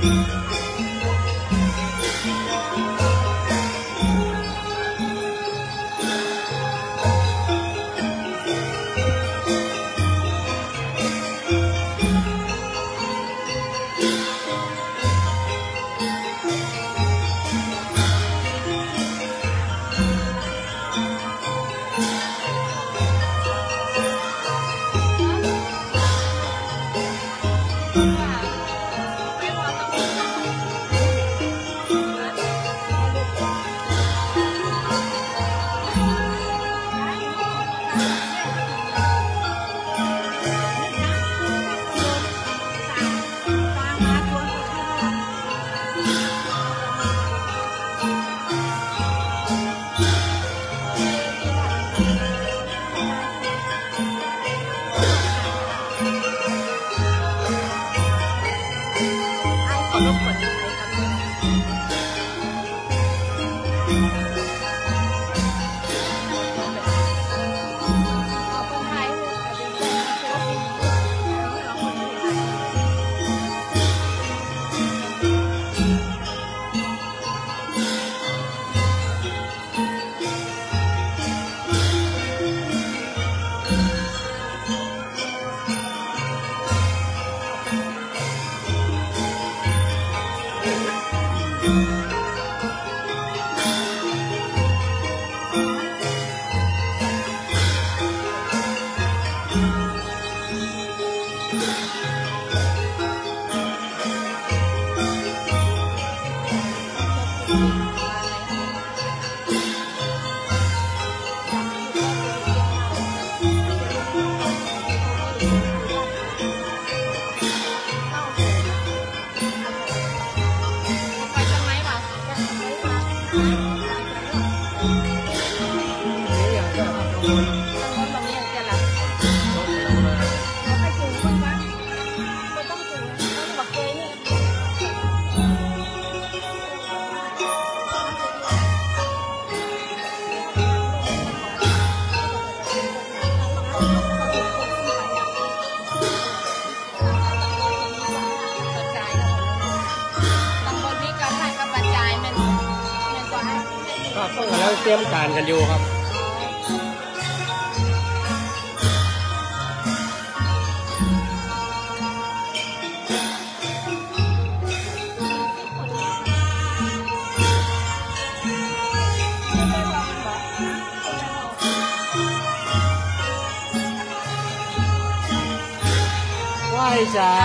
แล้วเตรียมการกันอยู่ครับไหว้จ๋า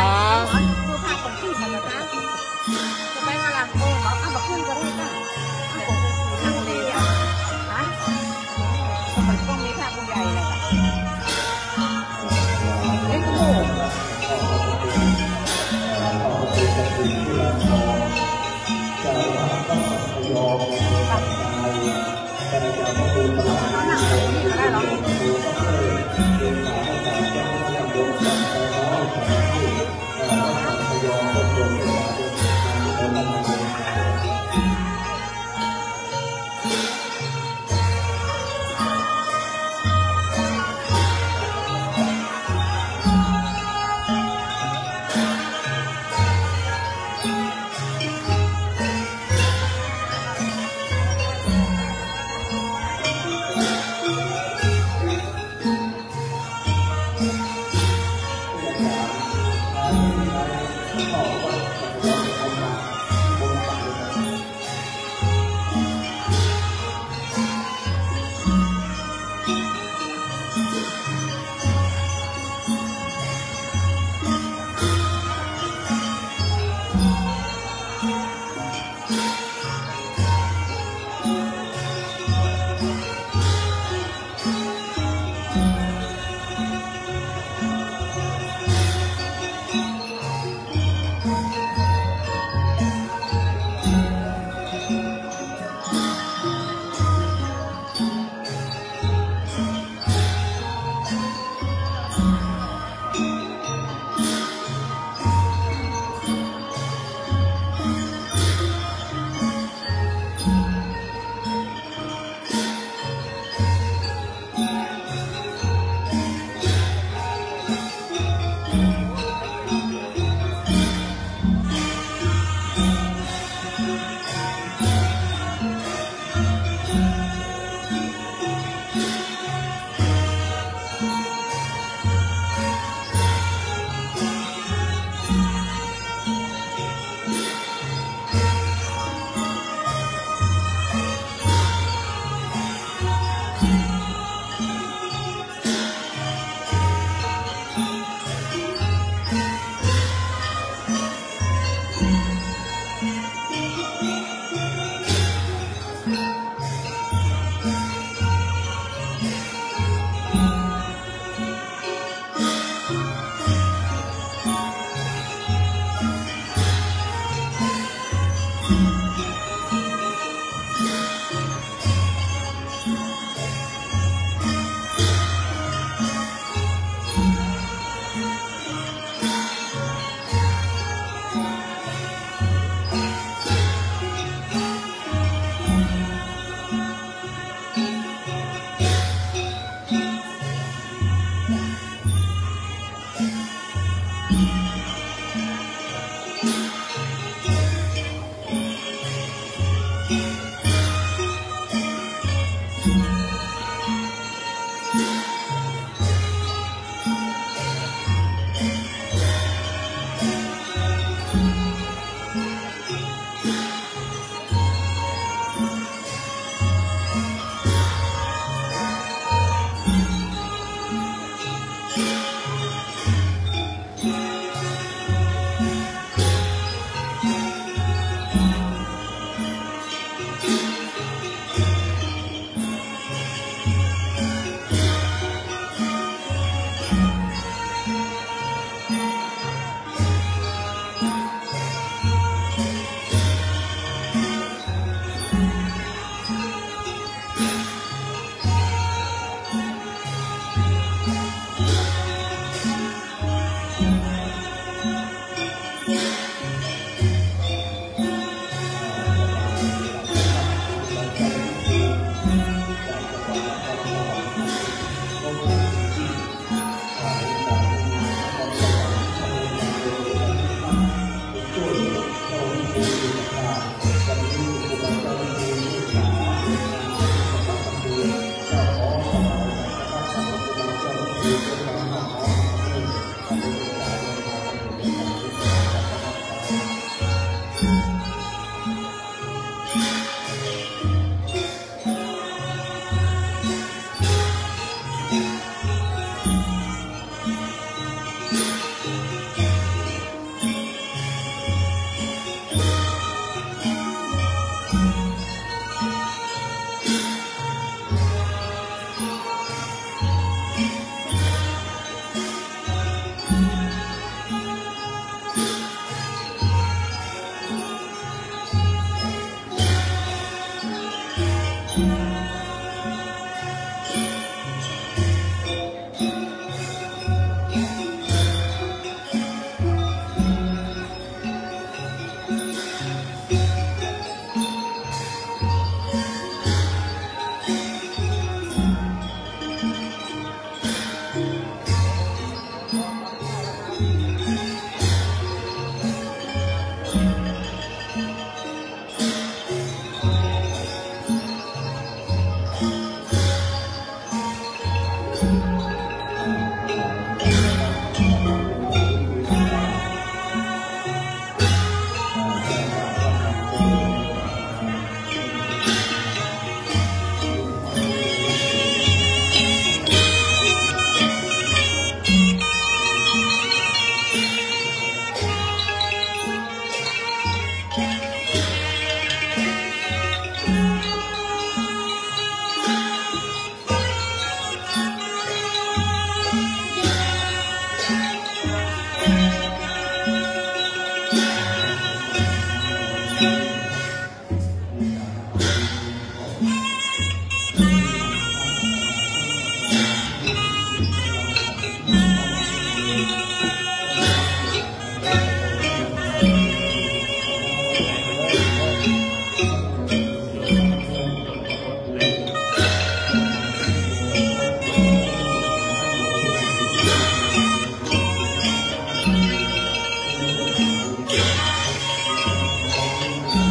เ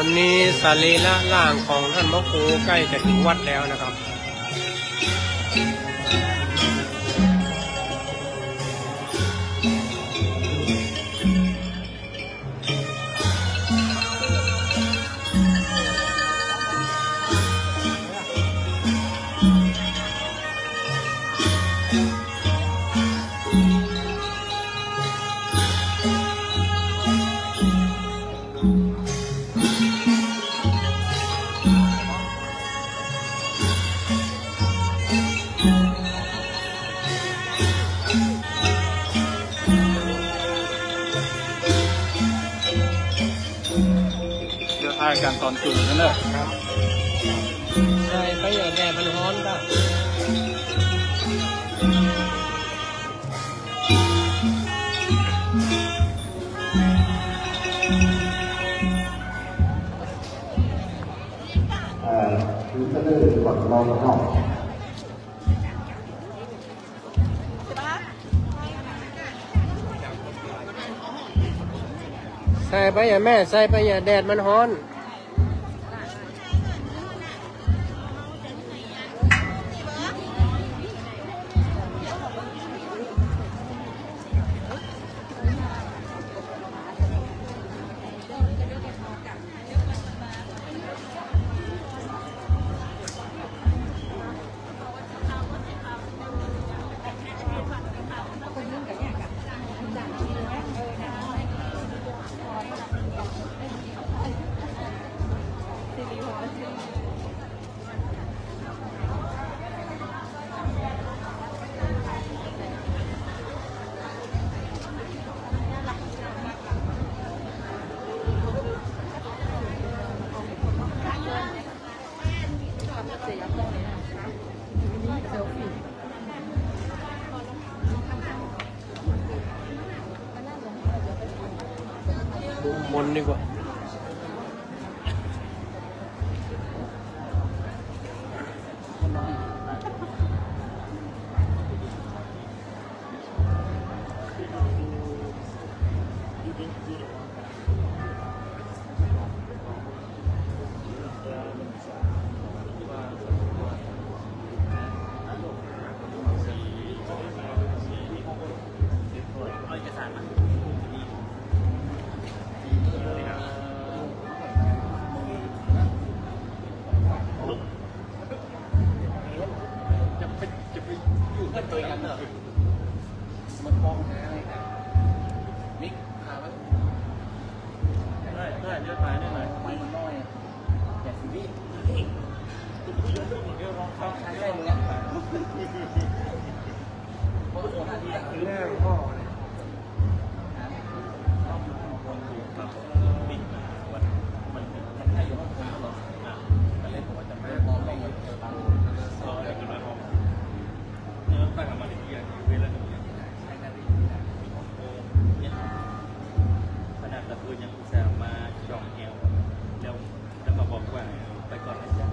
นี้สรีระร่างของท่านพระครูใกล้จะถึงวัดแล้วนะครับการตอนจุดนั่นแหละครับใช่ไปอย่างแดดมันร้อนก็คือจะได้ก่อนเราเนาะใส่ไปอย่าแม่ใส่ไปอย่าแดดมันร้อนมนดีกว่ามันมองหาอะไรครับมิกพาไปได้เลือดหายได้หน่อยไม้มันน้อยอย่าซีรีส์เดี๋ยวลองเข้าครั้งแรกเลยเพราะตัวหน้าที่แรกพ่อมันให้อยู่ห้องคนหรอแต่เล่นผมว่าจะไม่มองไม่เห็นตั้งกับมาเลเซียเวลาขนาดตะปูยังอุตส่าห์มาจองแอลแล้วมาบอกว่าไปก่อนนะจ๊ะ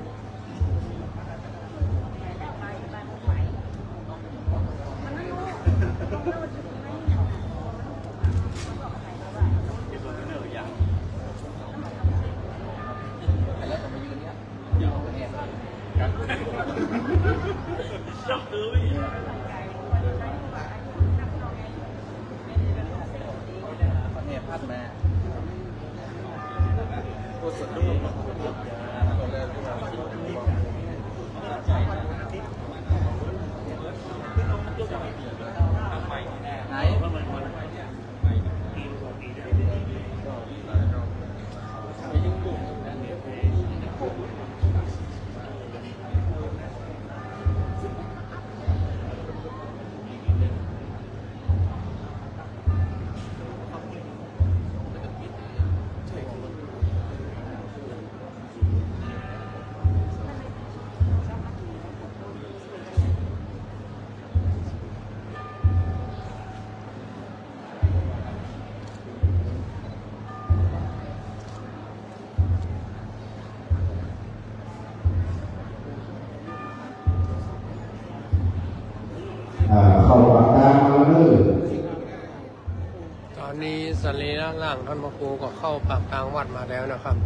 แล้วต้องมายืนเนี่ยยืนแอบกันจับมือไว้เนี่ยพัดมาตัวสุดลูกตัวแรกที่ไหนเข้าปากกลางมาเลยตอนอนนี้สรีระร่างท่านพระครูก็เข้าปากกลางวัดมาแล้วนะครับ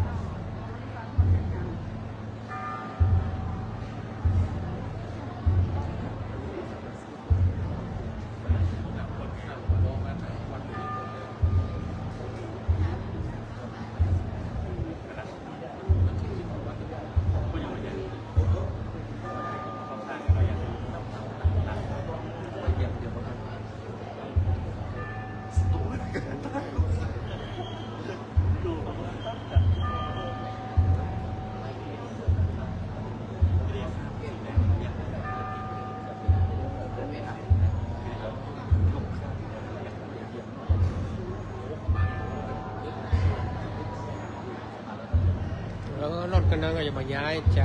แล้วก็รถกันนั้นก็จะมาย้ายจ้า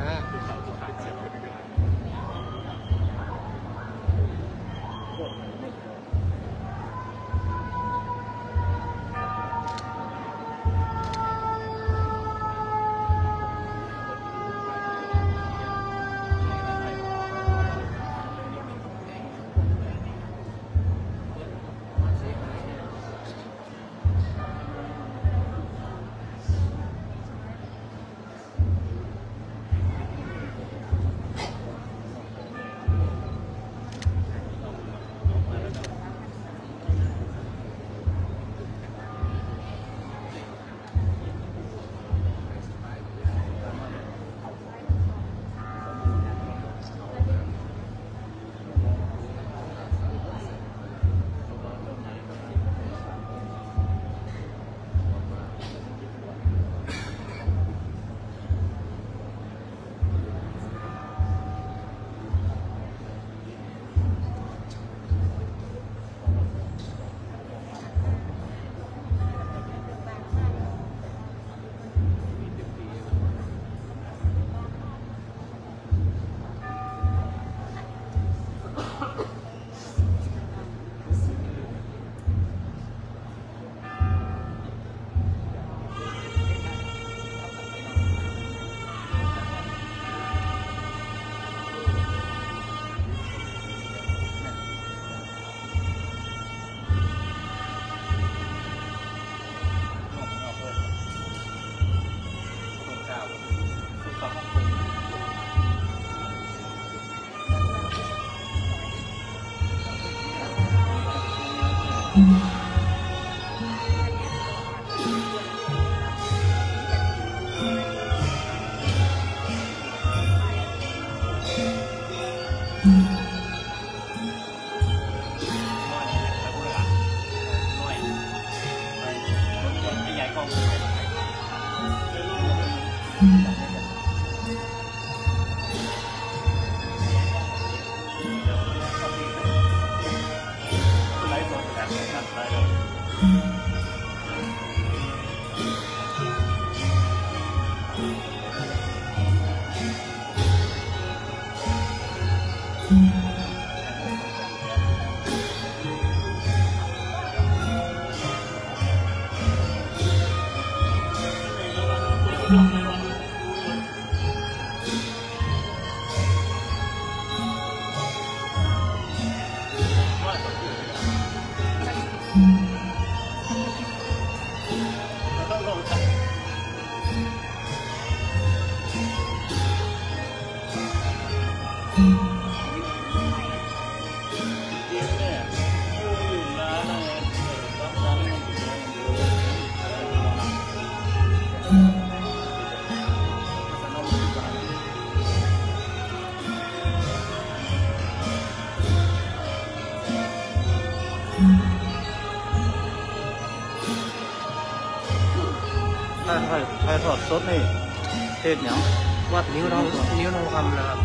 ถ่ายทอดสดนี่เทศอย่างวัดนิ้วทองคำนะครับ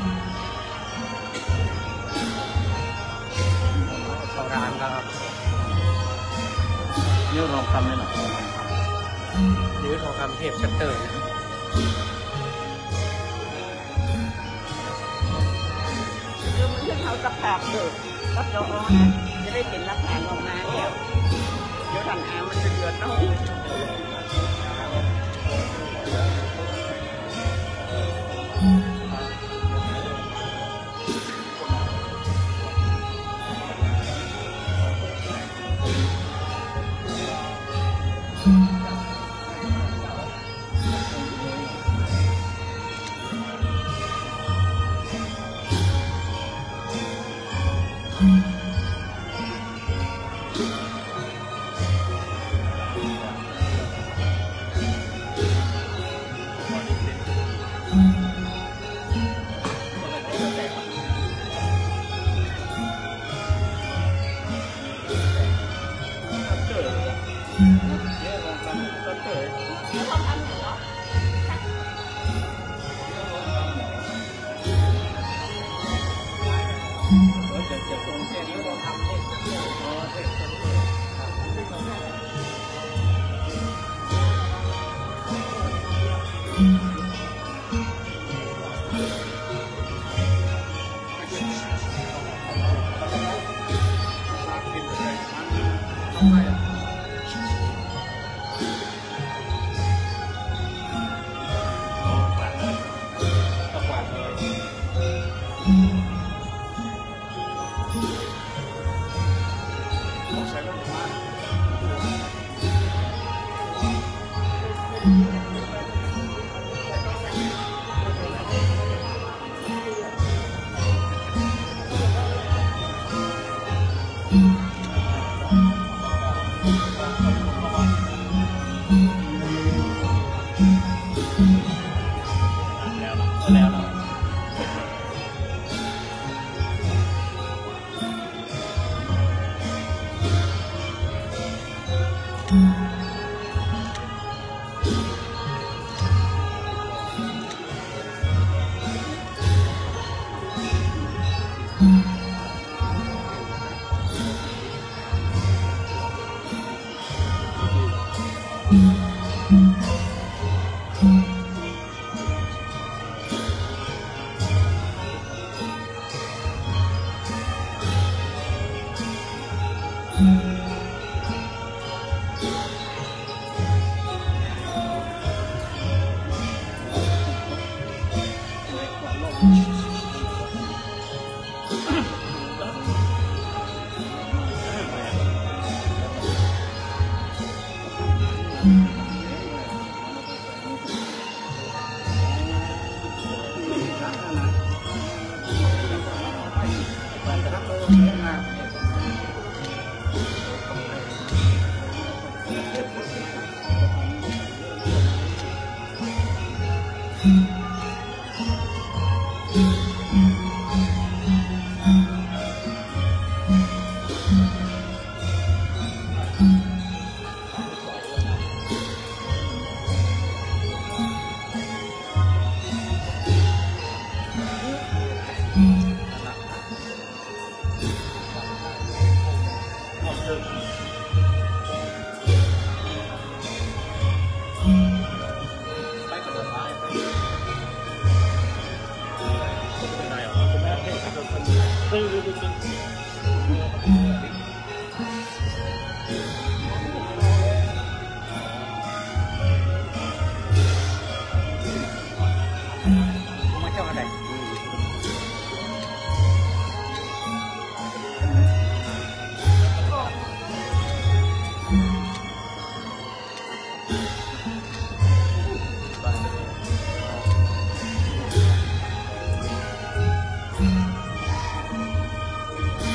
เข้าร้านแล้วครับนิ้วทองคำนี่หรอนิ้วทองคำเทพชัตเตอร์นะครับเรื่องมันเขาจะผากเดือดรับรองจะได้เห็นรับแผงออกมาแล้วเดี๋ยวทำอามันจะเดือดเนาะนเ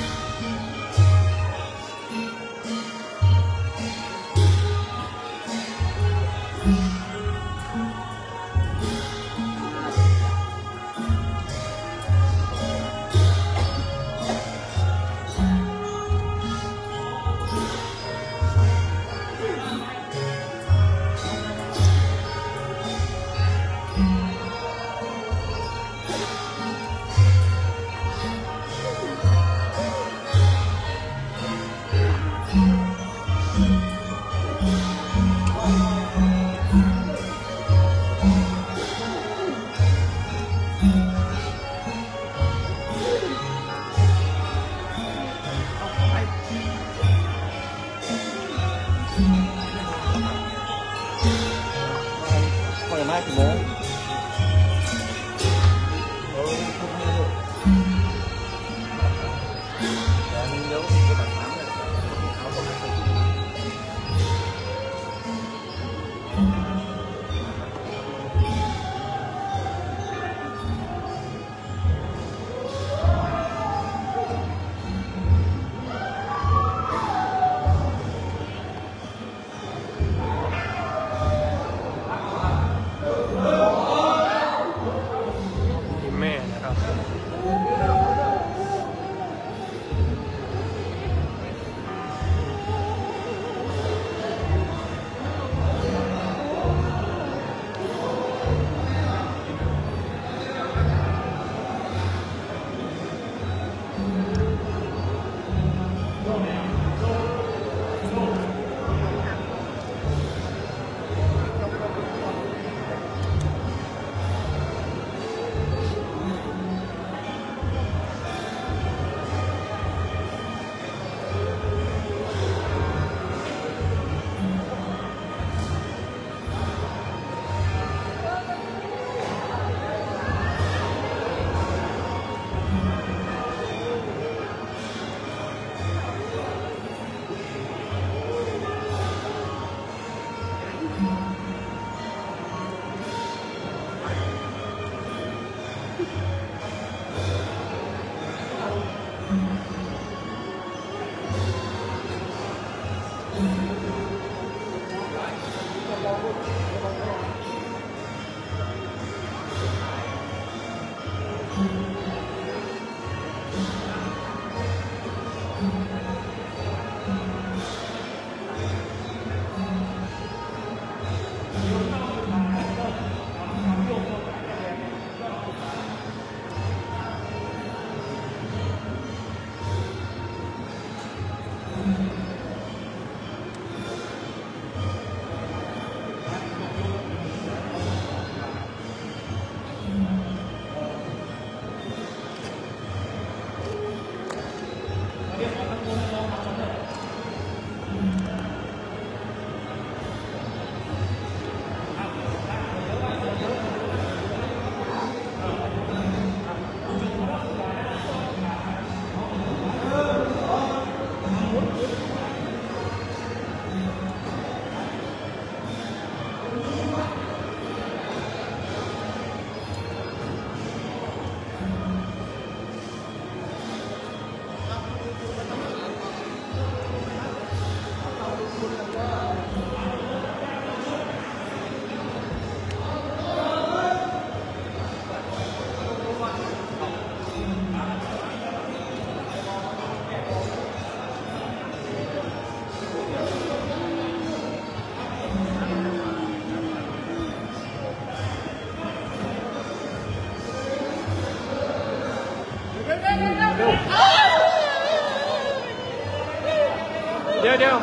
เดี๋ยวก่อน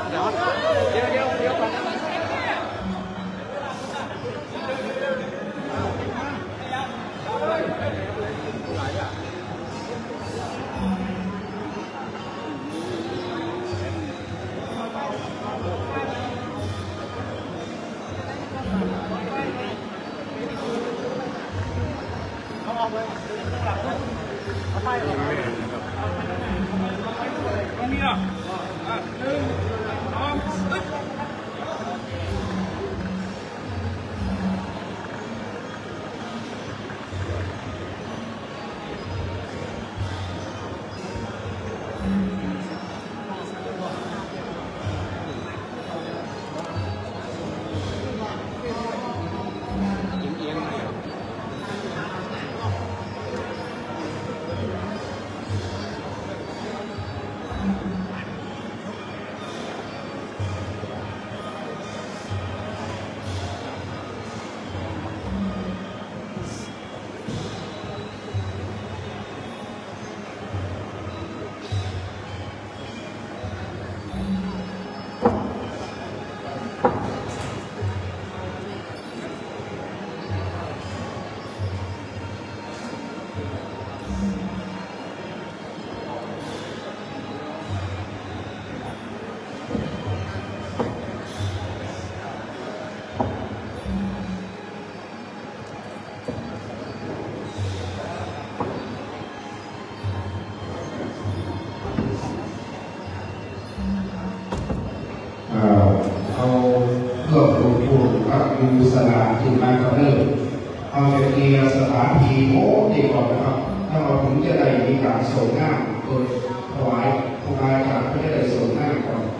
เอาเพื่อปลูกปลูกพระยูสลาที่มาก็เริ่มเอาจะเกียร์สถานที่โอ้ดีก่อนนะครับถ้าเราถึงจะได้มีการส่งหน้าโดยถวายครูบาอาจารย์ก็ได้ส่งหน้าก่อน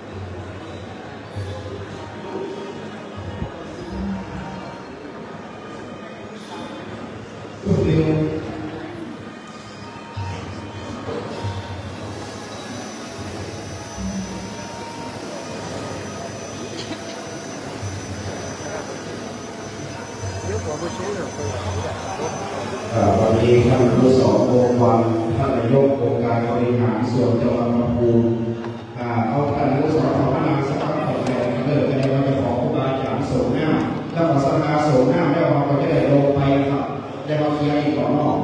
ทุกเรื่องวันนี้ท่านผู้สอนวงวันท่านนายกองค์การบริหารส่วนจังหวัดลำพูนเอาท่านผู้สอนภาวนาสักครั้งต่อไปเกิดในวันจะขอครูบาอาจารย์ส่งหน้าแล้วขอสัญญาส่งหน้าแล้วเราก็จะได้ลงไปครับได้มาเคลียร์อีกต่อนอก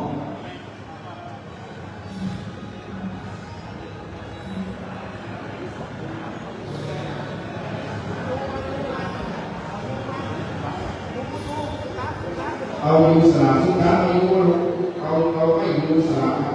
เอาอยู่สนามสุดท้ายเอาให้อยู่สนามครับ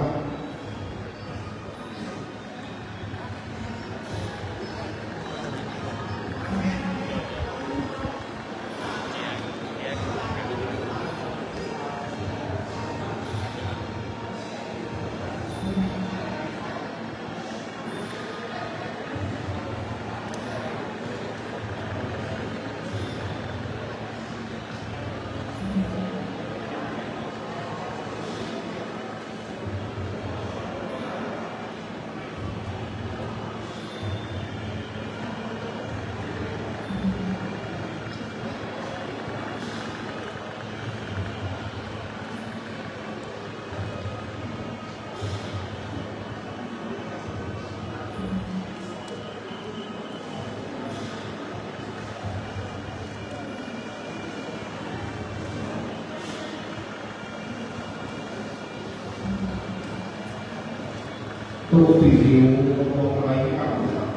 ตู้ตีดิวลงอะไรครับ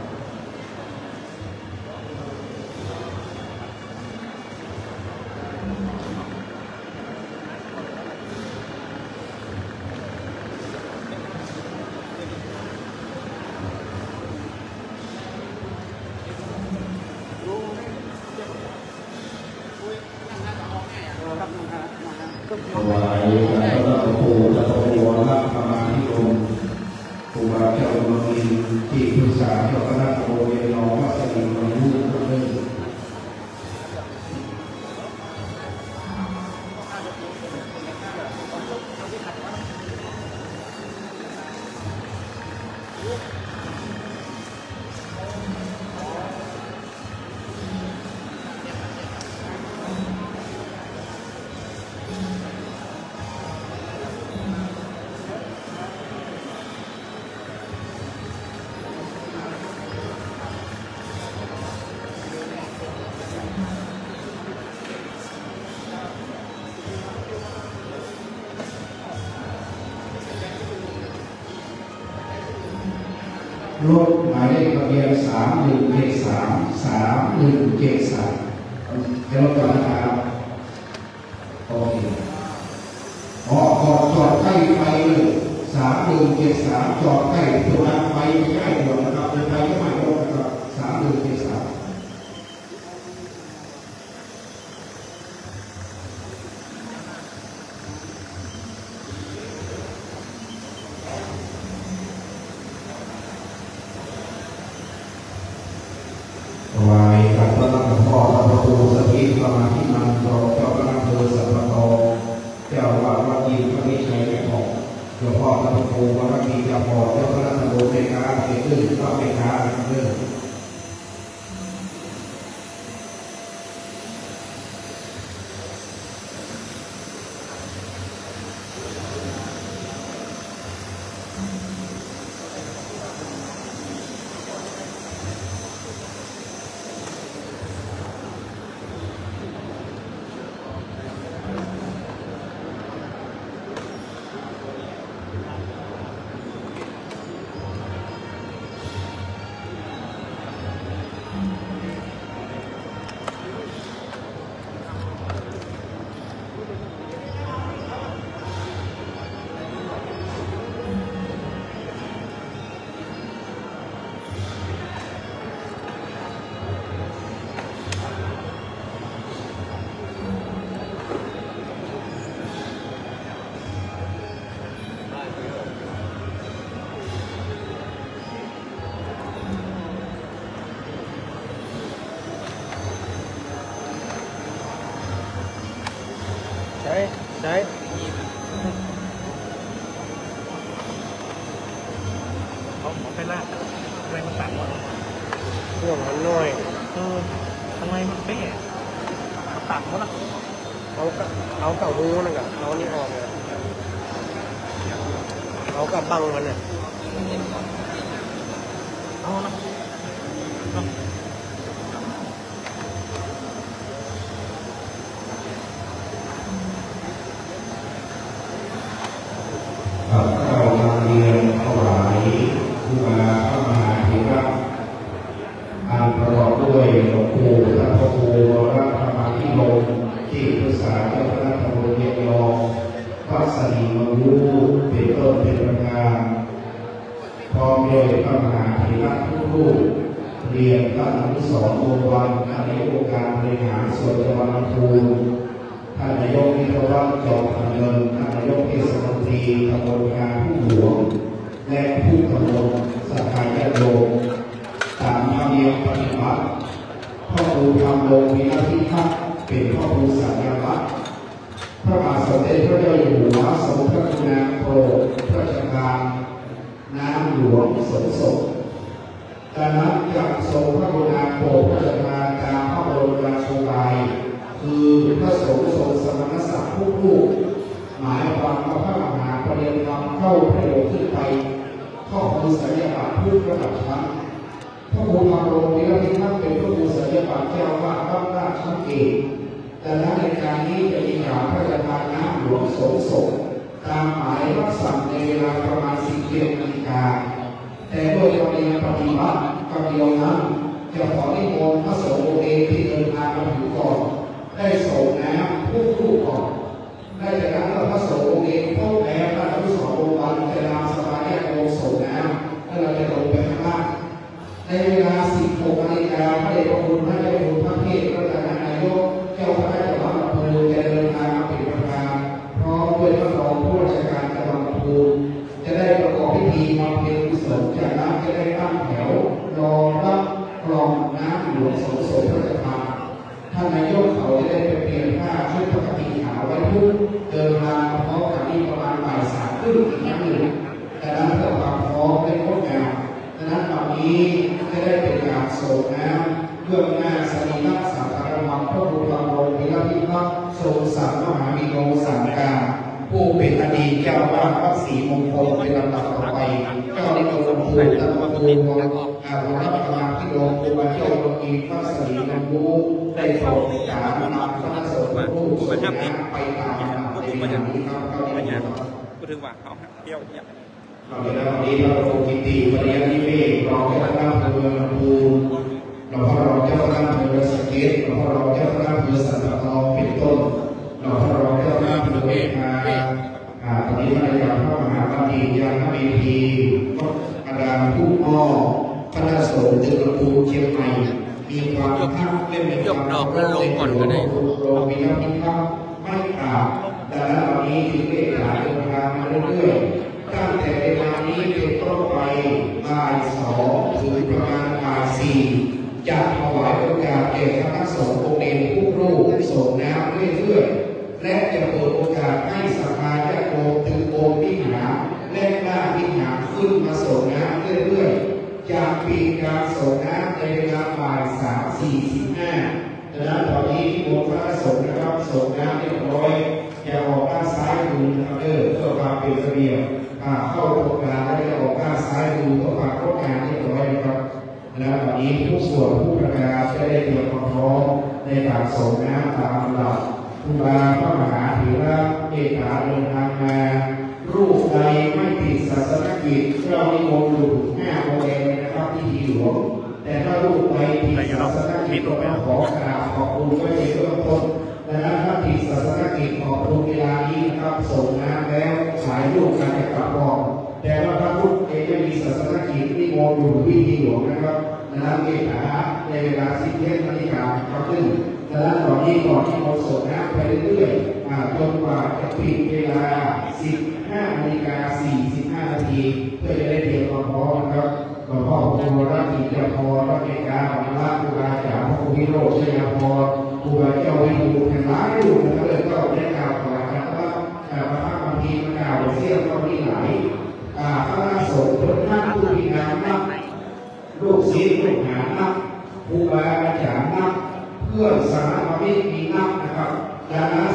ถวายพระพุทธภูมิพระพุทธวรรณธรรมาธิโยมครูบาเจ้าหลวงมีที่ปรึกษาเจ้าคณะโรงเรียนน้องวัดสลิมวันรุ่งเรืองรถหมายเลขทะเบียน3173ให้รถก่อนนะครับโอเคจอดใกล้ไปเลย3173จอดใกล้ตัวนั้นไปใกล้ด่วนนะครับไปก็ไม่รถนะครับ3173ถวายกับพระนักพ่อพระครูสถิตประมาณที่มันรองเจ้าคณะอำเภอสัมพันธ์เจ้าวัดวัดยินพระนิชัยแก่ของหลวงพ่อพระครูวัดมีเจ้าพ่อเจ้าคณะตำบลเมกาเกิดพระเมกาเรื่องใช่เขาไปลากอะไรมันตัดวะเครื่องมันน้อยทำไมมันเป๊ะเขาตัดวะนะเอาเก่าหูนั่นกับเอานี่ออกเลยเอากับบังมันน่ะเอานะเรามาเรียนถวายครูบาพระมหาเถระอันประกอบด้วยหลวงปู่พระครูวัดธรรมาธิโยมที่ปรึกษาเจ้าคณะตำบลเมียงยองวัดสลีมรูเป็นต้นเป็นประธานพร้อมด้วยพระมหาเถระทุกรูปเรียนพระอนุสรณ์วงวันในองค์การบริหารส่วนจังหวัดลำพูนท่านนายกวิทยาวัฒน์จอมพเงินท่านนายกเทศมนตรีตำบลงานผู้หลวงและผู้กำกับสถานญาติโยมตามธรรมเนียมปฏิบัติพ่อครูทำลงมีหน้าที่ทักเป็นพ่อครูสัญญาวัตรพระบาทสมเด็จพระเจ้าอยู่หัวทรงพระกรุณาโปรดพระราชทานน้ำหลวงสมศพจากนั้นยังทรงพระกรุณาโปรดพระราชทานตามพระบรมราโชบายคือพระสงฆ์ทรงสมณศักดิ์ผู้ลูกหมายความว่าพระมหาประเด็นธรรมเข้าประโยชน์ขึ้นไปข้อมูลศัลยบัตรผู้ระดับชั้นพระครูทำโรงนี้ที่ท่านเป็นพระครูศัลยบัตรเจ้าว่าวัดราชชั้นเอกแต่ละในการนี้จะมีข่าวพระราชทานน้ำหลวงสมศพตามหมายรับสั่งในเวลาประมาณ17 นาฬิกาแต่โดยการปฏิบัติกำเดียวนั้นจะขอนิมนต์พระสงฆ์องค์เองที่เดินทางมาถึงก่อนได้ส่งน้ำผู้ลูกก่อนได้จากนั้นพระสงฆ์องค์เองพบแล้วพระผู้สอนองค์วันจะนำสบายแยกโลงส่งน้ำแล้วเราจะลงไปข้างล่างในเวลา 16 นาฬิกาพระเดชพระคุณพระเจ้าอยู่หัวพระเทพรัตนนายกเจ้าคณะจังหวัดลำพูนจะเดินทางมาเป็นประธานพร้อมด้วยท่านรองผู้ราชการจังหวัดลำพูนจะได้ประกอบพิธีมาเป็นกุศลจากนั้นจะได้ตั้งแถวรอรับกรองน้ำหลวงสงฆ์พระราชทานท่านนายกเขาจะได้ไปเปลี่ยนผ้าชุดปกติขาวไว้ทุกเดินทางมาพร้อมกับนี้ประมาณบ่าย3 ครึ่งอีกครั้งหนึ่งแต่นั้นเพื่อความพร้อมในงดงามดังนั้นตอนนี้จะได้เป็นการส่งน้ำเพื่อหน้าสรีระสังขารวังพระบรมโลกพิพิธภัณฑ์ทรงสามมหาวิโรสังกาผู้เป็นอดีตเจ้าวาดวัดศรีมงคลเป็นลำดับต่อไปเจ้าในกรมภูมิและวัดภูมิวัดรับประมาณที่ลงเป็นวันเจ้าโลกีพระศรีนันทูได้โปรดสามนำพระสงฆ์ผู้ส่งน้ำไปตามในวันนี้ครับก็ถึงว่าเขาเที่ยวเนี่ยเราจะได้วันนี้พระโลกิติปริยัติเวศรองเจ้าคณะอำเภอลำพูนเราพระรองเจ้าคณะอำเภอสะเก็ดเราพระรองเจ้าคณะอำเภอสันติทองเป็นต้นเราพระรองเจ้าคณะอำเภอเมฆมาตอนนี้ภรรยาพระมหาบัณฑิตยังไม่มีทีอาดามผู้อ้อพระสงฆ์จึงลำพูนเชียงใหม่มีความภาคเล่นเป็นความร้องในโรงมีน้ำมีข้าวไม่ขาดแต่ละวันนี้จึงได้ขายเดินทางมาเรื่อยๆตั้งแต่เวลานี้เป็นต้นไปบ่าย2 ถึงประมาณบ่าย4จะถวายโอกาสแก่คณะสงฆ์องค์เองผู้รู้ส่งน้ำเรื่อยๆและจะเปิดโอกาสให้ศรัทธาญาติโยมถึงองค์วิหารและหน้าวิหารขึ้นมาส่งน้ำเรื่อยๆจากปีการส่งน้ำในเวลาบ่าย3:45ดังนั้นตอนนี้ที่องค์พระสงฆ์นะครับส่งน้ำเรียบร้อยจะออกด้านซ้ายมือนะครับเพื่อความเป็นระเบียบเข้าตรงกลางและจะออกด้านซ้ายมือเพื่อความงดงามเรียบร้อยนะครับแล้วตอนนี้ผู้ส่วนผู้ประกาศจะได้เตรียมความพร้อมในการส่งน้ำตามลำดับครูบาพระมหาเถระเอกาเดินทางมารูปใดไม่ผิดศาสนกิจเรานิมนต์อยู่5 โมงเย็นนะครับที่หลวงแต่ถ้ารูปใดผิดศาสนกิจก็ต้องขอกราบขอบคุณไว้ในเบื้องต้นดังนั้นถ้าผิดศาสนกิจขอบคุณเวลานี้นะครับส่งน้ำแล้วถ่ายรูปกันจะกลับก่อนแต่ว่าถ้ารูปเองไม่มีศาสนกิจนิมนต์อยู่ที่หลวงนะครับดังนั้นเอกาในเวลา17 นาฬิกาครับซึ่งดังนั้นตอนนี้ก่อนที่เราส่งน้ำไปเรื่อยๆจนกว่าจะปิดเวลา 15:45 นาทีเพื่อจะได้เตรียมความพร้อมนะครับหลวงพ่อพระครูรัตติยพรรัตติการของราชครูบาอาจารย์พระครูวิโรจน์ชัยพรครูบาเจ้าวิทูลทั้งหลายรูปนะครับเลยก็ได้กล่าวก่อนนะครับว่าพระบางทีมันกล่าวเสี้ยงก็มีหลายพระสงฆ์ทุกท่านผู้มีงานนักลูกศิษย์ลูกหานักครูบาอาจารย์นักเพื่อนสาธมิกมีนักนะครับดังนั้น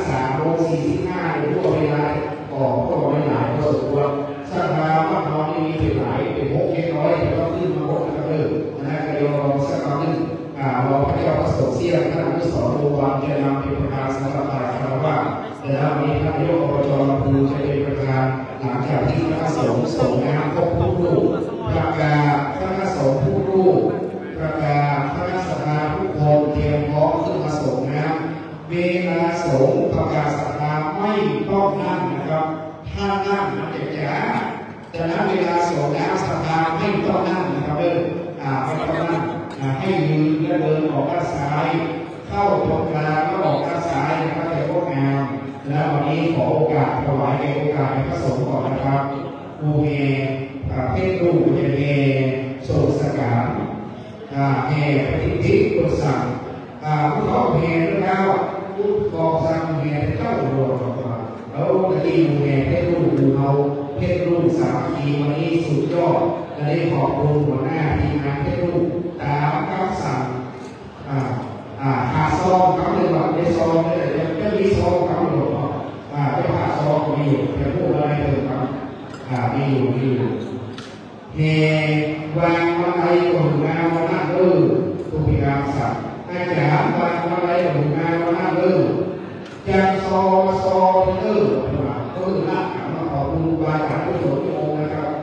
3:45ในทั่วเวลาก็ไม่หลายพอสมควรศรัทธาว่าเราไม่มีเป็นหลายเป็น600แต่ก็ขึ้นมา6นะครับนะก็ยอมสักครั้งนึงเราพระเจ้าพระสงฆ์เสี้ยท่านอนุสรณ์โลวันจะนำเป็นประธานสำหรับคารวะแต่แล้ววันนี้ท่านนายกอบจลำพูนจะเป็นประธานหลังจากที่พระสงฆ์ส่งน้ำครบผู้รู้ประกาศพระสงฆ์ผู้รู้ประกาศพระศรัทธาทุกคนเตรียมพร้อมขึ้นมาส่งน้ำเวลาสงฆ์ประกาศศรัทธาไม่ต้องนั่งนะครับถ้านั่งมันจะช้าดังนั้นเวลาส่งน้ำศรัทธาไม่ต้องนั่งนะครับไม่ต้องนั่งให้ยืนและเดินออกด้านซ้ายเข้าตรงกลางก็ออกด้านซ้ายนะครับแต่ก็งามแล้ววันนี้ขอโอกาสถวายในโอกาสในพระสงฆ์ก่อนนะครับครูเมเพชรรุ่งเจริญโสดสกัดแห่ปฏิทินกุศลผู้เข้าแห่แล้วผู้กองสร้างแห่เจ้าโลกมาแล้วจะดีแห่เพชรรุ่งดูเขาเพชรรุ่ง3 ปีวันนี้สุดยอดจะได้ขอบคุณหัวหน้าทีมงานเพชรรุ่งตามคำสั่งหาซองเขาเลยว่าในซองเนี่ยจะมีซองเขาอยู่จะหาซองมีอยู่จะพูดอะไรเถอะครับมีอยู่เฮวางวันใดก็ถึงงานวันนั้นทุกพิการสั่งอาจารย์วางวันใดก็ถึงงานวันนั้นจากซอก็ถึงนั่งมาขอบคุณบาอาจารย์ผู้สอนโยมนะครับ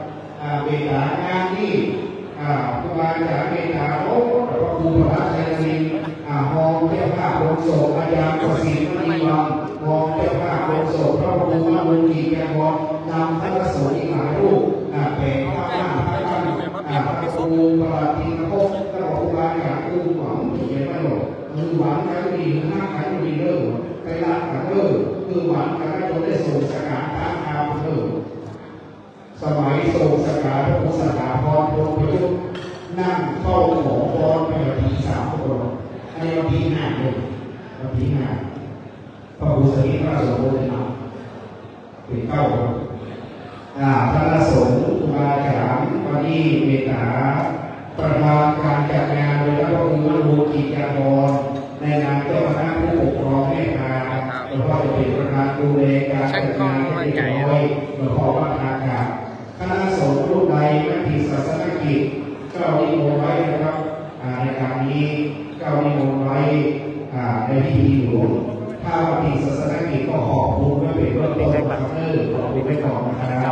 เมตตางานที่ครูบาอาจารย์เมตตาโอ้พระครูพระชัยศิลป์มองเจ้าภาพลงโศกอาจารย์ประสิทธิ์มณีวังมองเจ้าภาพลงโศกพระครูมณีกีแกมอนนำพระสงฆ์อีกหลายรูปเป็นพระบ้านพระบ้านพระครูประทินโคกพระครูบาอาจารย์ครูหวังที่เย็นไม่หลงมือหวังกันดีห้ากันดีเลิศไปรักกันเลิศคือหวังกันได้จนได้ส่งสกัดทางอาเลิศสมัยทรงสกัดพระพุทธศาสนาพรพรพยุทธนั่งเฝ้าขอพรไปวันที่3 คนอันนี้วันที่5เลยวันที่5พระพุทธศาสนาสมบูรณ์นะเป็น9 คนพระสงฆ์ครูบาอาจารย์วันนี้เมตตาประธานการจัดงานโดยพระครูมณีกิจยากรในนามเจ้าคณะผู้ปกครองแม่พาหลวงพ่อจะเป็นประธานดูแลการจัดงานให้เรียบร้อยหลวงพ่อว่าทางการคณะสงฆ์รูปใดไม่ผิดศาสนกิจก็นิมนต์ไว้นะครับในการนี้ก็นิมนต์ไว้ในพิธีหลวงถ้าว่าผิดศาสนกิจก็ขอบคุณไม่เป็นเรื่องต้นครับขอบคุณไม่ต่อนะครับ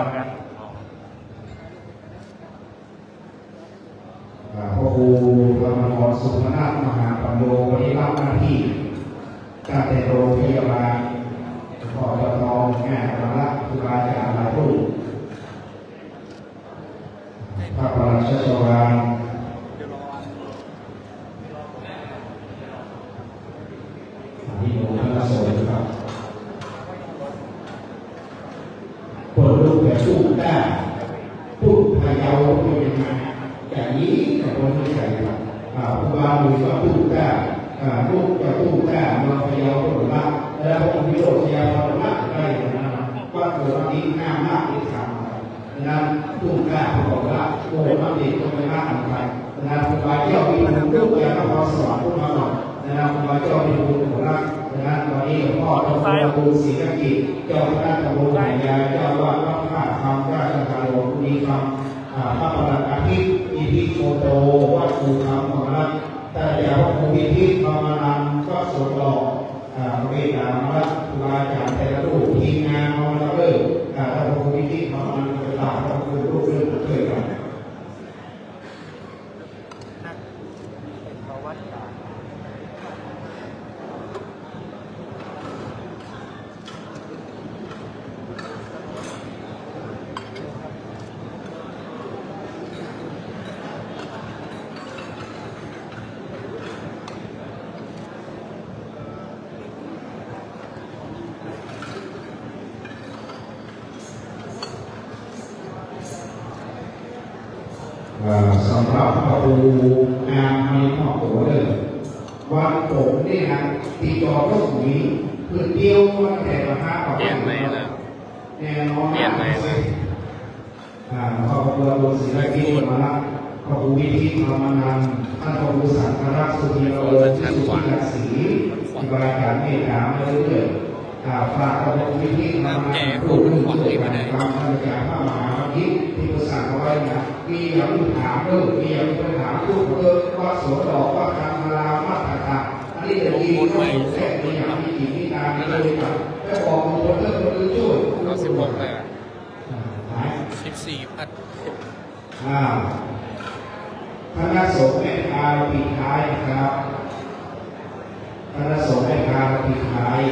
พระครูพระมรสุพนาถมหาปัญโยวันนี้รับหน้าที่การแต่โรงพยาบาลขอจตแม่ประลักษณ์ครูบาอาจารย์หลายรูปพระประหลัดชัชวาลที่หลวงพ่อสวยครับคนลูกแต่พูดได้พูดพยาวพูดยังไงอย่างนี้กับคนที่ใส่ครับครูบาบุญก็พูดได้ลูกจะพูดได้มาพยาวพูดละแล้วองค์พิโรธยาพรละได้นะว่าเกิดวันนี้หน้ามากที่ทำนั้นพูดได้เขาบอกว่าโอ้มาเด็กต้องไปมากอะไรนะครับครูบาเจ้ามีบุญลูกแล้วก็พอสอนพูดมาหน่อยนะครับครูบาเจ้ามีบุญของรักนะครับตอนนี้หลวงพ่อต้องขอบคุณศรีสะเกษเจ้าคณะตำบลไหนยาเจ้าว่าพระธาตุคำราชการหลวงมีคำพระประหลัดอาทิตย์อิทิโชโตวัดภูคำของรักแต่อย่าว่าภูมิทิพย์มานันก็สวดหลอกเวทามาครูบาอาจารย์แต่ละรูปทีมงานมาแล้วเลิกถ้าภูมิทิพย์มานันเป็นหลักก็คือรูปเรื่องเคยกันสำหรับพระครูงามมีหอกหัวเลยวันผมนี่นะตีจอก็สวยคือเตี้ยววันแต่ละห้าต่อแน่นอนเลยพระครูบุญศรีรากีมาละพระครูวิทิตธรรมนันท์ท่านพระครูสังฆราชสุธีโรที่สุธีราศีที่บริการเมตตามาเรื่อยๆฝากพระครูวิทิตธรรมนันท์ผู้รู้ช่วยกันความท่านอาจารย์พระมหาวิทย์ที่ประสานเอาไว้นะมีอย่างถามเรื่องมีอย่างปัญหาพูดเรื่องว่าสวนดอกว่าการมาลามาตรฐานอันนี้จะดีก็ไม่แท้มีอย่างมีกี่ที่ตามนี้เลยครับแต่บอกคนเรื่องคนอื่นช่วยเรา16เลย14 พัดคณะสงฆ์แม่พาปิดท้ายครับคณะสงฆ์แม่พาปิดท้าย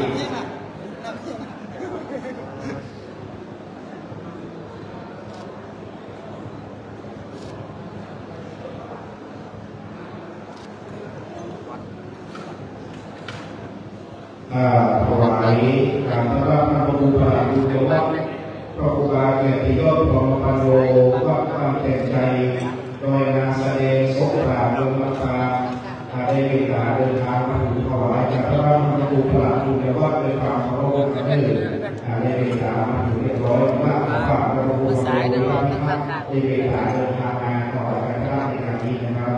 ถวายการต้อนรับพระครูประหลัดบุญวัฒน์พระครูบาเกียรติยศพรหมปัญโยก็ตั้งใจโดยนางแสดงสงกรานต์ลงมาได้มีการเดินทางมาถึงถวายการต้อนรับพระครูประหลัดบุญวัฒน์ด้วยความเคารพได้มีการมาถึงเรียบร้อยมากกว่าพระครูประหลัดบุญวัฒน์ได้มีการเดินทางมาต่อการต้อนรับในการนี้นะครับ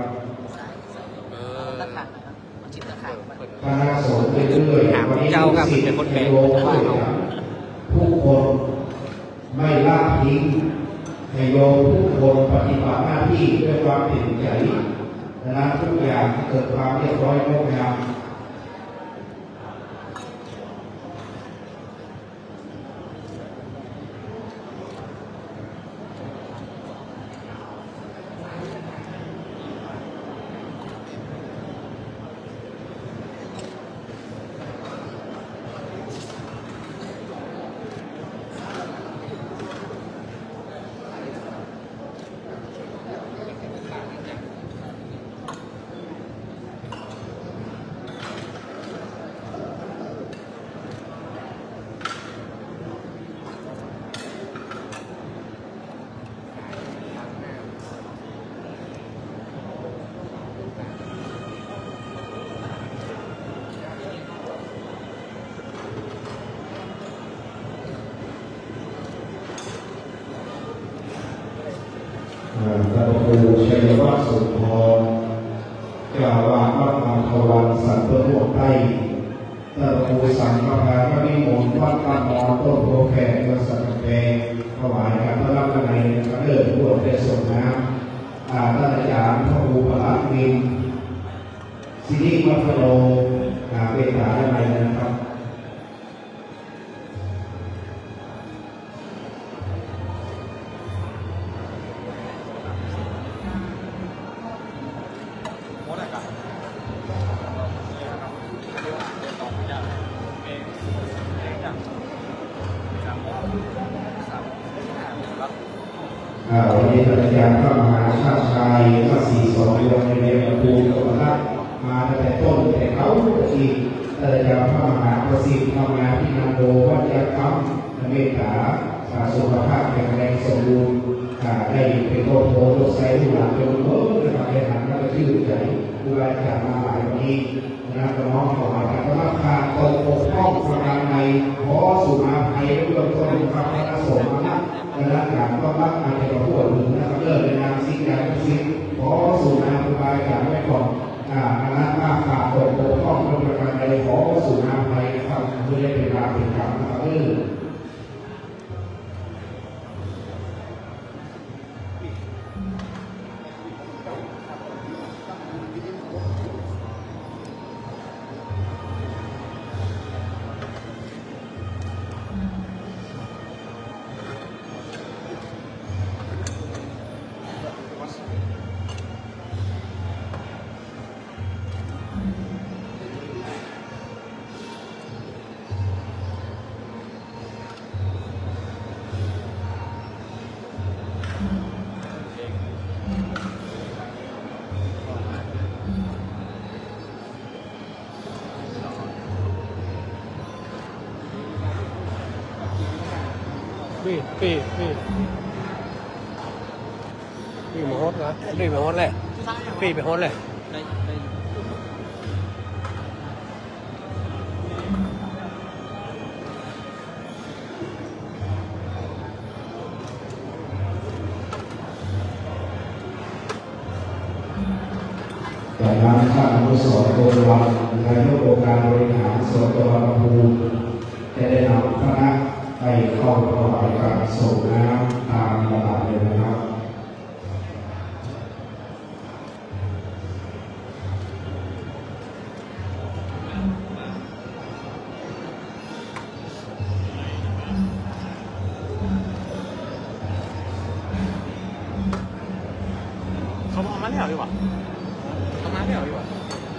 คณะสงฆ์เรื่อยๆวันนี้สิทธิ์โยมผู้คนไม่ละทิ้งให้โยมผู้คนปฏิบัติหน้าที่ด้วยความเต็มใจและทุกอย่างเกิดความเรียบร้อยงดงามถครูชัยวัฒน์สุนทรเจ้าอาวาสวัดบางทวันสันติวงศ์ใต้ท่านครูสังฆพาพระนิมนต์วัดบ้านนอนต้นโพแขกเมืองสัตแปงถวายการพระรับในพระเลิศร่วมได้ส่งน้ำท่านอาจารย์พระครูพระวินสิริวัฒโนเป็นฐานอะไรนะครับวันนี้ท่านอาจารย์พระมหาชาติชายวัดศรีสองดวงในเรียนประตูกรรัตมาตั้งแต่ต้นแต่เขาที่ท่านอาจารย์พระมหาประสิทธิ์ทำงานที่นันโดวัดยะคำเมตตาสุขภาพแข็งแรงสมบูรณ์ได้เป็นโรคโพโรคไซทุลังจนเมื่อนะครับในฐานะที่ชื่อใจผู้บริจาคมาหลายวันนี้นะครับน้องขอมาการธรรมทานตกปกป้องประการในขอสุภาพให้เรื่องต้นความประสงค์นะและรักษาก็รักอาจจะพูดถึงนะครับเลิกในนามสิ่งใดสิ่งขอสุภาพผู้บริจาคไว้ก่อนคณะข้าขาดตกปกป้องประการใดขอสุภาพให้ครับเพื่อได้เป็นการเป็นกรรมนะครับปีมาฮดนะปีมาฮดเลยปีไปฮดเลยจากนั้นท่านอนุสรณ์โกลวัฒน์นายกองค์การบริหารส่วนจังหวัดลำพูนจะได้นำคณะไปเข้าถวายการส่งน้ำตามลำดับเลยนะครับเขาเอามาแล้วดีกว่าเอามาแล้วดีกว่า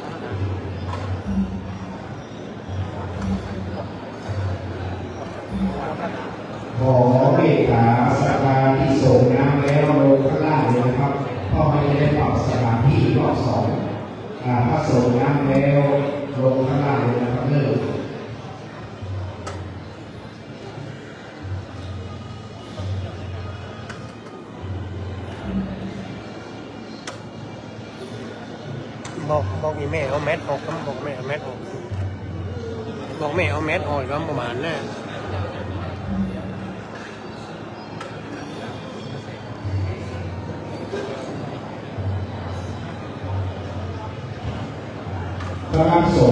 ขอเมตตาศรัทธาที่ส่งน้ำแล้วลงข้างล่างเลยนะครับเพราะไม่ได้ปรับสถานที่รอบสองถ้าส่งน้ำแล้วลงข้างล่างเลยนะครับเลิกบอกอีแม่เอาแมสออกก็บอกแม่เอาแมสออกบอกแม่เอาแมสออกก็ประมาณน่ะพระภิกษุ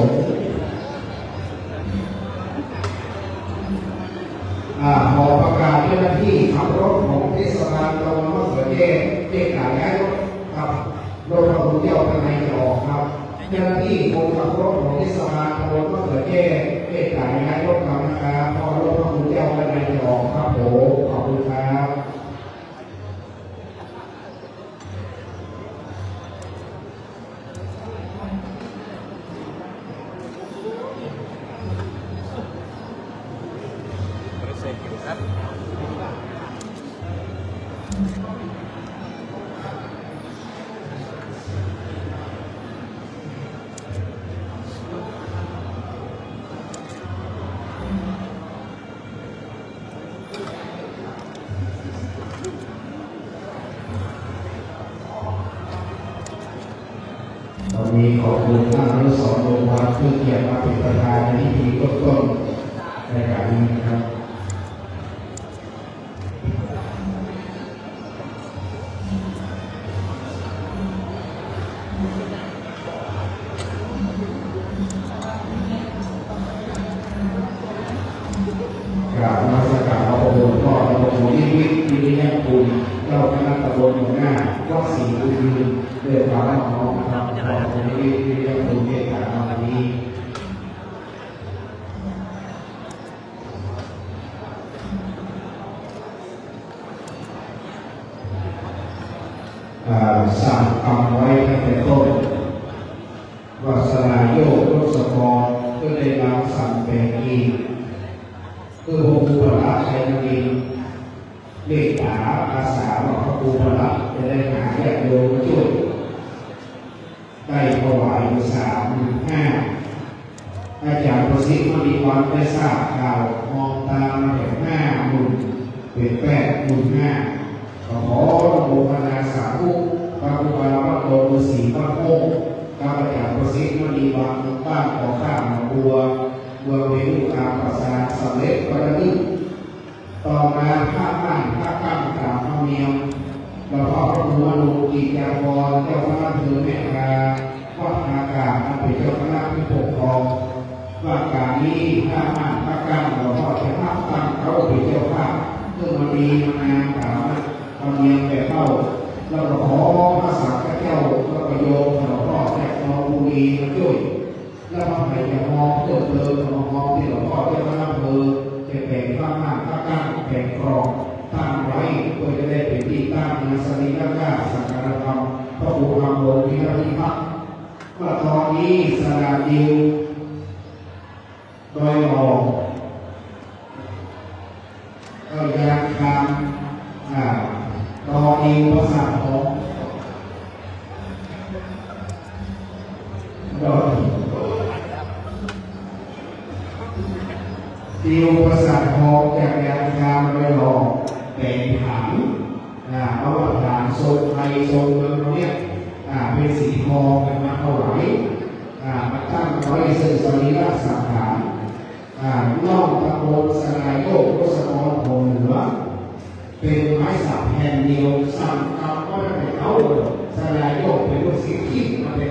ขอประกาศเจ้าหน้าที่ขับรถของเทศบาลตำบลมะเขือเทศเรียกการย้ายรถครับรถขับรถเที่ยวภายในจะออกครับเจ้าหน้าที่คนขับรถของเทศบาลตำบลมะเขือเทศเรียกการย้ายรถครับนะครับพอรถขับรถเที่ยวภายในจะออกครับผมขอบคุณครับตอนนี้ขอบคุณท่านอนุสรณ์โรงวัดที่เกียรติมาเป็นประธานในพิธีต้นในการนี้นะครับกราบนมัสการพระองค์พ่อพระองค์นิมิตวิริยะคุณเจ้าคณะตำบลหัวหน้าวัดศรีบุญยืนด้วยความรักน้องครับพระองค์นิมิตวิริยะคุณเมตตามาวันนี้สั่งคำไว้ตั้งแต่ต้นว่าสลายโยกรสกรก็ได้นำสั่งแบ่งอีกคือพระครูพระชัยนรินทร์เลขาอาสาว่าพระครูพระจะได้หาญาติโยมมาช่วยได้ถวายอยู่3,500อาจารย์ประสิทธิ์มณีวันได้ทราบข่าวมองตามมาเห็น50,000เป็น8,500ขอระบบพนาสาธุพระครูบาวัดโลฤาษีพระโมกข์ข้าพเจ้าประสิทธิ์มณีวันบ้านขอข้ามมาบัวเวรุกาประสาทสำเร็จประดิษฐ์ต่อมาพระบ้านพระกั้งกล่าวพระเมียมแล้วก็พระครูอนุกิจยาภรณ์เจ้าคณะอำเภอแม่กาวัดนากาเป็นเจ้าคณะผู้ปกครองว่าการนี้พระบ้านพระกั้งแล้วก็จะพระกั้งเขาเป็นเจ้าภาพเพื่อมาดีมานานกล่าวพระเมียมแต่เข้าแล้วก็ขอพระสังฆเจ้าแล้วก็โยมแล้วก็แม่น้องบุรีมาช่วยแล้วพระใหญ่จะมองเพิ่มเติมมองที่หลวงพ่อเจ้าคณะอำเภอจะแบ่งพระม่านพระกั้งแบ่งกรองตั้งไว้เพื่อจะได้เป็นที่ตั้งในสรีระราชสังฆธรรมพระบุญธรรมโลกิยพิพัฒน์ว่าตอนนี้สระดิวโดยรองก็ยังทำตอนนี้ภาษาของดิวภาษาทองจากยานคามไปหลอกเป็นถังเอาว่าฐานทรงไทยทรงเมืองเนี่ยเป็นสีทองเป็นมาถวายมาตั้งไว้ซึ่งสรีระสังขารล่องตะโกนสลายโยกรสกรโผล่เหนือเป็นไม้สักแผ่นเดียวสั่งคำว่าเป็นเขาสลายโยกเป็นลูกศิษย์ที่มาเป็น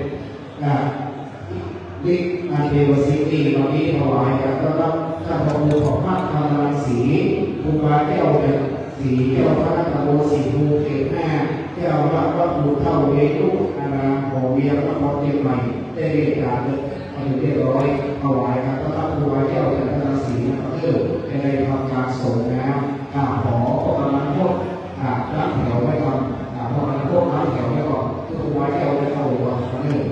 ลิขมาเทวสิทธิ์ตอนนี้ถวายกันก็รับข้าพเจ้าของพระธรรมสีครูบาเจ้าเป็นสีเจ้าพระตะโกสีภูเก็บหน้าเจ้าวัดวัดภูเท่าเวทุอารามของเวียงพระพรเชียงใหม่ได้เรียกการเรียบร้อยถวายกันก็รับครูบาเจ้าเป็นพระสีนะครับเพื่อจะได้ทำการส่งน้ำขอพระกำลังพวกรับแถวไว้ก่อนพระกำลังพวกรับแถวไว้ก่อนครูบาเจ้าได้เข้าวัดเนื่อง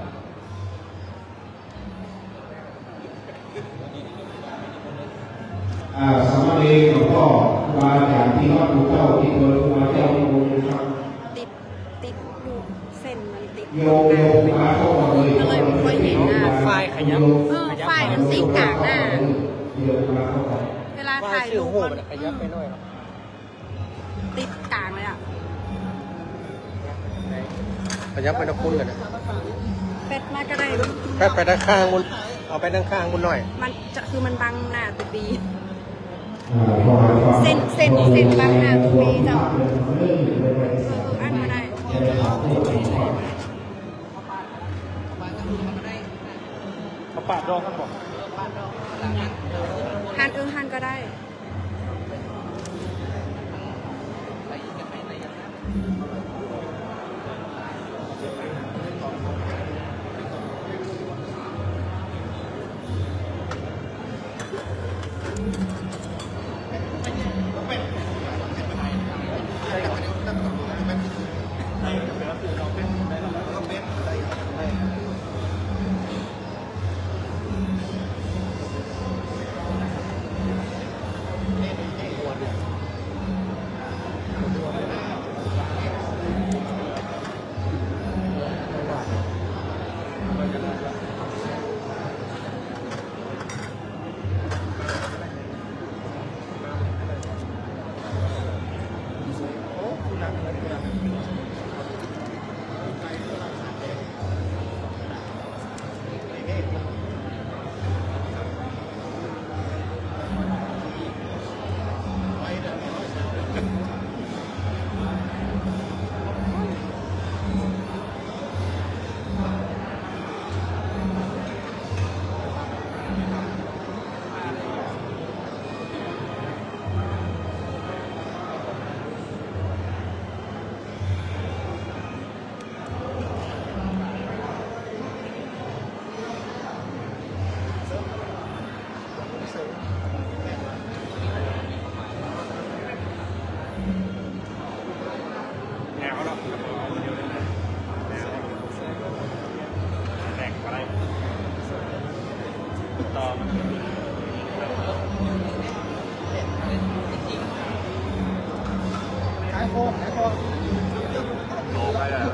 สามเณรหลวงพ่อครูบาอาจารย์ที่วัดภูเจ้าที่เคยครูบาเจ้าที่บูรณะติดอยู่เส้นมันติดโยมาเข้ามาเลยก็เลยไม่ค่อยเห็นหน้าไฟขยับไฟมันติดกลางหน้าเวลาถ่ายรูปมันขยับไปหน่อยหรอติดกลางเลยอ่ะขยับไปนักคุณกันนะเป็ดมาก็ได้ไปด้านข้างมุนเอาไปด้านข้างมุนหน่อยมันจะคือมันบังหน้าตัวปีเส้นบังหน้าตัวปีเจ้าอันมาได้เขาปาดรองกันบอกหันก็ได้อะไรต่อมันขายของโตไปแล้ว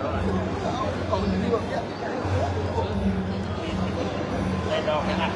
ได้ดอกขนาด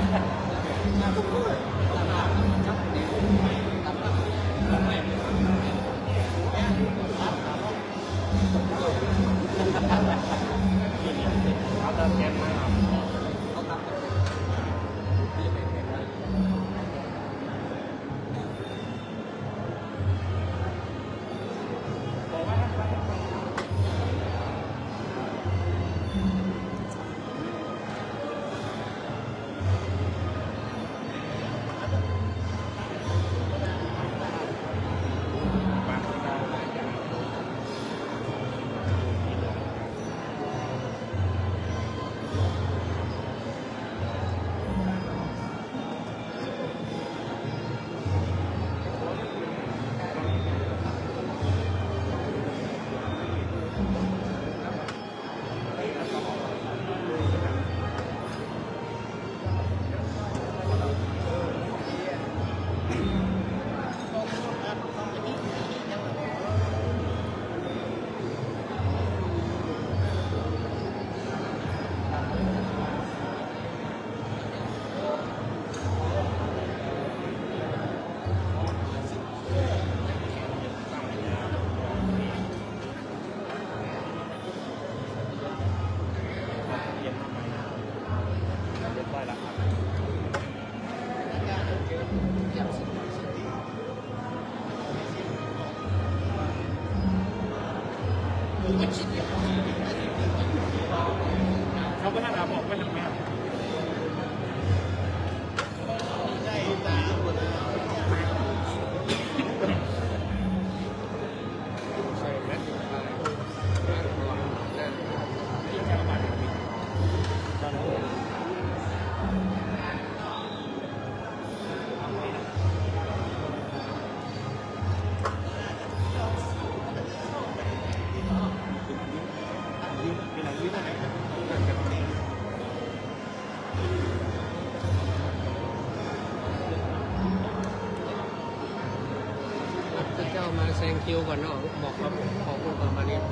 เขาก็น่าจะบอกว่าทำไมเจ้ามาแซงคิวก่อนเนาะบอกครับขอพูดประมาณนี้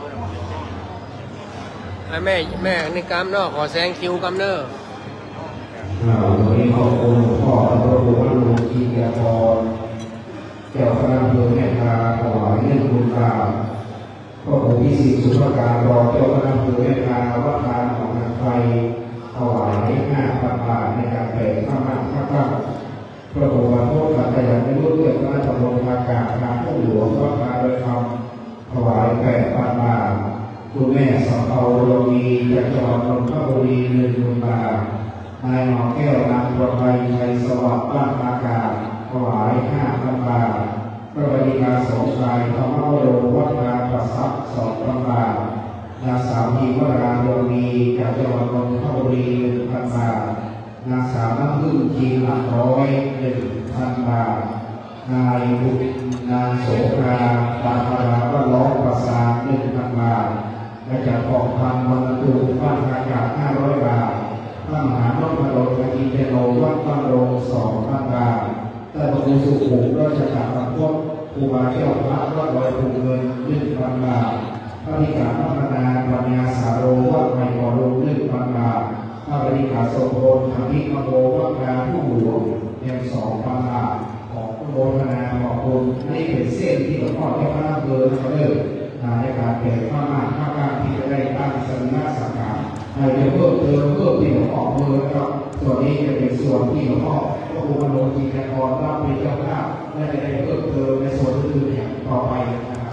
แม่ในกรรมเนาะขอแซงคิวกรรมเนอวันนี้ขอบคุณพ่อพระครูพระลุงจีแกพรเจ้าคณะอำเภอแม่ทาถวายเนื่องบุญกาพ่อครูพิสิทธิ์สุภการรองเจ้าคณะอำเภอแม่ทาวัดทานของนางไฟถวาย5,000 บาทในการแผ่ข้าวมันข้าวต้มพระบรมโทษขัดขยันในรุ่นเกิดคณะตำรวจทางการทางผู้หลวงวัดทานโดยคำถวาย8,000 บาทคุณแม่สำเภาโรมีจากจังหวัดนนทบุรี1,000 บาทนายหมอแก้วนางประภัยชัยสวัสดิ์บ้านอากาศถวาย5,000 บาทพระบดีกาสงชายธรรมวโรวัฒนาประสัก 2,000 บาทนางสาวพีวราโรมีจากจังหวัดนนทบุรี1,000 บาทนางสาวน้ำพึ่งจีน1,000 บาทนายบุญนางโสภาตาภาราวัดล้อมประสาน1,000 บาทและจากกองพันวรรณตูบ้านอากาศ500 บาทพระมหานพดลคดีเจโนวัดบ้านโรง2,000 บาทแต่พระครูสุขุมราชการบางพวกครูบาเจ้าพระวัดลอยภูเงิน1,000 บาทพระธิการพัฒนาปัญญาสาโรวัดใหม่ก่อลง1,000 บาทพระบริการทรงพลธรรมิกโมวัดงานผู้หลวง2,000 บาทของผู้โมทนาขอบคุณนี่เป็นเส้นที่หลวงพ่อเจ้าคณะอำเภอเขาเลิกในการแผ่ข้ามข้าการที่จะได้ตั้งสำนักสังฆาในเรื่องเพิ่มที่หลวงพ่อเพิ่มนะครับส่วนนี้จะเป็นส่วนที่หลวงพ่อพระครูพระลุงจีแกพรรับเป็นเจ้าภาพและจะได้เพิ่มเติมในส่วนอื่นๆต่อไปนะครับ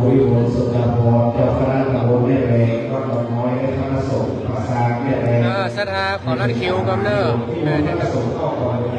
วิบูลย์สุขพรเจ้าคณะตำบลแม่แรงวัดหนองน้อยและคณะสงฆ์ประสานแม่แรงศรัทธาขอรัดคิวกันเนอะที่คณะสงฆ์เข้าก่อนเลย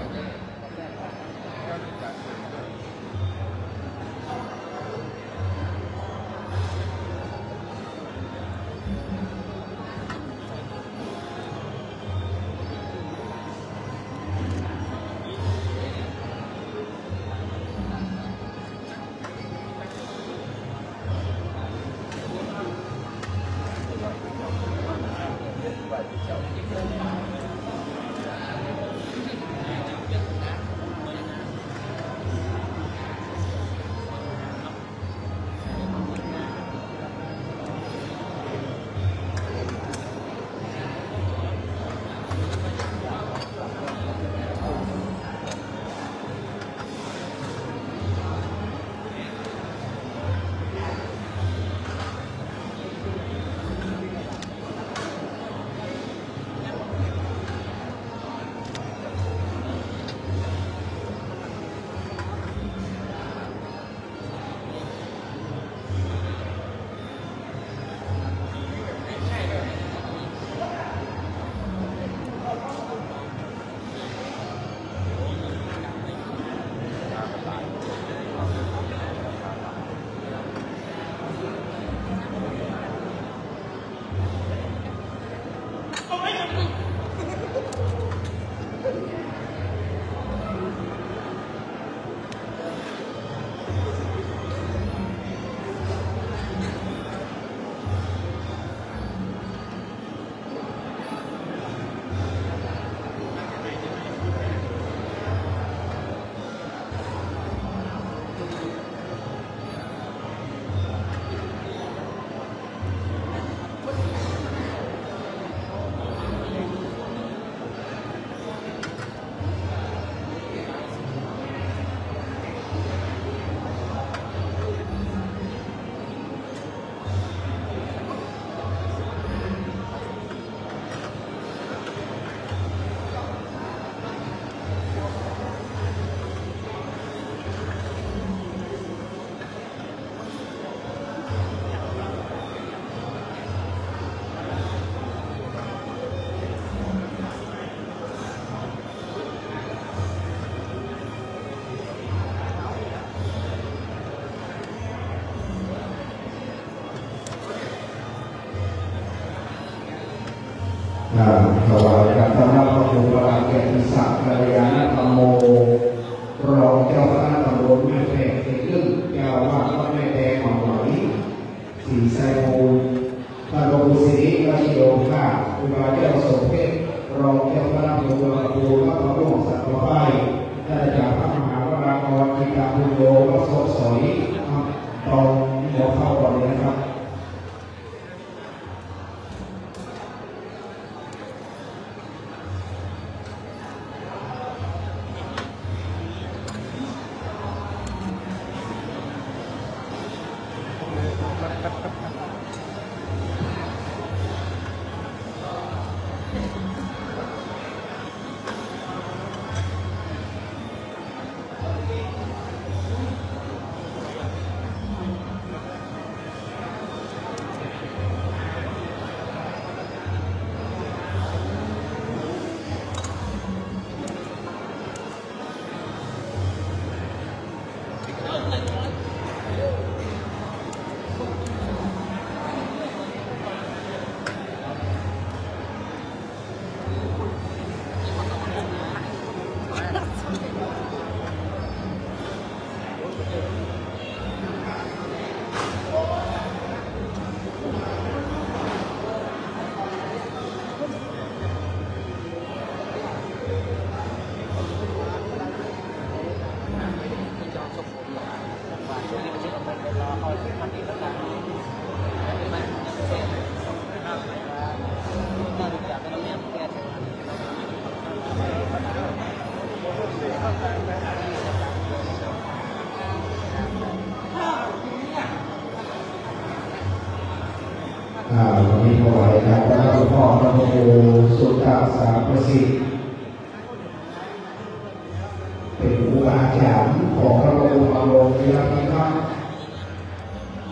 ถวายการต้อนรับพระครูประหลัดเกียรติศักดิ์กัลยาณธรรมโมรองเจ้าคณะตำบลแม่แพรกเอกลึกเจ้าอาวาสวัดแม่แพรหม่อมไหวศรีไซมูลพระหลวงปู่ศรีราชโยภาครูบาเจ้าสมเพชรรองเจ้าคณะตำบลพระครูพระร่วงสัตว์ป้ายได้จากพระมหาวรากรกิตาพุญโยวัดโสสอยตอนหัวเข้าก่อนเลยนะครับวันนี้ถวายการต้อนรับหลวงพ่อพระครูสุตตะสามประสิทธิ์เป็นครูบาอาจารย์ของพระบรมโลกเวลาที่ท่าน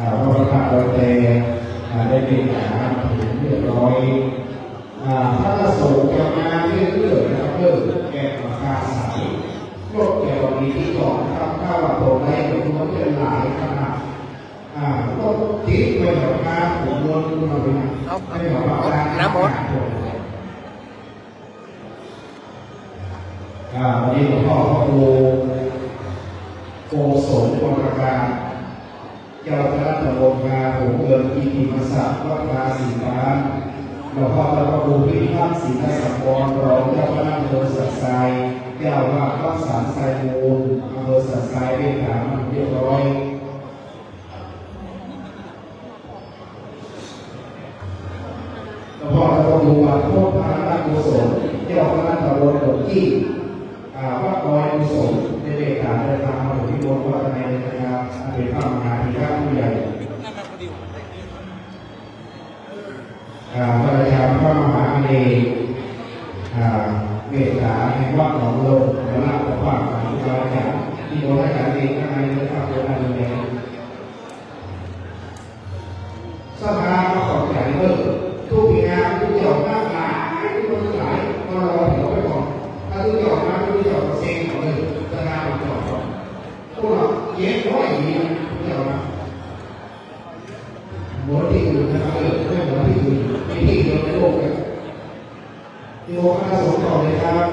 พระประธานโดยแต่ได้เป็นการถึงเรียบร้อยถ้าจะส่งจะมาเรื่อยๆนะครับเพื่อแก้ราคาใสโรคแก้วมีที่ก่อนนะครับถ้าว่าโตได้ก็ต้องเป็นหลายขนาดก็ทิ้งไปแบบน้ำผมวนมาเป็นน้ำหมดวันนี้หลวงพ่อพระครูโกศลวรการเจ้าคณะตำบลงาหงเอิญอิติมศักดิ์วัดนาสีฟ้าหลวงพ่อพระครูพิพัฒน์ศรีนสังวรรองเจ้าคณะอำเภอสัตไซเจ้าวาดวัดสันไซมูลอำเภอสัตไซเป็นฐานเรียบร้อยหลวงพ่อพระครูวัดโคตรพระราชกุศลเจ้าคณะตำบลหลวงจี้วัดลอยกุศลในเอกการเดินทางมาถึงที่โบสถ์วัดในนะครับเป็นพระมหาธีระผู้ใหญ่พระราชาพระมหาเนรเมตตาแห่งวัดหนองลมและรับพระบาทของพระราชาที่โบสถ์ราชการเองข้างในนะครับโดยการดูแลสภาขอบใจเลิกทุกงานทุกอย่างหน้าหลายทุกคนหลายก็รอเดี๋ยวไปก่อนถ้าทุกอย่างมาทุกอย่างก็เซ็งหมดเลยสภาขอบใจพวกเราเย็นร้อยอย่างนี้ทุกอย่างนะหมดที่อื่นนะครับไม่หมดที่อื่นไม่ที่เดียวในโลกเลยที่โลกน่าสนใจเลยครับ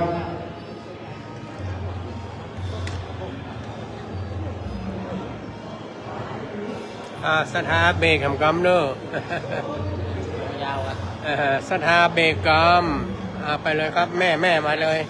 สถาเบกกำเนอะยาวอ่ะสถาเบกกำไปเลยครับแม่มาเลย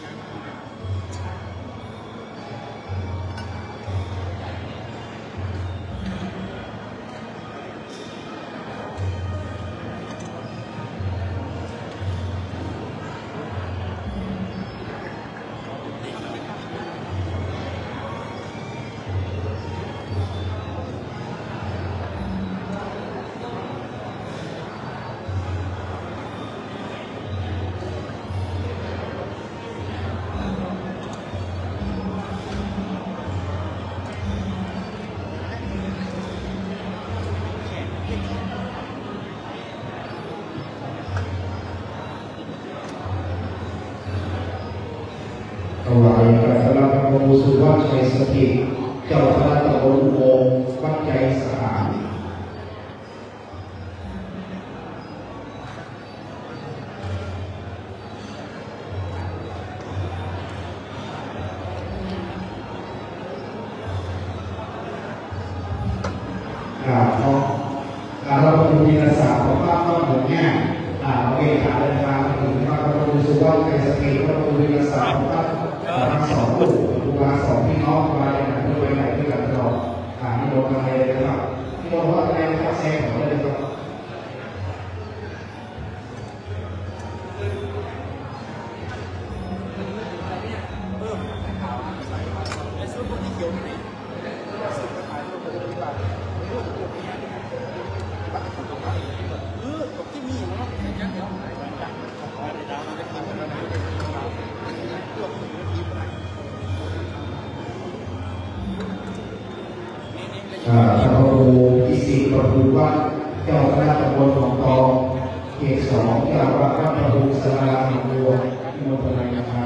ถวายพระราชทานสุวัชชัยสถิตเจ้าคณะตำบลอุโมงค์วัดใจสะอาดเราเป็นวิทยาศาสตร์ของบ้านต้องหมดเนี่ยเราเองหาเดินทางมาถึงพระบรมสุวัชชัยสถิตพระบรมวิทยาศาสตร์ของบ้านทั้งสองลูกครูบาสองพี่น้องมาในหนังด้วยไหนด้วยกันตลอดนิโรธอะไรนะครับนิโรธว่าอะไรครับแซงของเลยครับพระครูอิสิพระครูวัดเจ้าคณะตำบลหนองทองเขตสองเจ้าวัดพระครูสราหนองบัวที่โนนทนายนะครับ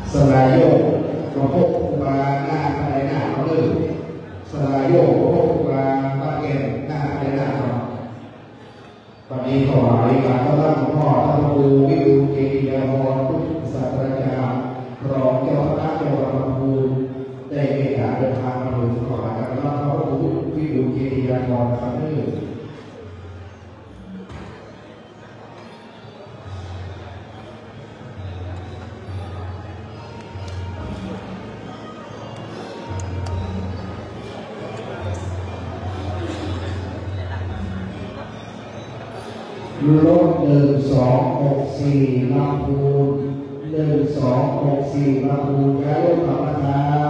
สลายโยกมาพบครูบาหน้าภายหน้าเขาเลยสลายโยกมาพบครูบาบ้านแก่นหน้าภายหน้าเขาวันนี้ขออนุญาตต้อนรับหลวงพ่อท่านครูวิบูลย์เกติยาภรณ์ผู้ศาสตราจารย์รองเจ้าคณะจังหวัดลำพูนได้เมตตาเดินทางมาถึงขออนุญาตต้อนรับพระครูวิบูลย์เกติยาภรณ์ครับนี่รถ1264ลำพูน1264ลำพูนย้ายรถกลับมาครับ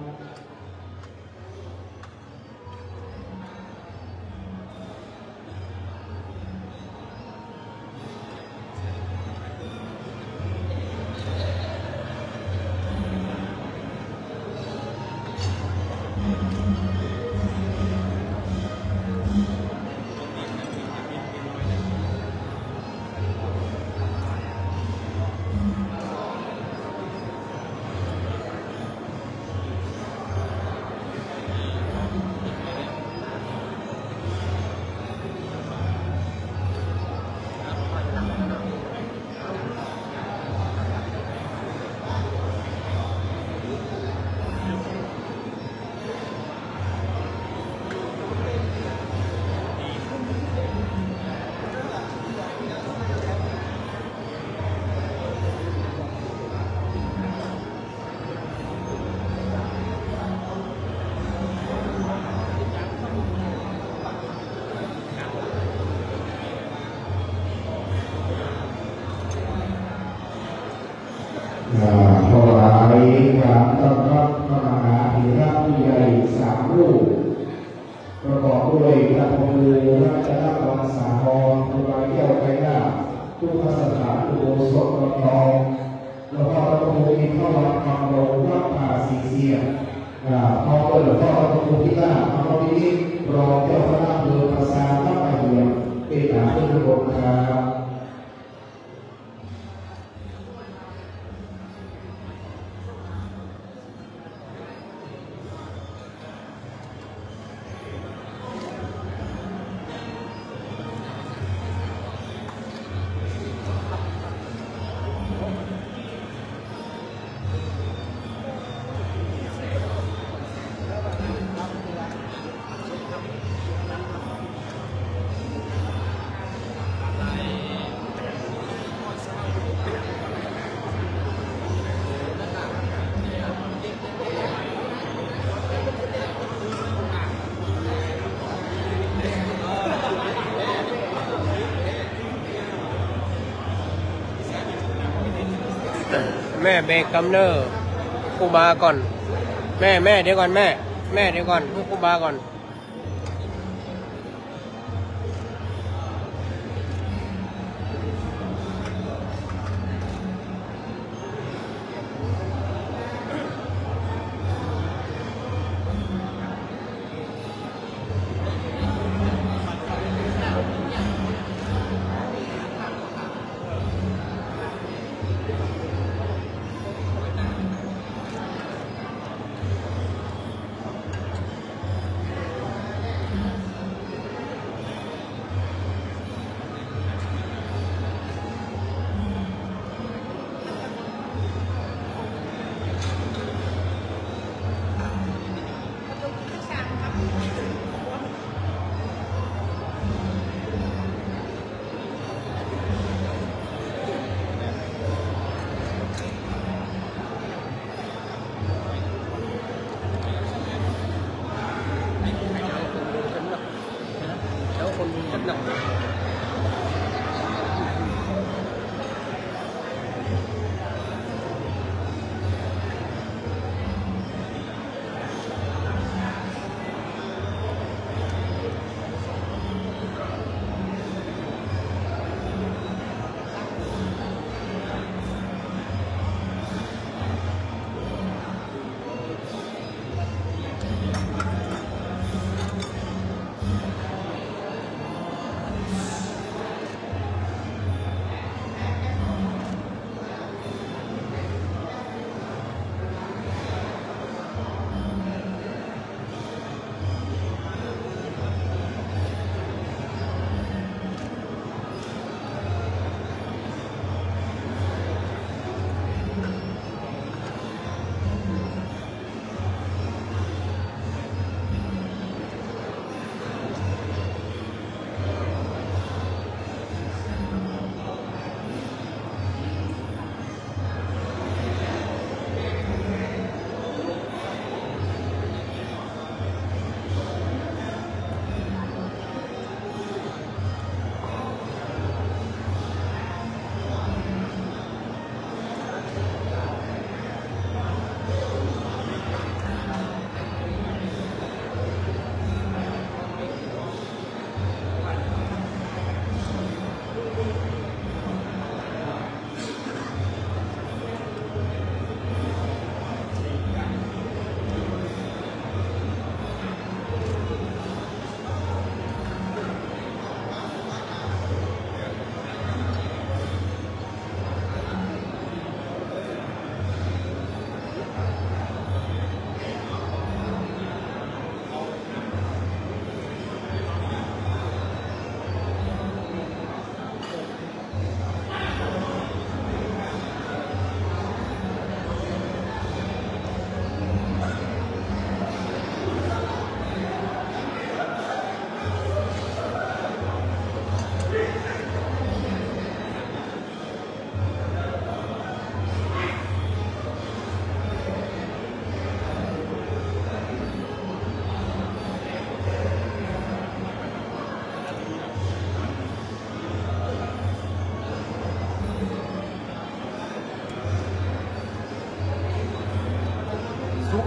ถวายความต้อนรับพระมหาธีระผู้ใหญ่3 รูปประกอบด้วยพระครูรัตนวังสาหรณ์ครูบาแก้วไกรนาถทุกขสถานอุโบสถวัดทองแล้วก็พระครูอินทวัฒน์คำรงวัดป่าสีเสียพร้อมด้วยหลวงพ่อพระครูพิราชพระพินิจรองเจ้าคณะอำเภอปราสาทวัดป่าเหียงเป็นหาเพื่อนร่วมครับแม่เบรกกำเนอร์ครูบาก่อนแม่เดี๋ยวก่อนแม่เดี๋ยวก่อนครูบาก่อน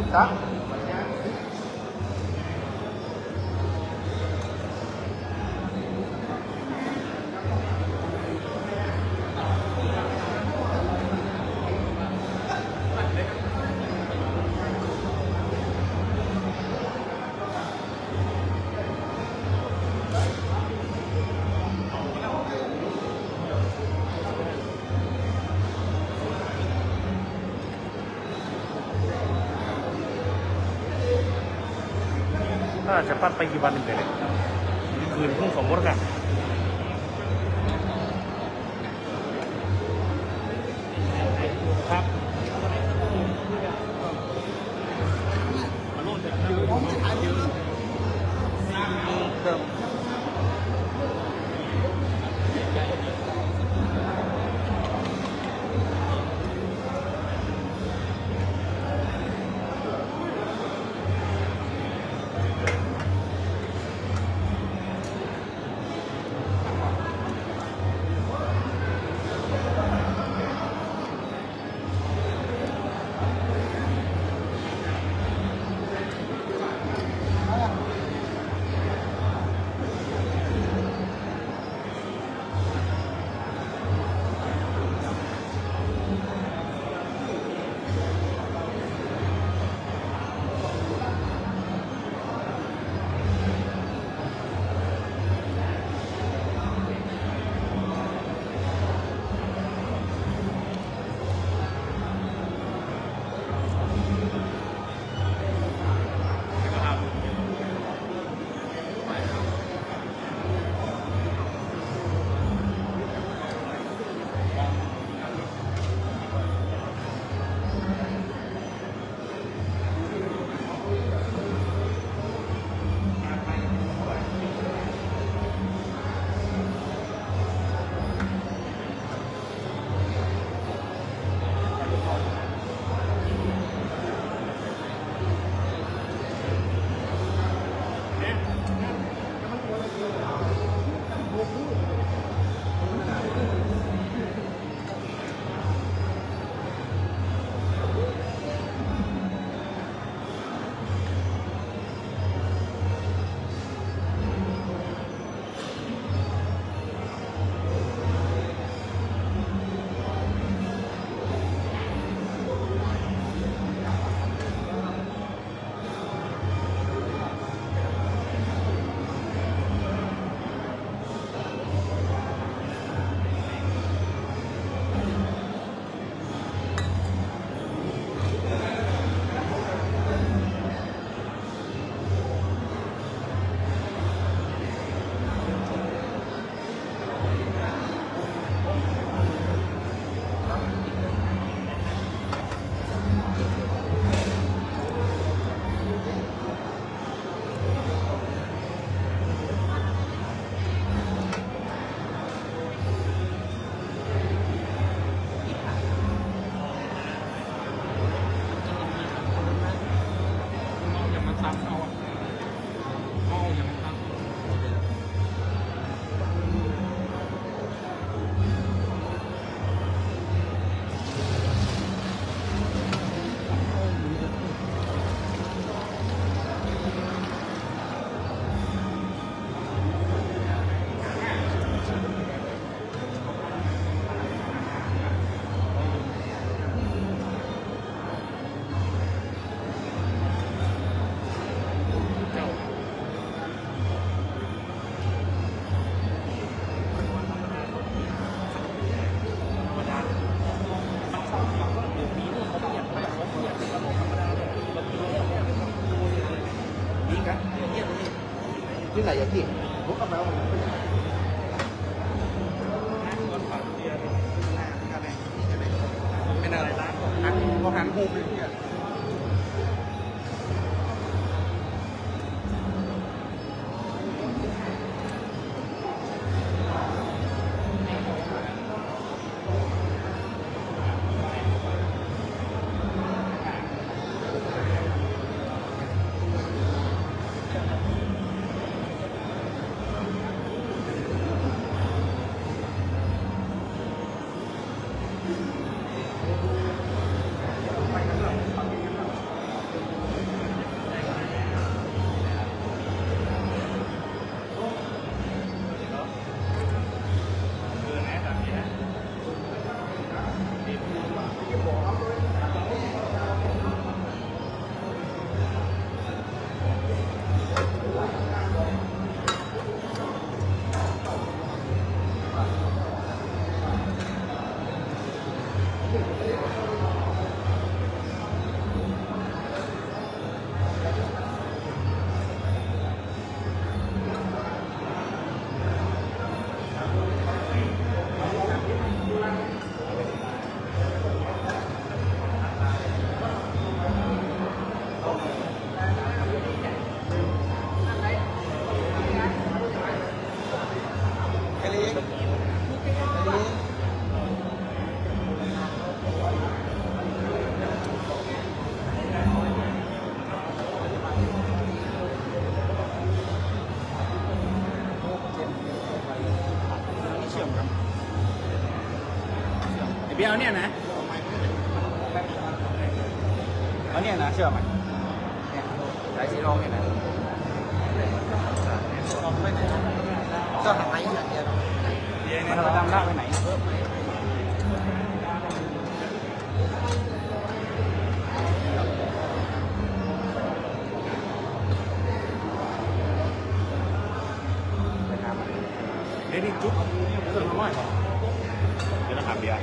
ครับถ้าจะปั้นไปกี่วันหนึ่งเลยเนี่ยคืนเพิ่งสมมติกันครับที่ไหนอย่างที่ผมก็มาเป็นอะไรร้านของหันหูเลยเนี่ยพี่เอาเนี่ยนะเอาเนี่ยนะเชื่อไหมเนี่ยสายสีทองเนี่ยนะก็ทำไมอย่างเดียวมันประจำหน้าไปไหนเดี๋ยวนี่จุ๊บเรื่องน้อยเดี๋ยวนะครับเบียร์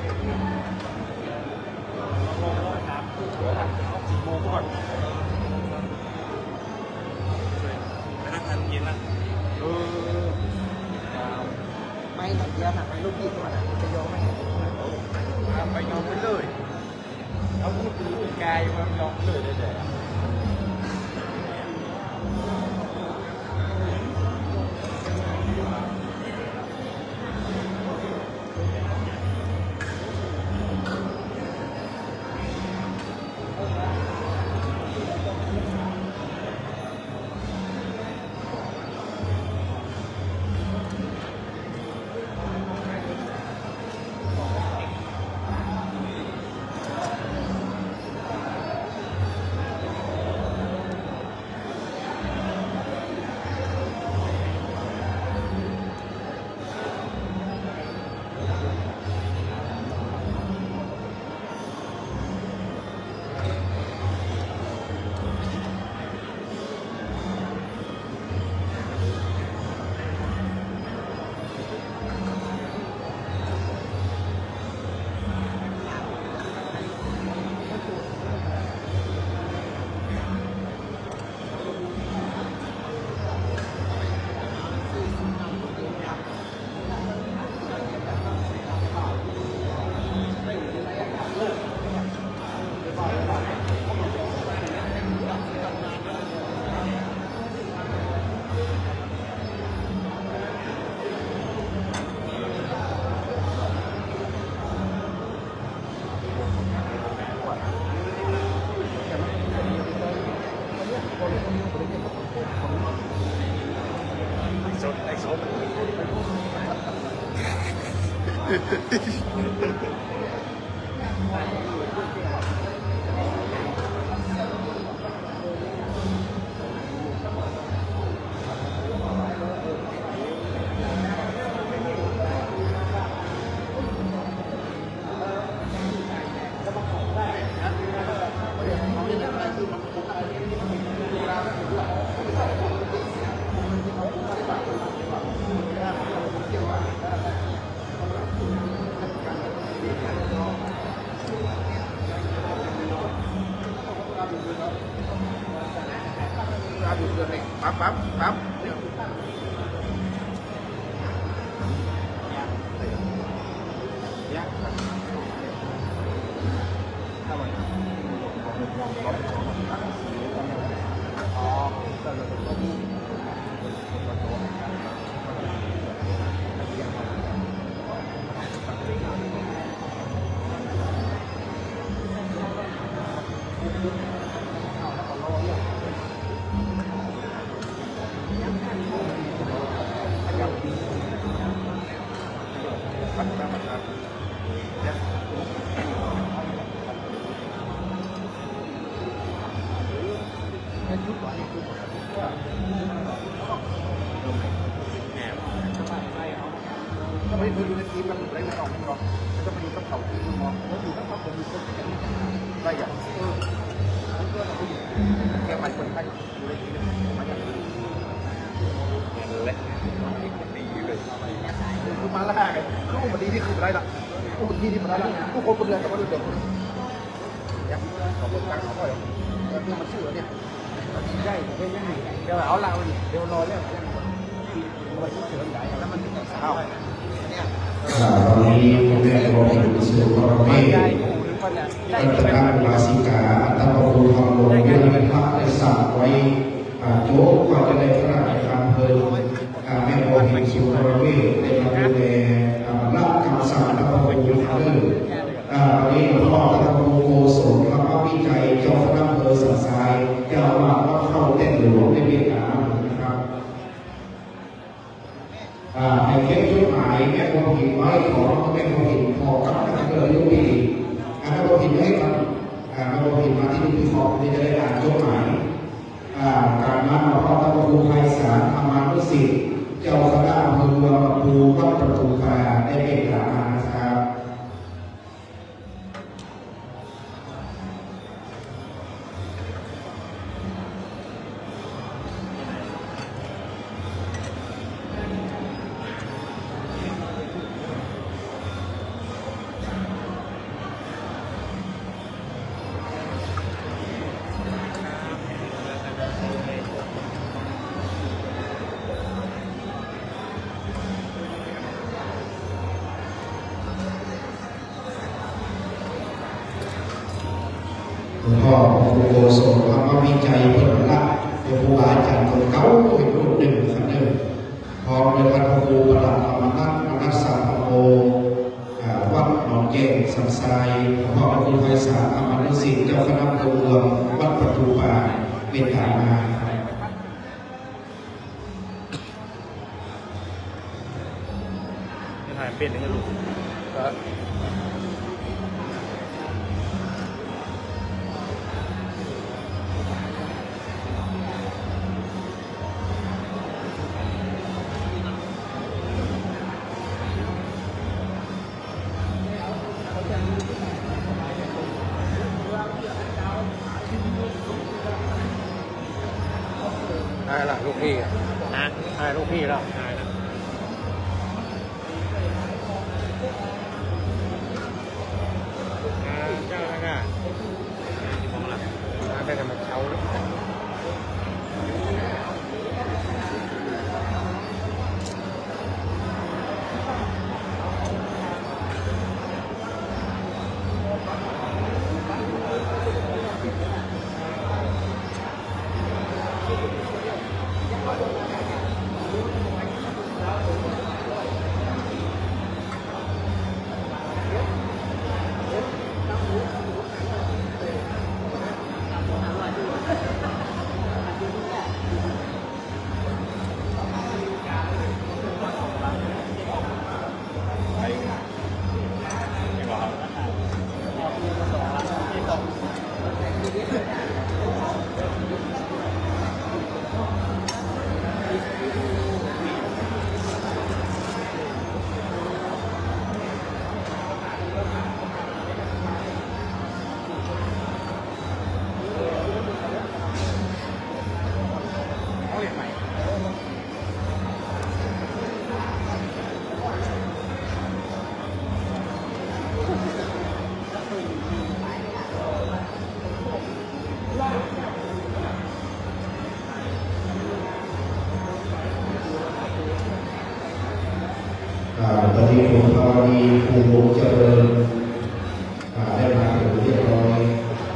4 โมงก่อนไปนั่งทานเย็นละไม่หลังเดียวไปลูกพี่ก่อนจะโยงไหมไปยอมไปเลยเอาพูดถึงกายมันยอมเลยได้เลยปั๊บก็ไม่เคยดูในทีมมันไรไม่ออกไม่ออกจะไปดูกับเขาทีมมองแล้วดูกับเขาผมมีคนได้อย่างแกไปคนไทยดูในทีมมาอย่างนี้เลยดีเลยคือมาละไงคืออุบัติที่คืออะไรล่ะอุบัติที่มันอะไรทุกคนบนเรือแต่ว่าเรือเดิมยังขอบคุณการขอหน่อยเรื่องมันชื่อเนี่ยได้เป็นยังไงเดี๋ยวเอาเราเดี๋ยวรอเนี่ยมันเฉยๆใหญ่แล้วมันจะเข้าตอนนี้คุณแม่รออยู่สู่กรณีรัชกาลวาสิกาอัตตะภูทองหลวงเรื่องพักได้สั่งไว้โจ๊กก็จะได้พระราชทานเพลิงแม่โมเห็นสู่กรณีได้มาดูแลรับคำสั่งอัตตะภูทองหลวงวันนี้หลวงพ่ออัตตะภูโกศลพระวิจัยเจ้าคณะอำเภอสันทรายเจ้าว่าเข้าเต้นหลวงในเวียดนามนะครับให้เก็บจดหมายแม่โมหินไว้ของแม่โมหินพอกับท่านเกิดยุคปีที่จะได้อ่านจดหมายการมาพระพระครูไพศาลธรรมานุสิทธิ์เจ้าคณะอำเภอเมืองลำพูนวัดประตูปราได้เป็นกล่าวมานะครับหลวงพ่อพระครูโกศลธรรมวิจัยเพิ่มละเป็นครูบาอาจารย์คนเก่าอีกรุ่นหนึ่งครับเดิมพร้อมด้วยพระครูประหลัดธรรมนัสมนัสสัมปโมวัดหนองแก่งสันทรายหลวงพ่อพระครูไพศาลธรรมานุสิทธิ์เจ้าคณะอำเภอเมืองวัดประตูปราเป็นกล่าวมาถ่ายเป็นยังไงลูกได้ละลูกพี่นะได้ลูกพี่แล้วได้ละเจ้าแล้วก็ได้ทำมาเช้าแล้วตอนนี้ผมภาวดีภูมิวงเจริญได้มาถึงเรียบร้อย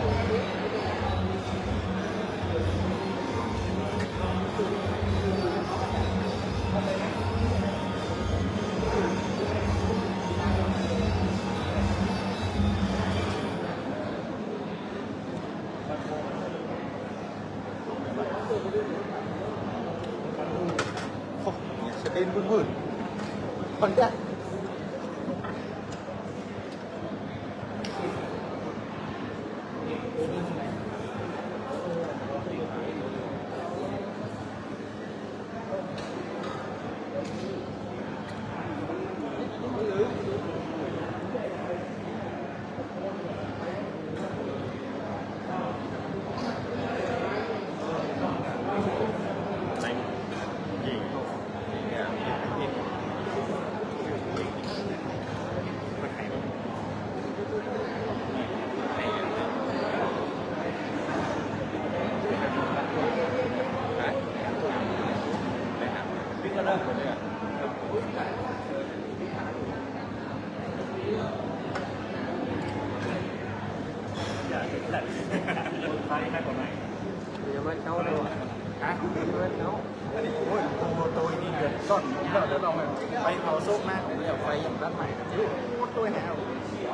จะเป็นมืดคนจะเดี๋ยวมาเช้าเลยว่ะฮะเดี๋ยวมาเช้าอันนี้โอ้ยตัวนี้เกิดต้นเราจะลองไปเผาโซ่มากผมอยากไฟอย่างด้านใหม่ตัวแหว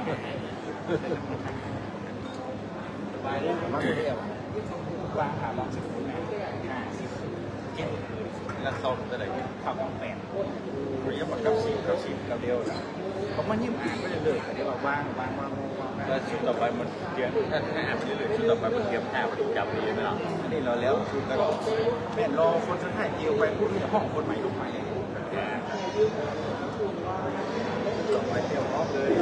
ไปเรื่องมาเรียบวางหาลองสิบคนนะเก็บแล้วเขาจะได้ขับแปดคุยกับกับสีเราเดียวนะผมมายิ้มอ่านก็จะเลิกเดี๋ยววางแล้วชุดต่อไปมันเตรียมถ้าอ่านไปเรื่อยๆชุดต่อไปมันเตรียมท่ามันจับดีไหมล่ะอันนี้เราแล้วชุดแล้วก็เป็นรอคนสุดท้ายเกี่ยวไปพูดห้องคนใหม่ลูกใหม่ต่อไปเตรียมพร้อมเลย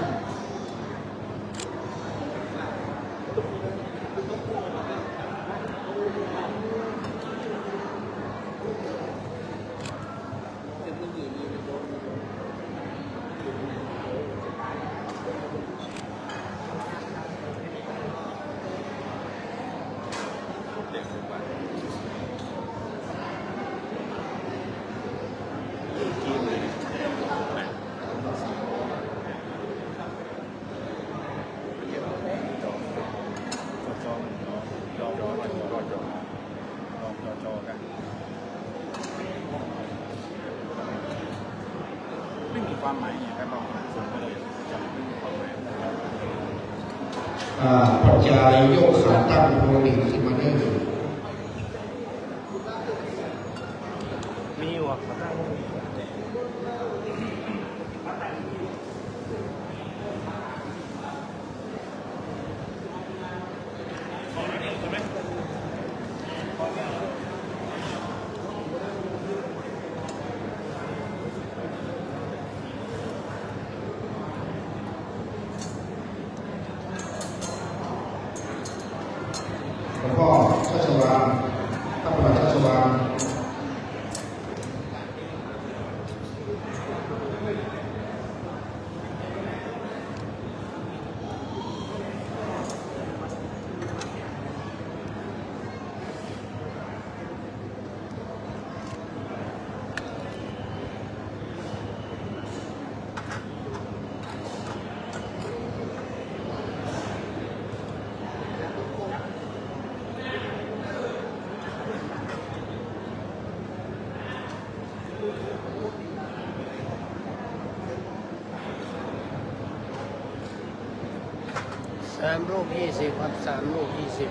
ไม่มีความหมายเนี่ยครับเราส่งไปเลยจะไม่มีความหมายปัจจัยโยกขาตั้งโพลิขึ้นมาได้มีอยู่อ่ะขาตั้งหลวงพ่อชัชวาลพระประหลัดชัชวาล 3 ลูก 20 ครับ 3 ลูก 20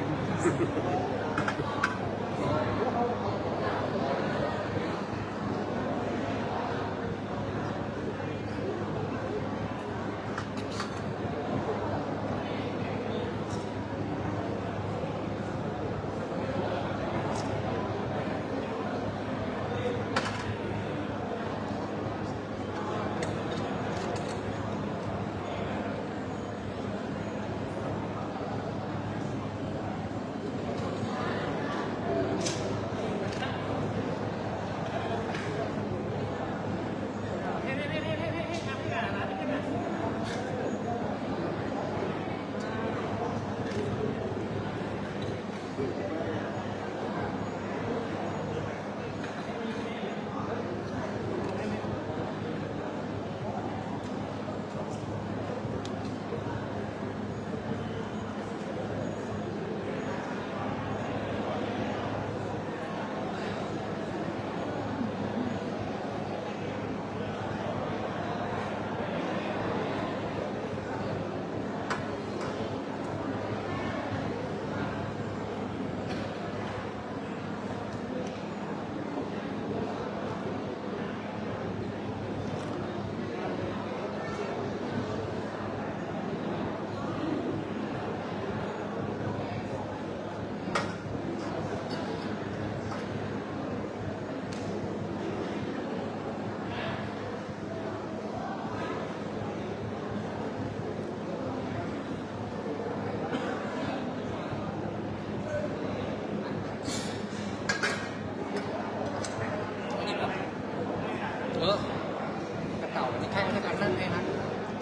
กระเต่านี่ใครจะทำนั่นไงครับ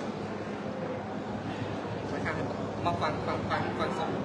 มาฟังสอง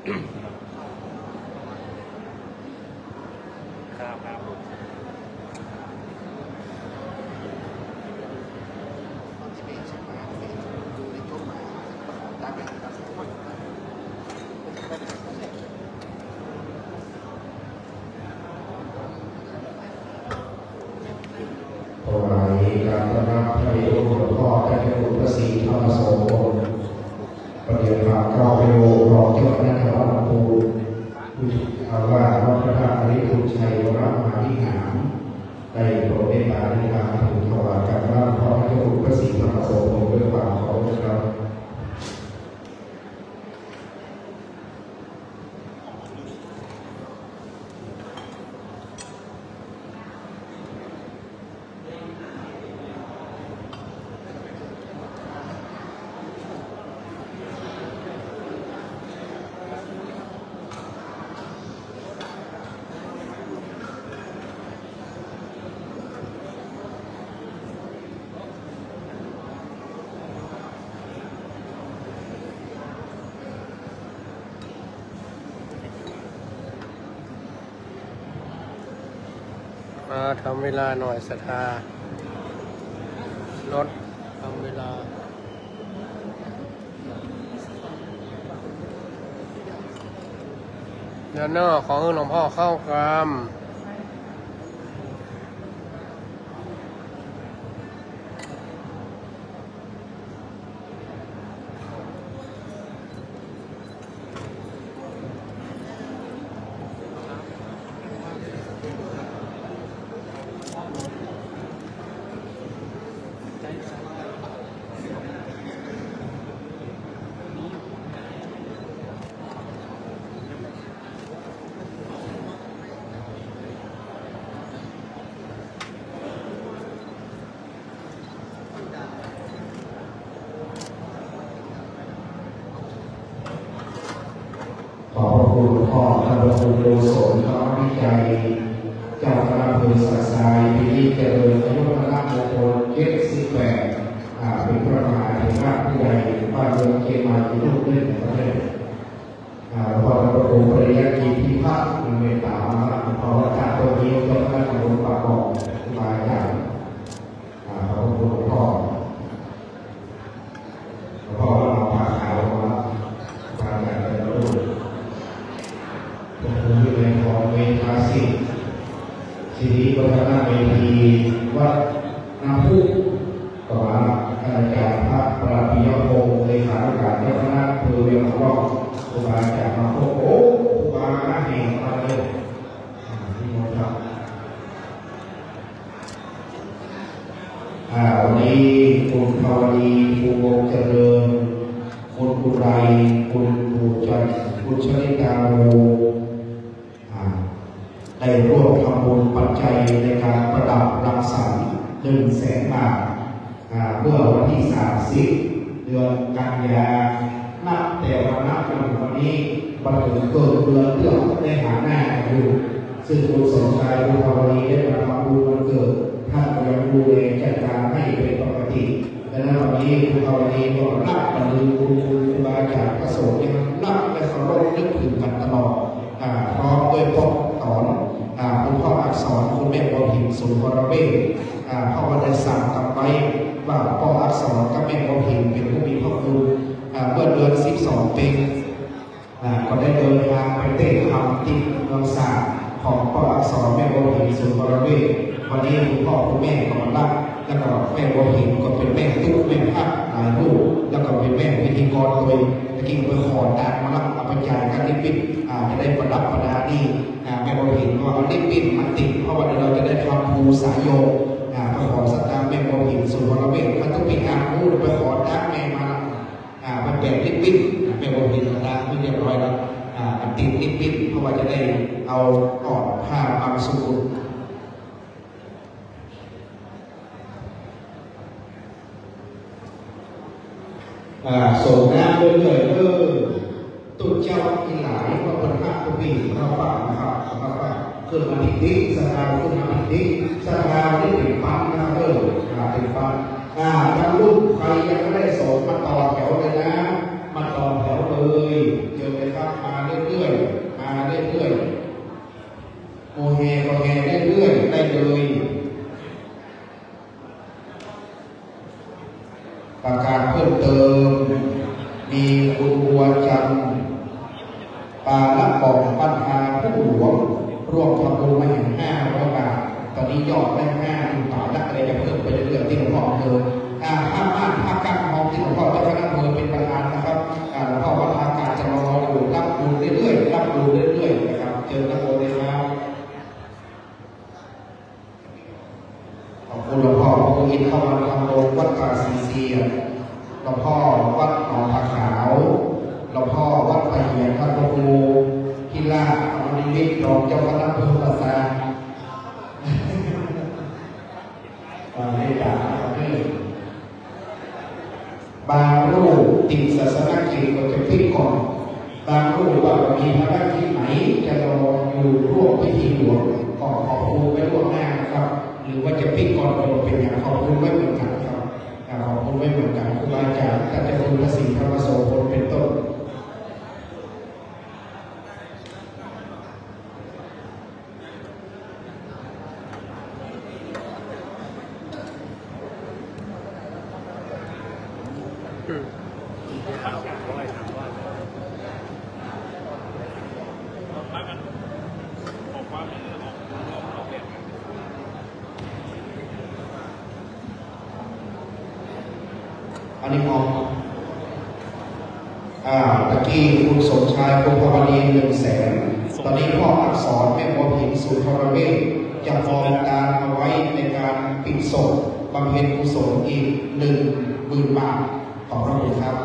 ครับถวายการต้อนรับพระเดชหลวงพ่อพระเจ้าพระศรีธรรมโสพลประเดี๋ยวข่าวก็ไปดูรองเจ้าคณะจังหวัดลำพูนว่าวัดพระธาตุอริพุทธชัยวรมหาวิหารได้โปรดเมตตาในการถูกถวายการต้อนรับพระเจ้าพระศรีธรรมโสพลด้วยความเคารพครับมาทำเวลาหน่อยศรัทธารถทำเวลาเดี๋ยวเนอะของหลวงพ่อเข้ากรรมขอบคุณพ่อท่านพระครูโยศนพระวิจัยเจ้าคณะอำเภอสัตทรายปีนี้เจริญอายุวัฒนมงคล78เป็นพระมหาเถระผู้ใหญ่บ้านเมืองเชียงใหม่ที่ลูกเล่นในประเทศพ่อท่านพระครูปริยัติพิพัฒน์เมตตาพระอาจารย์ตัวนี้เจ้าคณะตำบลปากบ่อมาจากขอบคุณหลวงพ่อเราผ่าขาวมาทางการเดินรุ่งผมอยู่ในของเวทาสิสิริวัฒนเวทีวัดน้ำพุต่อมาอาจารย์พระประพิยพงศ์เลขาธิการเจ้าคณะอำเภอเวียงทองครูบาอาจารย์มาพบครูบาแห่งมาเลยที่มณฑลวันนี้คุณภาวดีภูวงเจริญคุณกุไรคุณบูจันทร์คุณชลิตาโรได้ร่วมทำบุญปัจจัยในการประดับรังสรรค์100,000 บาทเมื่อวันที่30 เดือนกันยานับแต่วันนับจนถึงวันนี้มาถึงเกิดเดือนเพื่อได้หาหน้าอยู่ซึ่งคุณสมชายคุณภาวดีได้มาทำบุญวันเกิดท่านยังดูแลจัดการให้เป็นปกติและในวันนี้คุณภาวดีก็นับบันทึกคุณครูบาอาจารย์พระสงฆ์ยังนับและเคารพนึกถึงกันตลอดพร้อมด้วยพ่อสอนคุณพ่ออักษรคุณแม่บัวหินสุนทรเวชพ่อวันได้สั่งกันไว้ว่าพ่ออักษรกับแม่บัวหินเป็นผู้มีพระคุณเมื่อเดือน12 ปีก็ได้เดินทางไปเต้นคำที่เมืองสาของพ่ออักษรแม่บัวหินสุนทรเวชวันนี้คุณพ่อคุณแม่ก็มารับแล้วก็แม่บัวหินก็เป็นแม่ตู้แม่พักหลายลูกแล้วก็เป็นแม่พิธีกรโดยตะกี้ไปขอดามารับอภิญากันนิปิตจะได้ประดับประดานี่แม่บัวหินก็เอานิปิตมาติดเพราะว่าเราจะได้ทำภูสายโยไปขอสักการแม่บัวหินสุนทรเวชมันต้องมีงานพูดไปขอดาแม่มามันเป็นนิปิตแม่บัวหินดาไม่เรียบร้อยแล้วติดนิปิตเพราะว่าจะได้เอากอดผ้าบางสุกุลส่งน้ำเรื่อยๆตุ่นเจ้าอีหลายว่าเป็นพระผู้มีเราฟังนะครับเราฟังขึ้นมาติดดิสถานขึ้นมาติดดิสถานนี่เป็นปั๊มนะเป็นปั๊มถ้าลูกใครยังไม่ได้ส่งมาต่อแถวเลยนะมาต่อแถวเลยเจอเลยครับมาเรื่เติมมีคุณบัวจันทร์ปาละปองปัญหาผู้หลวงร่วมทำบุญมาอย่าง500 บาทตอนนี้ยอดได้5,000 บาทและอะไรจะเพิ่มไปเรื่อยๆที่หลวงพ่ออำเภอภาคกลางของที่หลวงพ่อเจ้าคณะอำเภอเป็นประธานนะครับหลวงพ่อวัดทางการจะรออยู่รับดูเรื่อยๆรับดูเรื่อยๆนะครับเจอนักโมเลยครับขอบคุณหลวงพ่อครูอินเข้ามาทำโรงวัดป่าศรีเสียหลวงพ่อวัดหนองผาขาวหลวงพ่อวัดไผ่เหียนพระครูพิลาอมริวิทย์รองเจ้าคณะอำเภอปราสาทในด่านบางรูปติดศาสนกิจก็จะพิก่อนบางรูปว่ามีภารกิจไหนจะรออยู่ร่วมพิธีหลวงก็ขอบคุณไว้ล่วงหน้านะครับหรือว่าจะพิก่อนก็เป็นอย่างขอบคุณไว้เหมือนกันครับขอบคุณไว้เหมือนกันครูบาอาจารย์ท่านเจ้าคุณพระศรีธรรมโสพลเป็นต้นอันนี้มองตะกี้คุณสมชายคุณภาวดี100,000ตอนนี้พ่ออักษรแม่บัวหินสุนทรเวชจะมองการเอาไว้ในการปิดศพบำเพ็ญกุศลอีก10,000 บาทขอบพระคุณครับ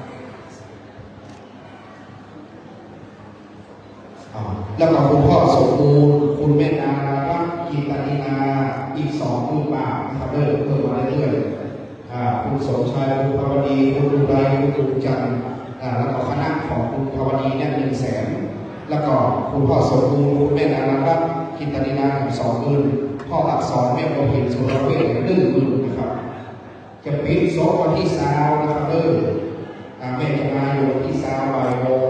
แล้วก็คุณพ่อสมบูรณ์คุณแม่นารักกิตานีนาอีก20,000 บาทนะครับเพิ่มมาเรื่อยๆคุณสมชายคุณภาวดีคุณดุไรคุณดุจันทร์แล้วก็คณะของคุณภาวดีเนี่ย100,000แล้วก็คุณพ่อสมบูรณ์คุณแม่นารักกิตานีนา20,000พ่ออักษรแม่บัวหินสุรเวช10,000นะครับจะปิดศพวันที่20นะครับแม่จะมาอยู่วันที่20 บ่ายโมง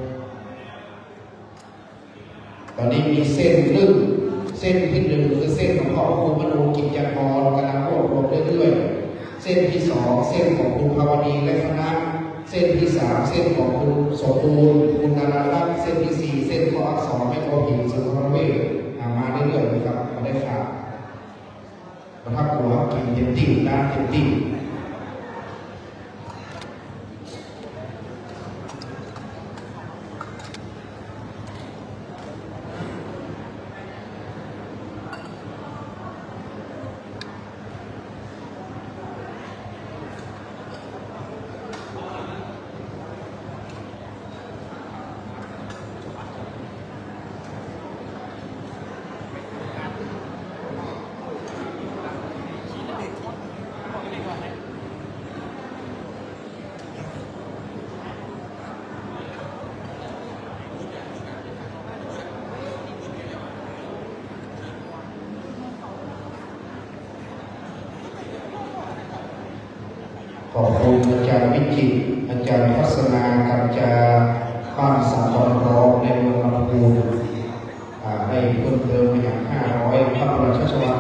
ตอนนี้มีเส้นลึกเส้นที่1คือเส้นของพ่อครูมโนกิจจกรกำลังรวบรวมเรื่อยๆเส้นที่2เส้นของคุณภาวดีและคณะเส้นที่3เส้นของคุณสมบูรณ์คุณนาราลักษ์เส้นที่4เส้นพ่ออักษรแม่บัวหินสุรเวชมาเรื่อยๆนะครับมาได้ค่ะประทับหัวกินเต็มที่น้ำเต็มที่ขอบคุณอาจารย์วิจิตรอาจารย์ทัศนากับอาจารย์บ้านสาธรณ์ร้องในเมืองลำพูนได้เพิ่มเติมมาอย่าง500พระบรมราชวัง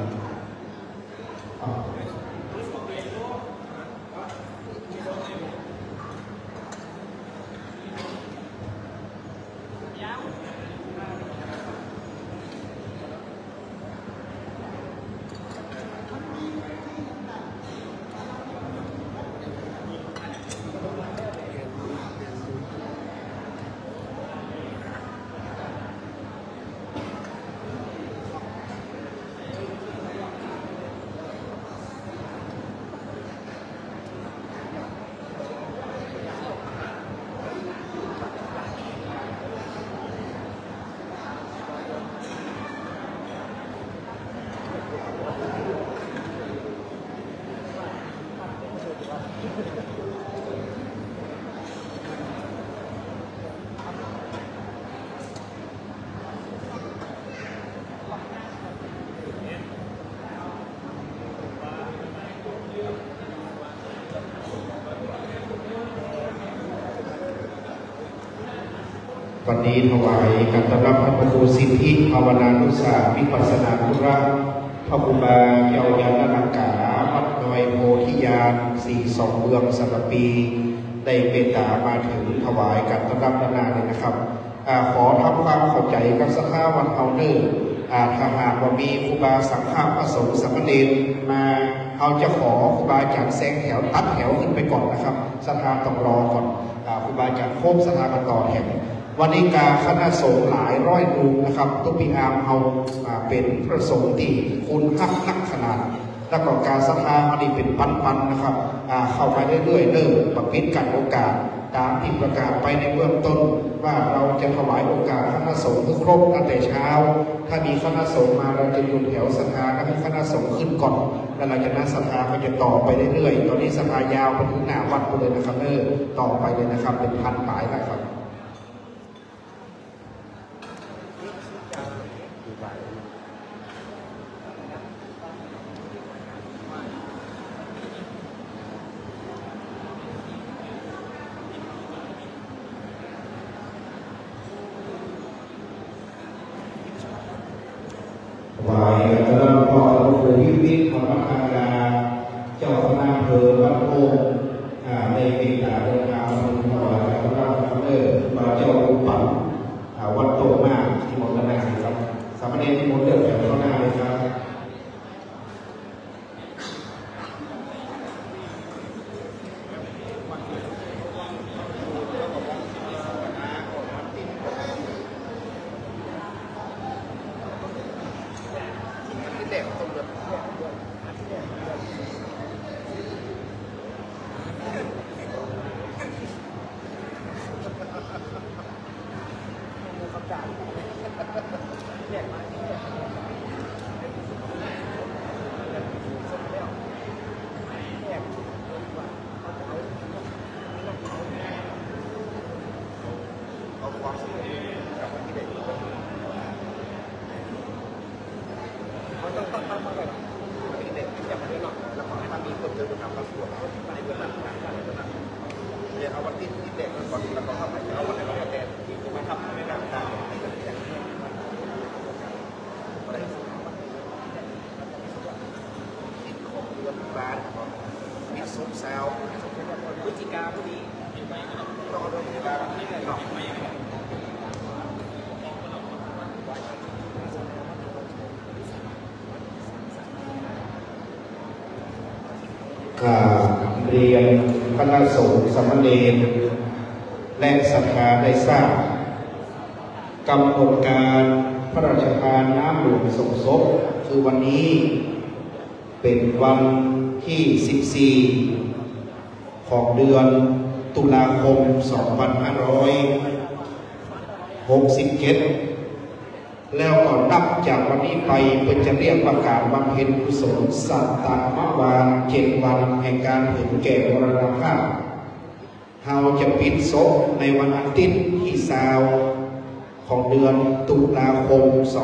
วันนี้ถวายการต้อนรับพระครูสิทธิภาวนานุสาวิปัสสนาธุระพระครูบาเยาวยานนักกาวัดดอยโพธิญาณ42เมืองสัปปีได้เมตตามาถึงถวายกันต้อนรับนาเลยนะครับขอทำความเข้าใจกับสถาวันเอาเนอร์ถ้าหากว่ามีครูบาสังฆพระสงฆ์สามเณรมาเอาจะขอครูบาอาจารย์แซงแถวตัดแถวขึ้นไปก่อนนะครับสถาต้องรอก่อนครูบาอาจารย์โค้งสถากันต่อแถววันนี้การคณะสงฆ์หลายร้อยรูปนะครับทุกปีอามเอาเป็นพระสงฆ์ที่คุณหักนักขนาดแล้วก็การสถามันนี่เป็นปันๆนะครับเข้าไปเรื่อยๆประพิษกันโอกาสตามที่ประกาศไปในเบื้องต้นว่าเราจะถวายโอกาสคณะสงฆ์ครบตั้งแต่เช้าถ้ามีคณะสงฆ์มาเราจะอยู่แถวสถาให้คณะสงฆ์ขึ้นก่อนแล้วหลังจากนั้นสถาก็จะต่อไปเรื่อยๆตอนนี้สถายาวไปถึงหน้าวัดเลยนะครับต่อไปเลยนะครับเป็นพันหมายนะครับวายกระนั้นพ่อหลวงปู่พิพิธภัณฑ์พัฒนาเจ้าคณะอำเภอวัดโป่งในปีการเดินทางมาถวายพระราชทานมาเจ้าอุปัฏวัดโตมากที่หมดแล้วนะครับสามเณรที่หมดเลือกแบบข้างหน้าเลยครับเรียนคณะสงฆ์สามเณรและศรัทธาได้ทราบกำหนดการพระราชทานน้ำหลวงส่งศพคือวันนี้เป็นวันที่14ของเดือนตุลาคม 2567แล้วก็นับจากวันนี้ไปเป็นจะเรียกประกาศบำเพ็ญกุศลสัตตมวา7 วันแห่งการถึงแก่มรณภาพเราจะปิดศพในวันอาทิตย์ที่20ของเดือนตุลาคม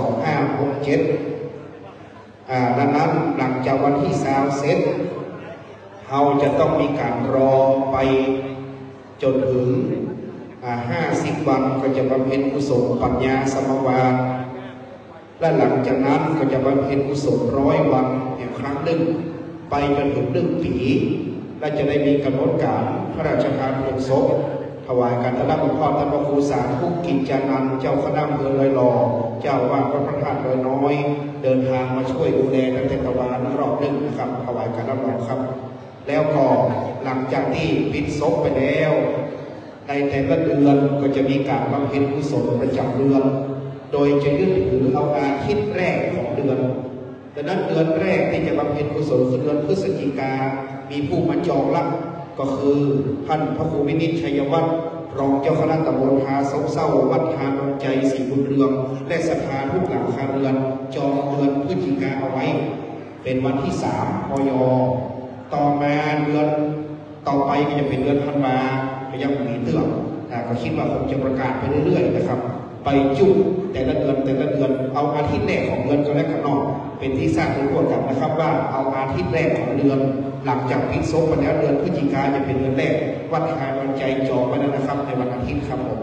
2567ดังนั้นหลังจากวันที่20เสร็จเราจะต้องมีการรอไปจนถึง50 วันก็จะบำเพ็ญกุศลปัญญาสมวาทและหลังจากนั้นก็จะบำเพ็ญกุศล100 วันอีกครั้งหนึ่งไปจนถึง1 ปีและจะได้มีกำหนดการพระราชทานเพลิงศพถวายการถวายหลวงพ่อท่านพระครูสารทุกกิจจานันท์เจ้าคณะอำเภอลอยหล่อเจ้าว่าพระประธานลอยน้อยเดินทางมาช่วยดูแลตั้งแต่ตะวันรอบหนึ่งนะครับถวายการรับรองครับแล้วก็หลังจากที่ปิดศพไปแล้วในแต่ละเดือนก็จะมีการบำเพ็ญกุศลประจำเดือนโดยจะยึดถือเอาอาทิตย์แรกของเดือนดังนั้นเดือนแรกที่จะบำเพ็ญกุศลคือเดือนพฤศจิกามีผู้มาจองรับก็คือท่านพระครูวินิจชัยวัฒน์รองเจ้าคณะตำบลหาศพเศร้าวัดหานนใจศรีบุญเรืองและศรัทธาทุกหลังคาเรือนจองเดือนพฤศจิกาเอาไว้เป็นวันที่3 พย.ต่อมาเดือนต่อไปก็จะเป็นเดือนธันวาก็ยังมีเตือนก็คิดว่าคงจะประกาศไปเรื่อยๆนะครับไปจุดแต่ละเดือนเอาอาทิตย์แรกของเดือนก็แล้วกันเนาะเป็นที่ทราบในพวกกันนะครับว่าเอาอาทิตย์แรกของเดือนหลังจากพิษศพไปแล้วเดือนพฤศจิกายนจะเป็นเดือนแรกวัดหาวันใจจองไว้แล้วนะครับในวันอาทิตย์ครับผม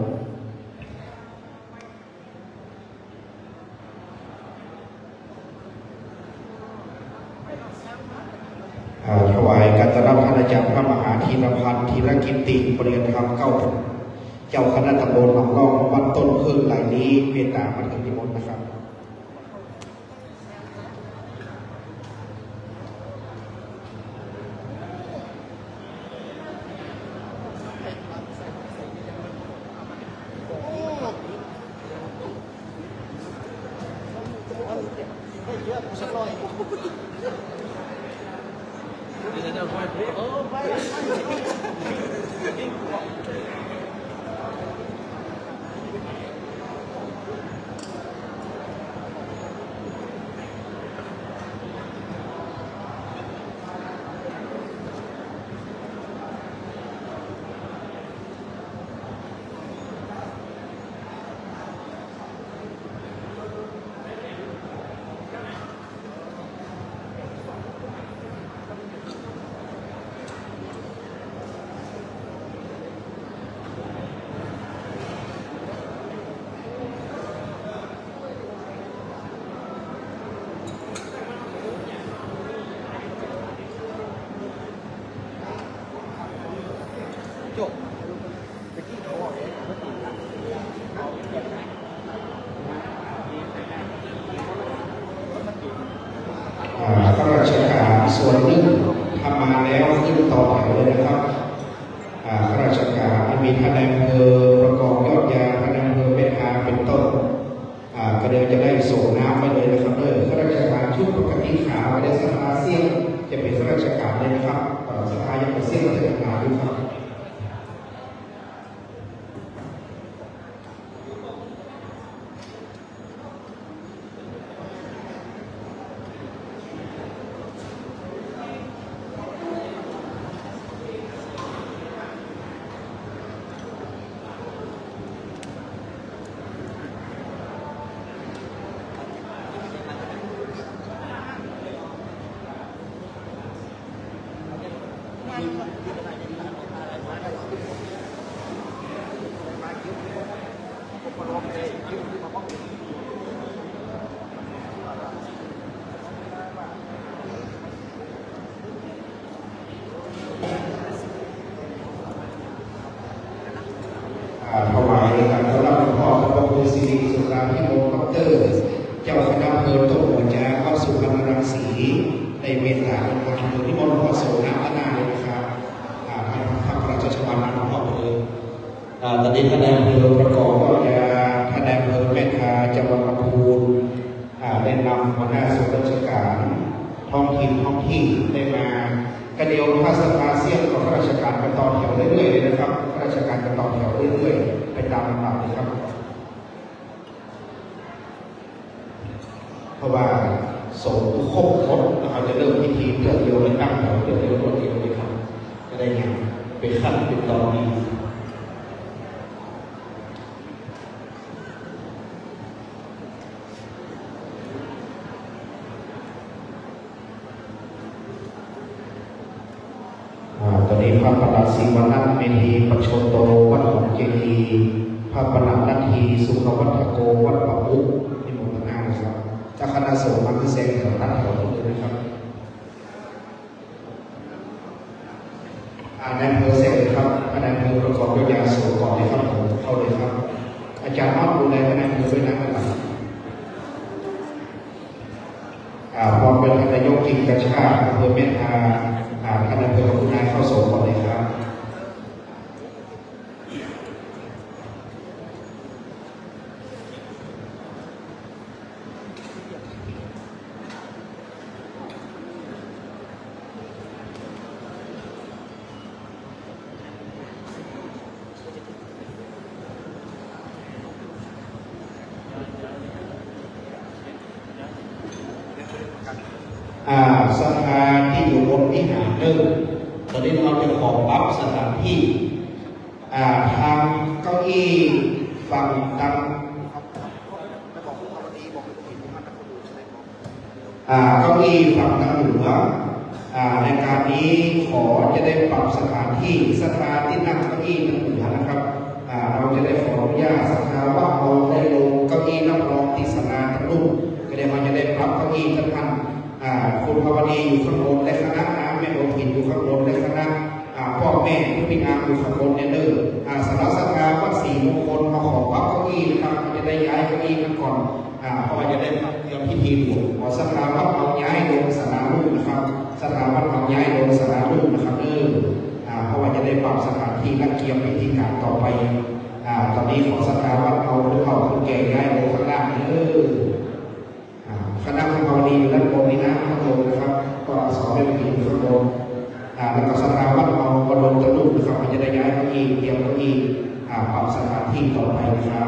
ถวายกการต้อนรับท่านอาจารย์พระมหาธีรพันธ์ธีรกิตติปริยธรรมเก้าเจ้าคณะตำบลหนองล่องวัดต้นพึ่งไหลนี้เมตตามาถึงนิมนต์นะครับข้าราชการส่วนหนึ่งทำมาแล้วขึ้นต่อแถวเลยนะครับข้าราชการมีท่านนายอำเภอประกอบยอดยาท่านนายอำเภอเมตตาเป็นต้นก็เดี๋ยวจะได้ส่งน้ำไปเลยนะครับข้าราชการชุดปกติขาไม่ได้สภาเสี่ยงจะเป็นข้าราชการเลยนะครับสภายังเป็นเสี่ยงราชการด้วยครับถวายการต้อนรับหลวงพ่อพระบรมศิริสุราภิโมดร.เจ้าคณะอำเภอต้นหัวจ้าเข้าสู่พระรังสีในเมตตาเป็นการโดยที่มรดกโสนน้ำนาเลยนะครับให้พระราชวังนั้นหลวงพ่อเลยตอนนี้ท่านนายอำเภอประกอบก็จะท่านนายอำเภอเมตตาจังหวัดลำพูนได้นำหัวหน้าส่วนราชการท้องถิ่นท้องที่ได้มากระเดียวภาษาเซียนของข้าราชการกันต่อแถวเรื่อยๆเลยนะครับข้าราชการกันต่อแถวเรื่อยๆไปตามลำดับเลยครับเพราะว่าส่งทุกครบหมดเราจะเริ่มพิธีเพื่อเดียวและตั้งแถวเพื่อเดียวรวดเดียวเลยครับจะได้อย่างเป็นขั้นเป็นตอนนี้ตอนนี้พระประหลัดศิวนัทเมธีปัจโชโตวัดหงเจดีพระประหลัดนาทีสุขวัฒโกวัดปะมุกนิมนต์นานะครับจากคณะสงฆ์มาคือแสงแถวตั้งแถวเลยนะครับนายอำเภอเสร็จครับนายอำเภอประกอบด้วยยาสูบก่อนเลยครับผมเข้าเลยครับอาจารย์มอบดูแลนายอำเภอด้วยนะครับพร้อมเป็นนายกจิงกระชาอำเภอเมตตาท่านนายอำเภอคุณนายเข้าส่งก่อนเลยครับ สถานที่อยู่บนวิหารหนึ่งตอนนี้เราจะขอปรับสถานที่ทางเก้าอี้ฝั่งทางเก้าอี้ฝั่งทางเหนือในการนี้ขอจะได้ปรับสถานที่นั่งเก้าอี้ทางเหนือนะครับเราจะได้ขออนุญาตสภาว่าเราได้ลงเก้าอี้นักร้องที่ศาลาทั้งรุ่นก็ได้มาจะได้ปรับเก้าอี้ท่านคุณภาวดีอยู่ข้างบนและคณะแม่โอทินอยู่ข้างบนในคณะพ่อแม่ผู้พิการอยู่ข้างบนเนี่ยเด้อสำหรับสักการวัด4 มงคลมาขอพักเก้าอี้นะครับจะได้ย้ายเก้าอี้กันก่อนเพราะว่าจะได้เตรียมพิธีหลวงขอสักการวัดเอาย้ายลงสนามลูกนะครับสถาบันเอาย้ายลงสนามลูกนะครับเพราะว่าจะได้ปรับสถานที่และเตรียมพิธีการต่อไปตอนนี้ขอสักการวัดเอาคนแก่ย้ายลงข้างล่างคณะของเราดีอยู่ด้านบนนี้นะข้างบนนะครับก็สอนเป็นพิธีข้างบนแล้วก็สถาบันเอาบอลตะลุกนะครับมันจะได้ย้ายเก้าอี้เตรียมเก้าอี้ปรับสถานที่ต่อไปนะครับ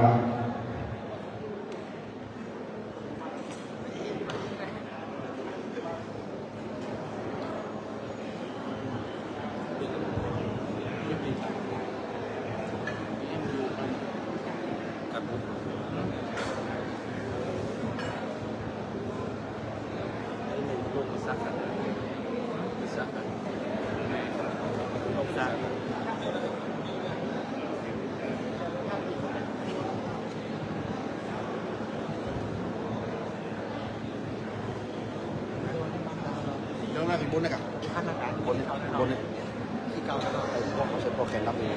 เรื่องแรกเป็นบนนะครับบนที่เก้าแล้วก็ไอ้พวกเขาใช้พวกแขนรับมือ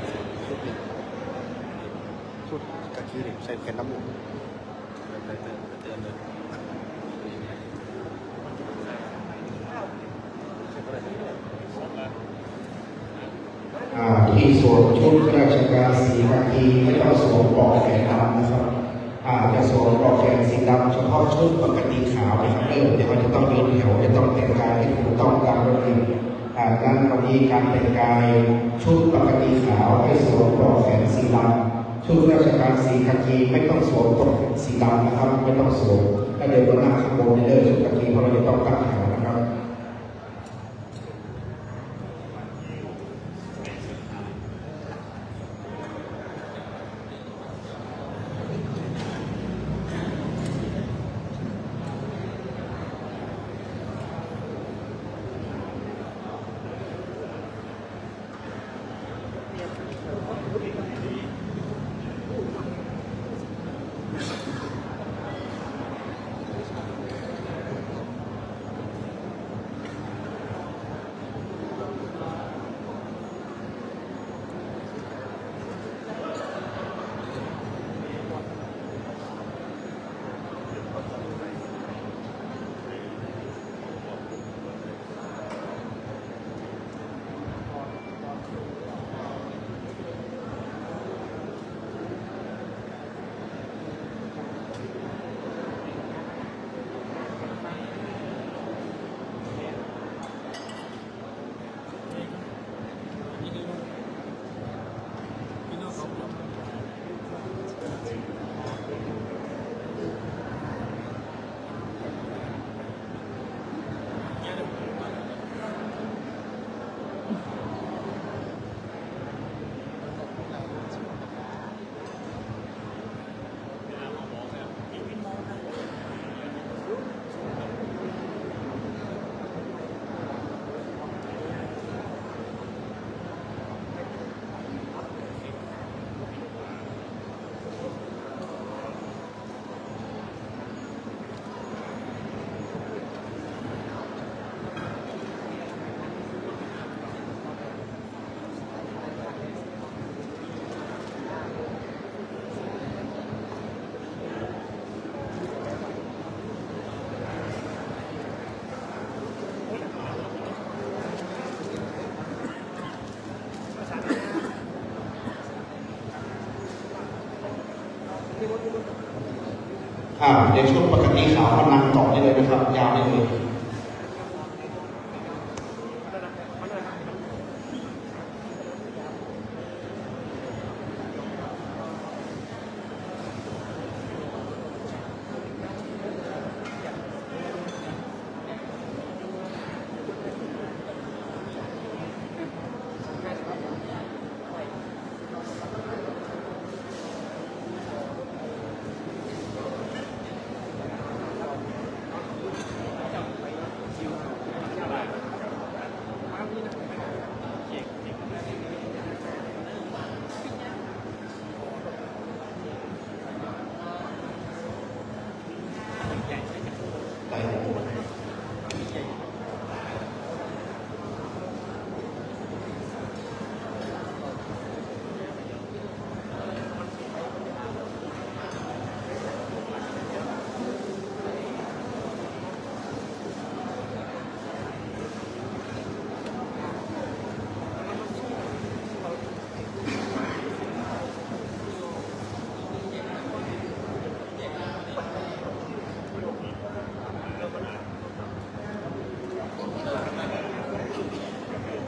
ชุดกะคีเนี่ยใช้แขนรับมือที่สวมชุดราชการสีกากีไม่ต้องสวมปลอกแขนดำนะครับจะสวมปลอกแขนสีดำเฉพาะชุดปกติขาวนะครับเดี๋ยวจะต้องเดินแถวจะต้องแต่งกายให้ถูกต้องตามระเบียบการวันนี้การแต่งกายชุดปกติขาวให้สวมปลอกแขนสีดำชุดราชการสีกากีไม่ต้องสวมปลอกแขนสีดำนะครับไม่ต้องสวมถ้าเดินบนหน้าข้างบนในชุดกากีเพราะเราจะต้องตั้งแถวนะครับ ในช่วงปกติขาวมันนั่งต่อได้เลยนะครับยาวได้เลย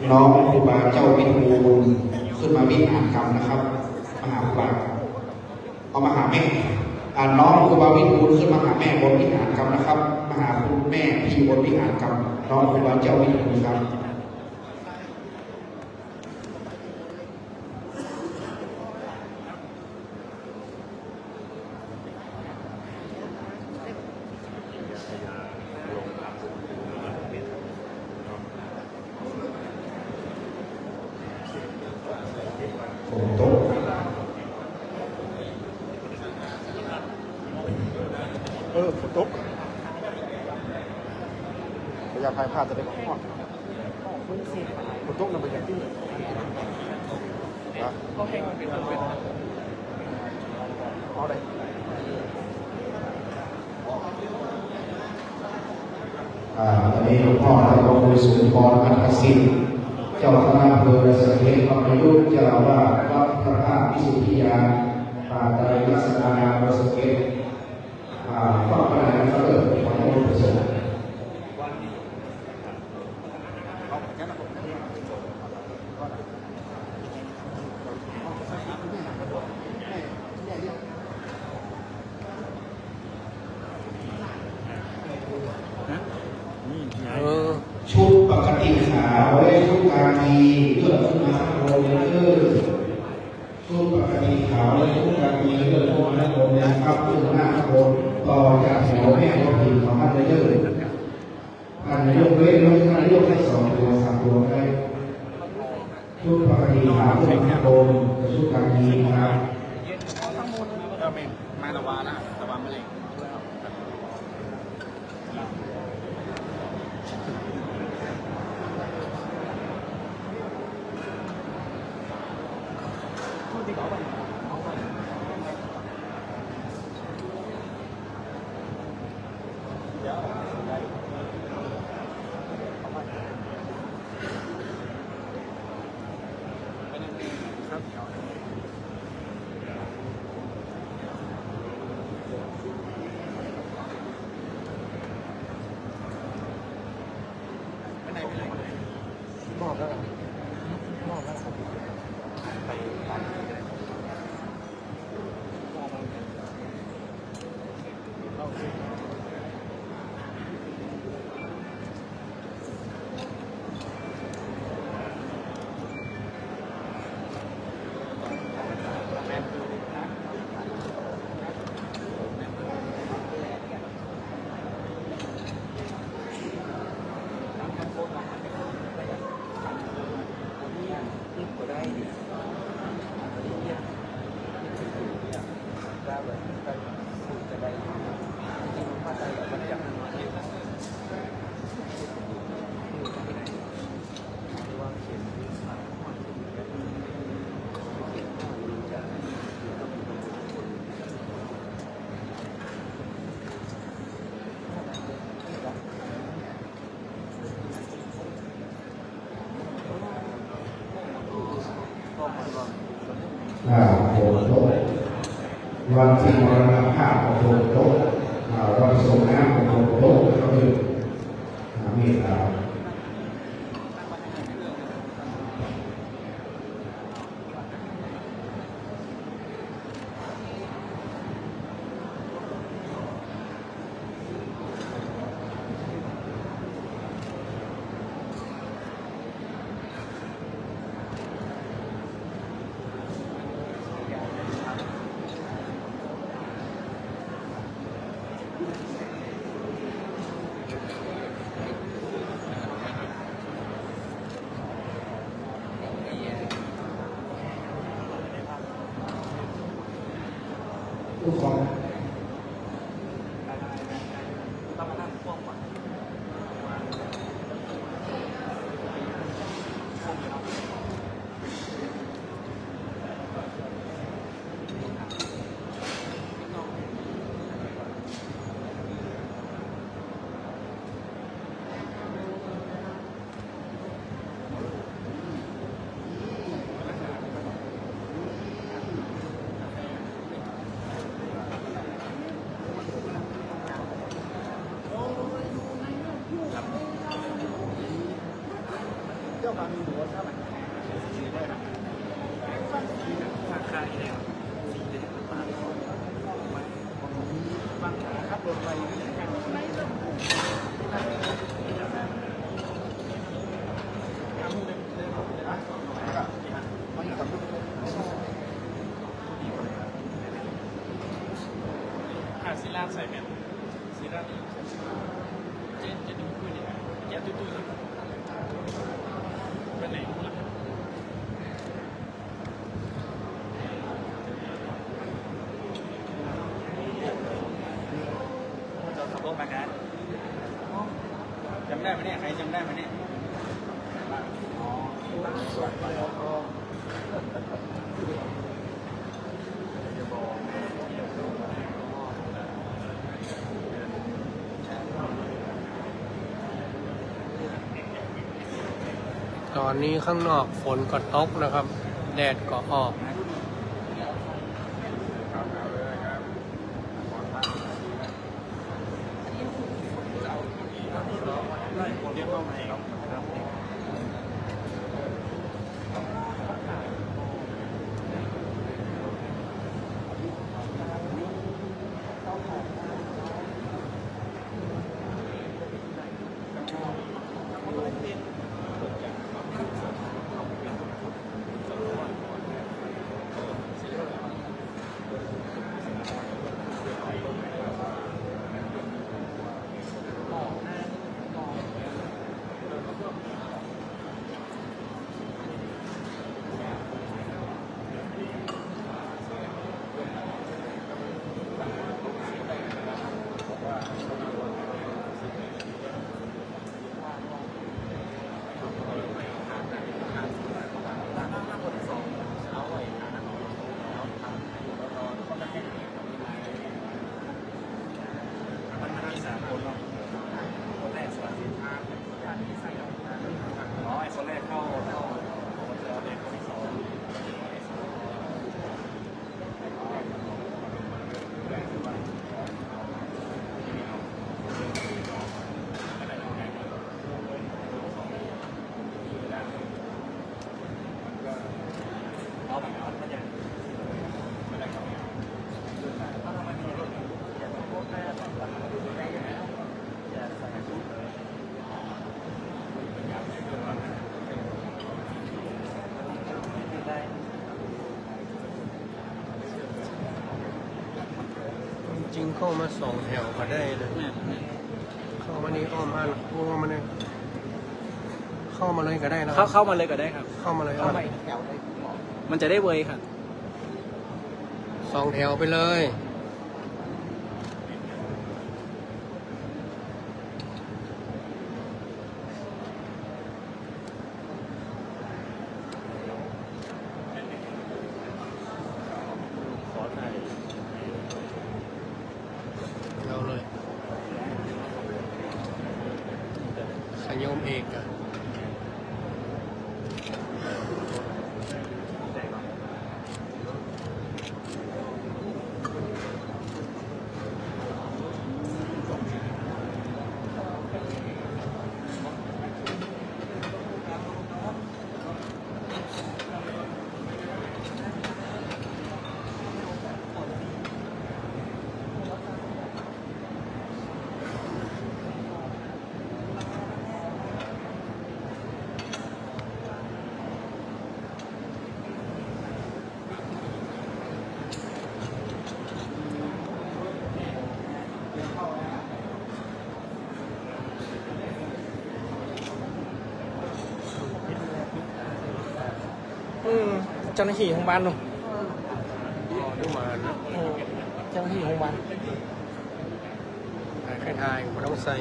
น้องครูบาเจ้าวิทูลขึ้นมาวิหารกรรมนะครับมหาครูบาเอามาหาแม่น้องครูบาวิทูลขึ้นมาหาแม่บนวิหารกรรมนะครับมาหาคุณแม่ที่บนวิหารกรรมน้องครูบาเจ้าวิทูลครับฝนตกพยายามพายพาจะได้ขอดฝนตกนั่นเป็นอย่างที่นะเอาได้ตอนนี้หลวงพ่อท่านรองสุนทรอัฏฐศิลป์เจ้าคณะอำเภอสะเก็ดพระประยุทธ์เจ้าว่าวัดพระธาตุวิสุทธิยานป่าไตรลักษณะงามสะเก็ดฝากไปไหนก็เกิดความรู้สึกชุดปกติขาวไว้ชุดกากีเลือดขึ้นมาข้างบนเลยชุดปกติขาวไว้ชุดกากีเลือดขึ้นมาข้างบนนะครับขึ้นหน้าข้างบนต่อจากแถวแม่ก็ผิดของท่านเยอะเลยท่านยกเว้นท่านยกให้2 ตัว 3 ตัวได้ชุดปกติขาวขึ้นข้างบนชุดกากีนะครับมาตะวันนะตะวันไม่เล็กบอกแล้วบอกแล้วครับไปร้านโหโตวันที่มรณภาพของโหโตวันส่งน้ำของโหโตก็คือเมตตาทุกคนศิลาใส่แมสศิลาจะดูคุยเนี่ยแกตุ้ยๆเป็นไหนล่ะจะขับรถมากันจำได้ไหมเนี่ยใครจำได้ไหมเนี่ยตอนนี้ข้างนอกฝนก็ตกนะครับแดดก็ออกจริงเข้ามา2 แถวก็ได้เลยเข้ามานี่อ้อมอ่านวงมาเนี่ยเข้ามาเลยก็ได้นะเข้ามาเลยก็ได้ครับเข้ามาเลยเข้าไปแถวเลยมันจะได้เวยครับ 2 แถวไปเลยขยมเอกอะเจ้าหน้าที่ของบ้านเนาะดูมานะเจ้าหน้าที่ของบ้านใครทายไม่ต้องใส่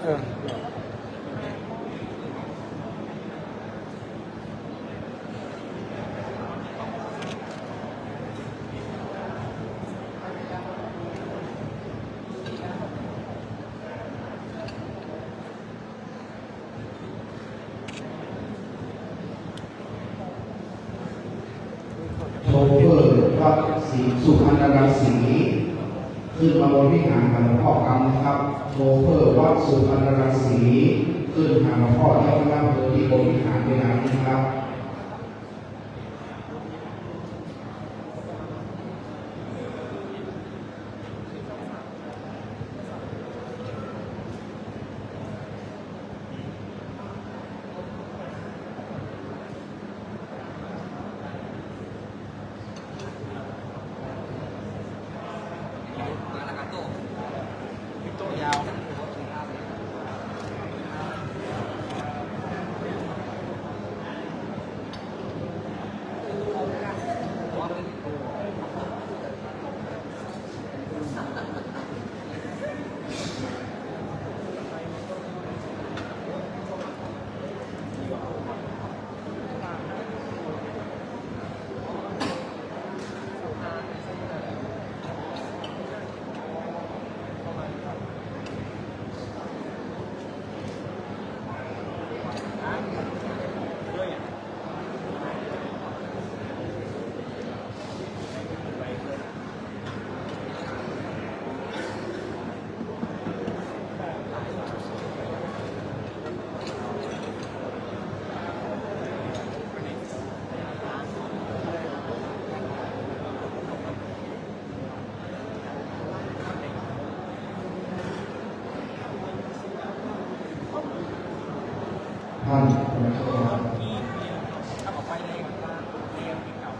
โชเฟอร์วัดศรีสุพรรณรังสีขึ้นมาบนวิหารหลวงพ่อกำนะครับโชเฟอร์วัดสุพรรณรังสีขึ้นหาหลวงพ่อเจ้าคณะอำเภอที่บนวิหารเวลานี้ครับต๊ะยาวท่านนะครับถ้าออกไปเลยเรียงเก่า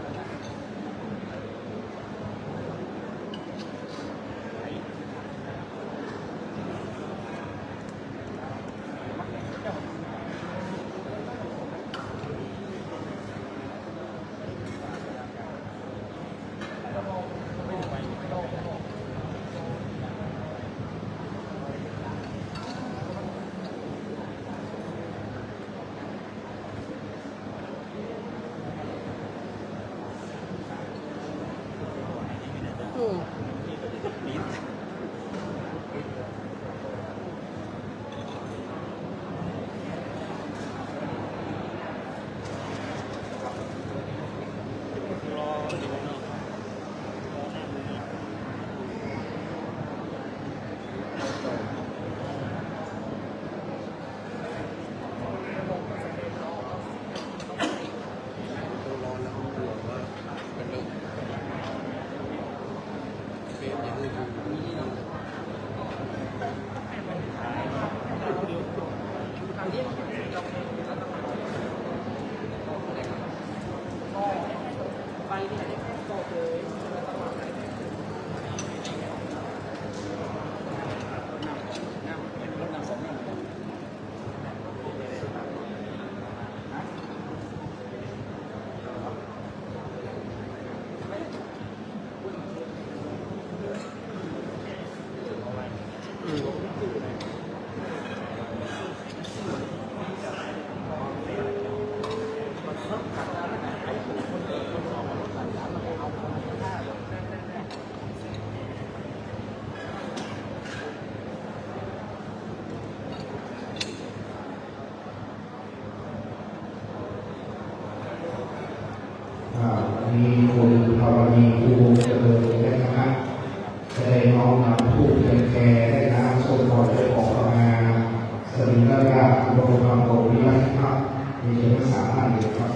มีคุณภาวดีภูวงเจริญและคณะได้น้อมนำผู้เพียรแก่ได้น้ำส้มปล่อยได้ออกมาสรีระยะโลภะโลวิริยะมีเพียง3 ท่านเดียวครับ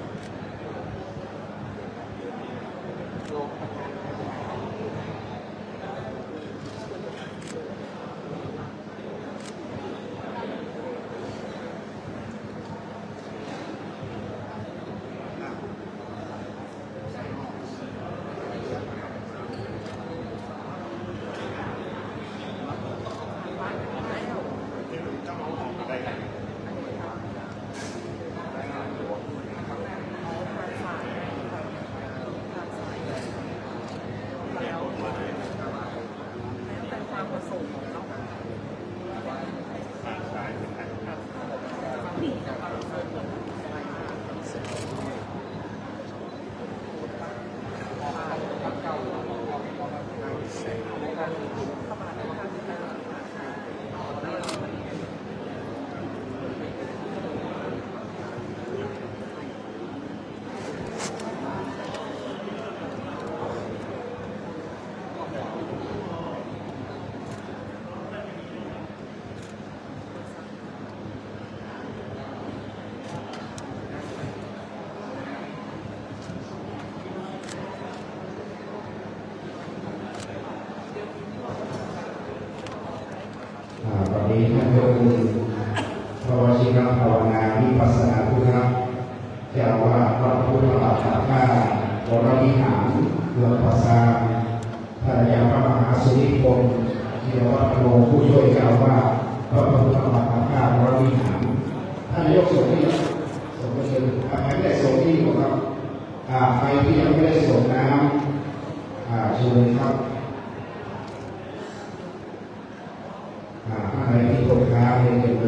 วันนี้ท่านเจ้าคุณพระวชิรภาวนาวิปัสสนาพุทธเจ้าว่าวัดพุทธบาทท่าวรวิหารเมืองปัสสาภรรยาพระมหาสุริพงศ์ในเดี๋ยวว่าโลผู้ช่วยกล่าวว่าพระพุทธมหาภาพวรวิหารท่านนายกส่งที่ส่งไปเลยใครไม่ได้ส่งที่ครับใครที่ยังไม่ได้ส่งน้ำเชิญครับอะไรที่ตกค้างเลย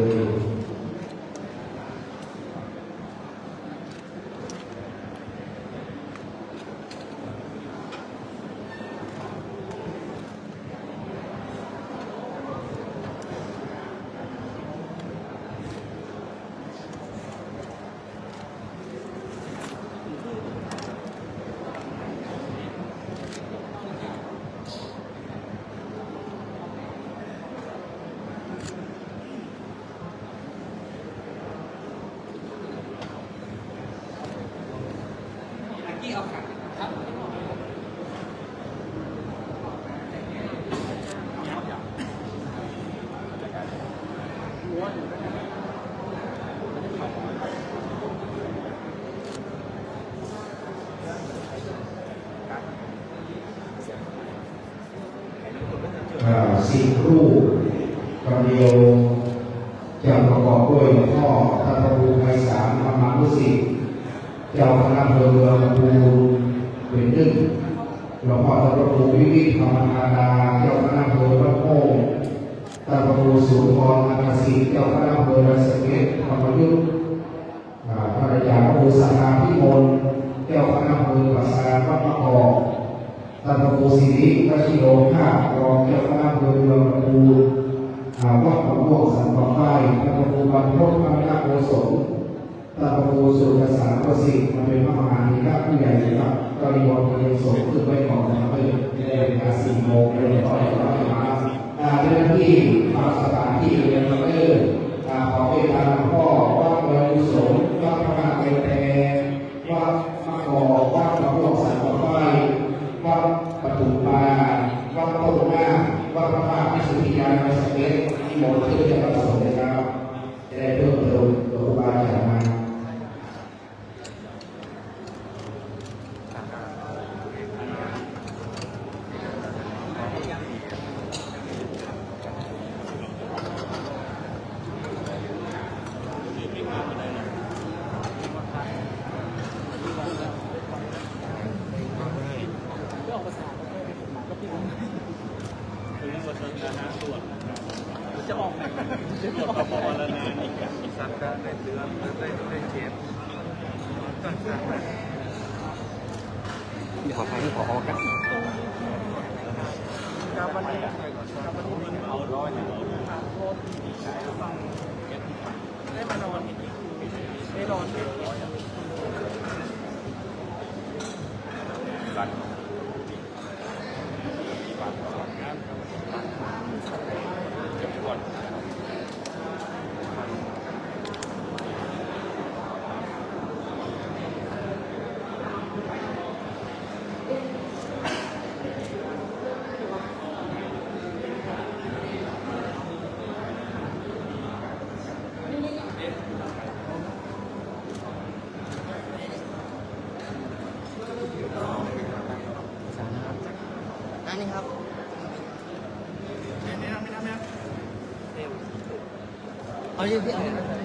10 รูปคนเดียวจะประกอบด้วยหลวงพ่อท่านพระครูไพศาลธรรมานุสิทธิ์เจ้าคณะอำเภอเมืองลำพูนเป็นหนึ่งหลวงพ่อท่านพระครูวิวิธธรรมนาดาเจ้าคณะอำเภอบ้านโป่งท่านพระครูสุนทรนาคศิษย์เจ้าคณะอำเภอราชสเกษธรรมยุทธภรรยาพระครูสังฆาภิมลเจ้าคณะอำเภอปัสสาวะมะกอกท่านพระครูสิริวชิโรภาสรองเจ้าคณะอำเภอเมืองลำพูนวัดหนองม่วงสันป่าไฟท่านพระครูบรรพตพระนาโกศลท่านพระครูสุรศาสตร์ประสิทธิ์มาเป็นพระมหาธีระผู้ใหญ่ครับก็นิมนต์พระเยซูขึ้นไว้ก่อนนะครับเพื่อจะได้เวลา4 โมงเดี๋ยวต่อจากนั้นมาเจ้าหน้าที่มาสถานที่เรียนมาเรื่อยขอเป็นการหลวงพ่อวัดเมืองกุศลวัดพระมหาไกรแตวัดมะกอกวัดหนองม่วงสันป่าไฟวัดปทุมมาวัดโพธิ์หน้าวัดพระธาตุพิสุทธิยานในสเกตที่หมดขึ้นจะประสงค์นะครับจะได้เพิ่มเติมตัวครูบาอาจารย์มาจะออกไหนจะออกมาบอกแล้วนะอีกสักการได้เดือนได้เจ็บขอทางที่ขอออกกันการวันนี้เอาร้อยได้มานอนได้นอนรันนี่ครับเอาอย่างที่เอา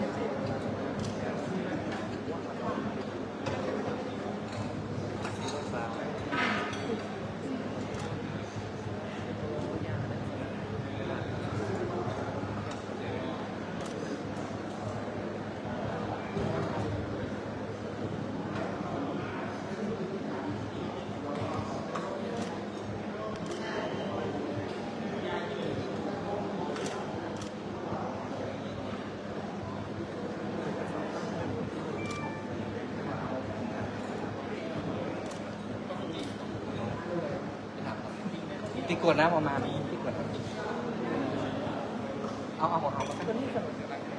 ที่กวดน้ำออกมามีที่กวดเอาตัวนี้ก่อน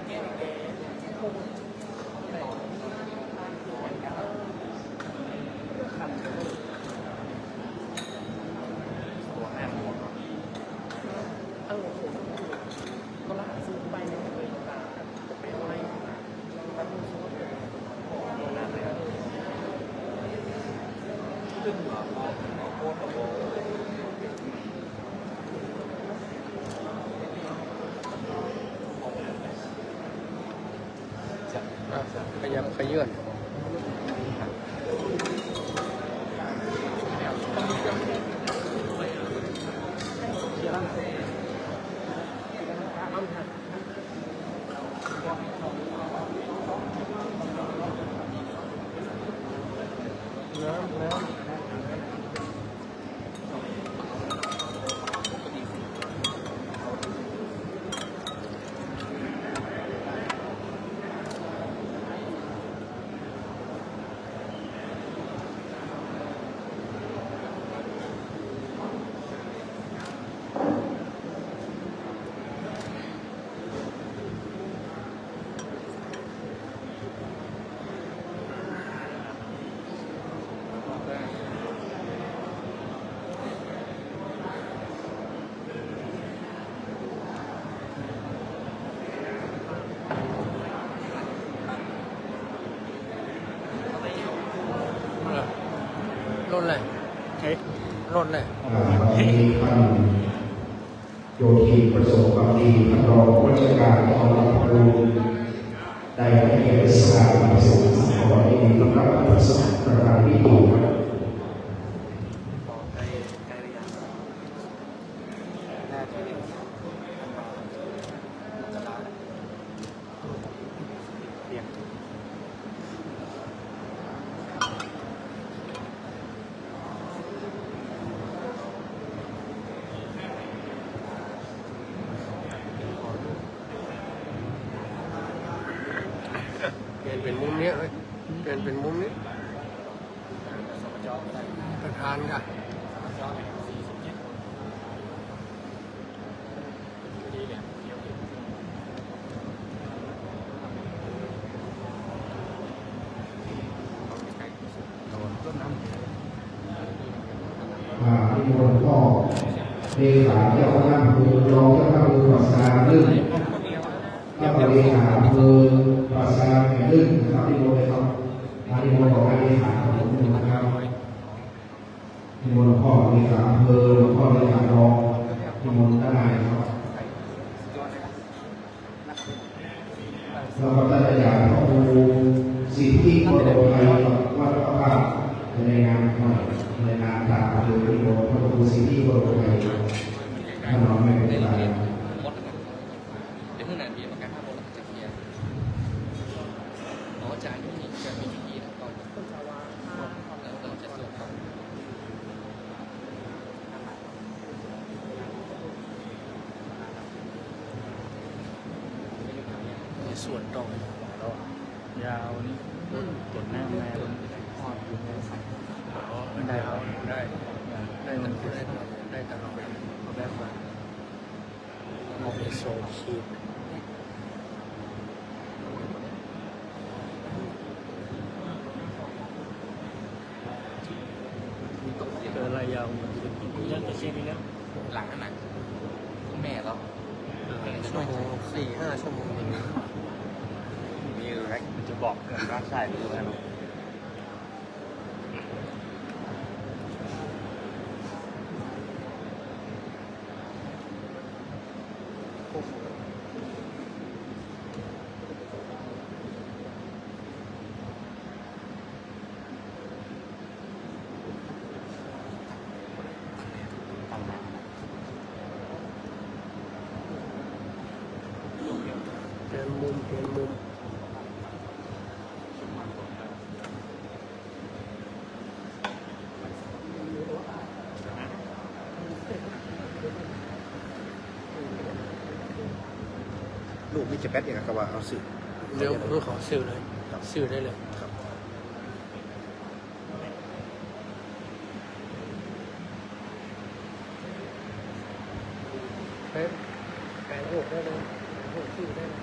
ก็ละซื้อไปเนี่ยเลยจะเป็นอะไรขึ้นโคตรโบยับขยื่นรถเลยรถเลยวันนี้ท่านโยธีประสบความดีท่านรองผู้จัดการกองทัพเรือได้ให้เกียรติสถานประสบขอให้ดีต้อนรับประสบประการที่ดีครับเปลี่ยนเป็นมุมนี้เลยเปลี่ยนเป็นมุมนี้ประธานค่ะที่มนพ่อเลขาเจ้าคณะอำเภอรองเจ้าคณะอำเภอปราสาทลึกเจ้าเลขาอำเภอปราสาทแห่งลึกนะครับที่มนเลยครับที่มนบอกให้เลขาผมนะครับที่มนพ่อเลขาอำเภอพ่อเลขารองที่มนด้านในครับแล้วก็ตั้งใจขอดูสิทธิมรดกไทยวัดพระธาตุในงานหน่อยในงานต่างๆคือที่เราพระครูสิทธิมรดกไทยท่านน้องไม่เป็นไรเป็นขนาดนี้ประกันภาพบนจากเมียอ๋อจ่ายนี่จะมีที่ก่อนแล้วเราจะส่งเขาในส่วนตรงยาวนี่กดหน้าแม่ได้ครับได้มันได้ตลอดแบบว่าเอาไปโซคีดมีตกเสียงอะไรยาวมันยังจะเชียร์นี่นะหลังขนาดคุณแม่เราชั่วโมง4-5 ชั่วโมงนี่มันจะบอกเกินร่างกายหรืออะไรเป็นมุมลูกนี่จะแป๊ดอย่างกับว่าเอาสื่อเดี๋ยวผมขอสื่อเลยสื่อได้เลยครับแปลงโอกได้เลยโอกสื่อได้เลย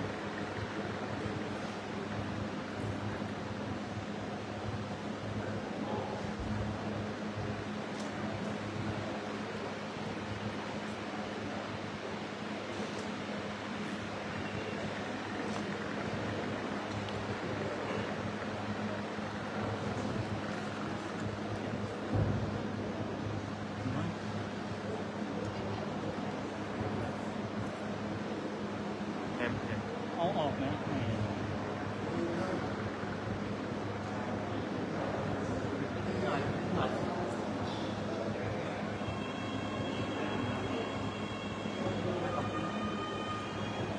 เอาออกนะ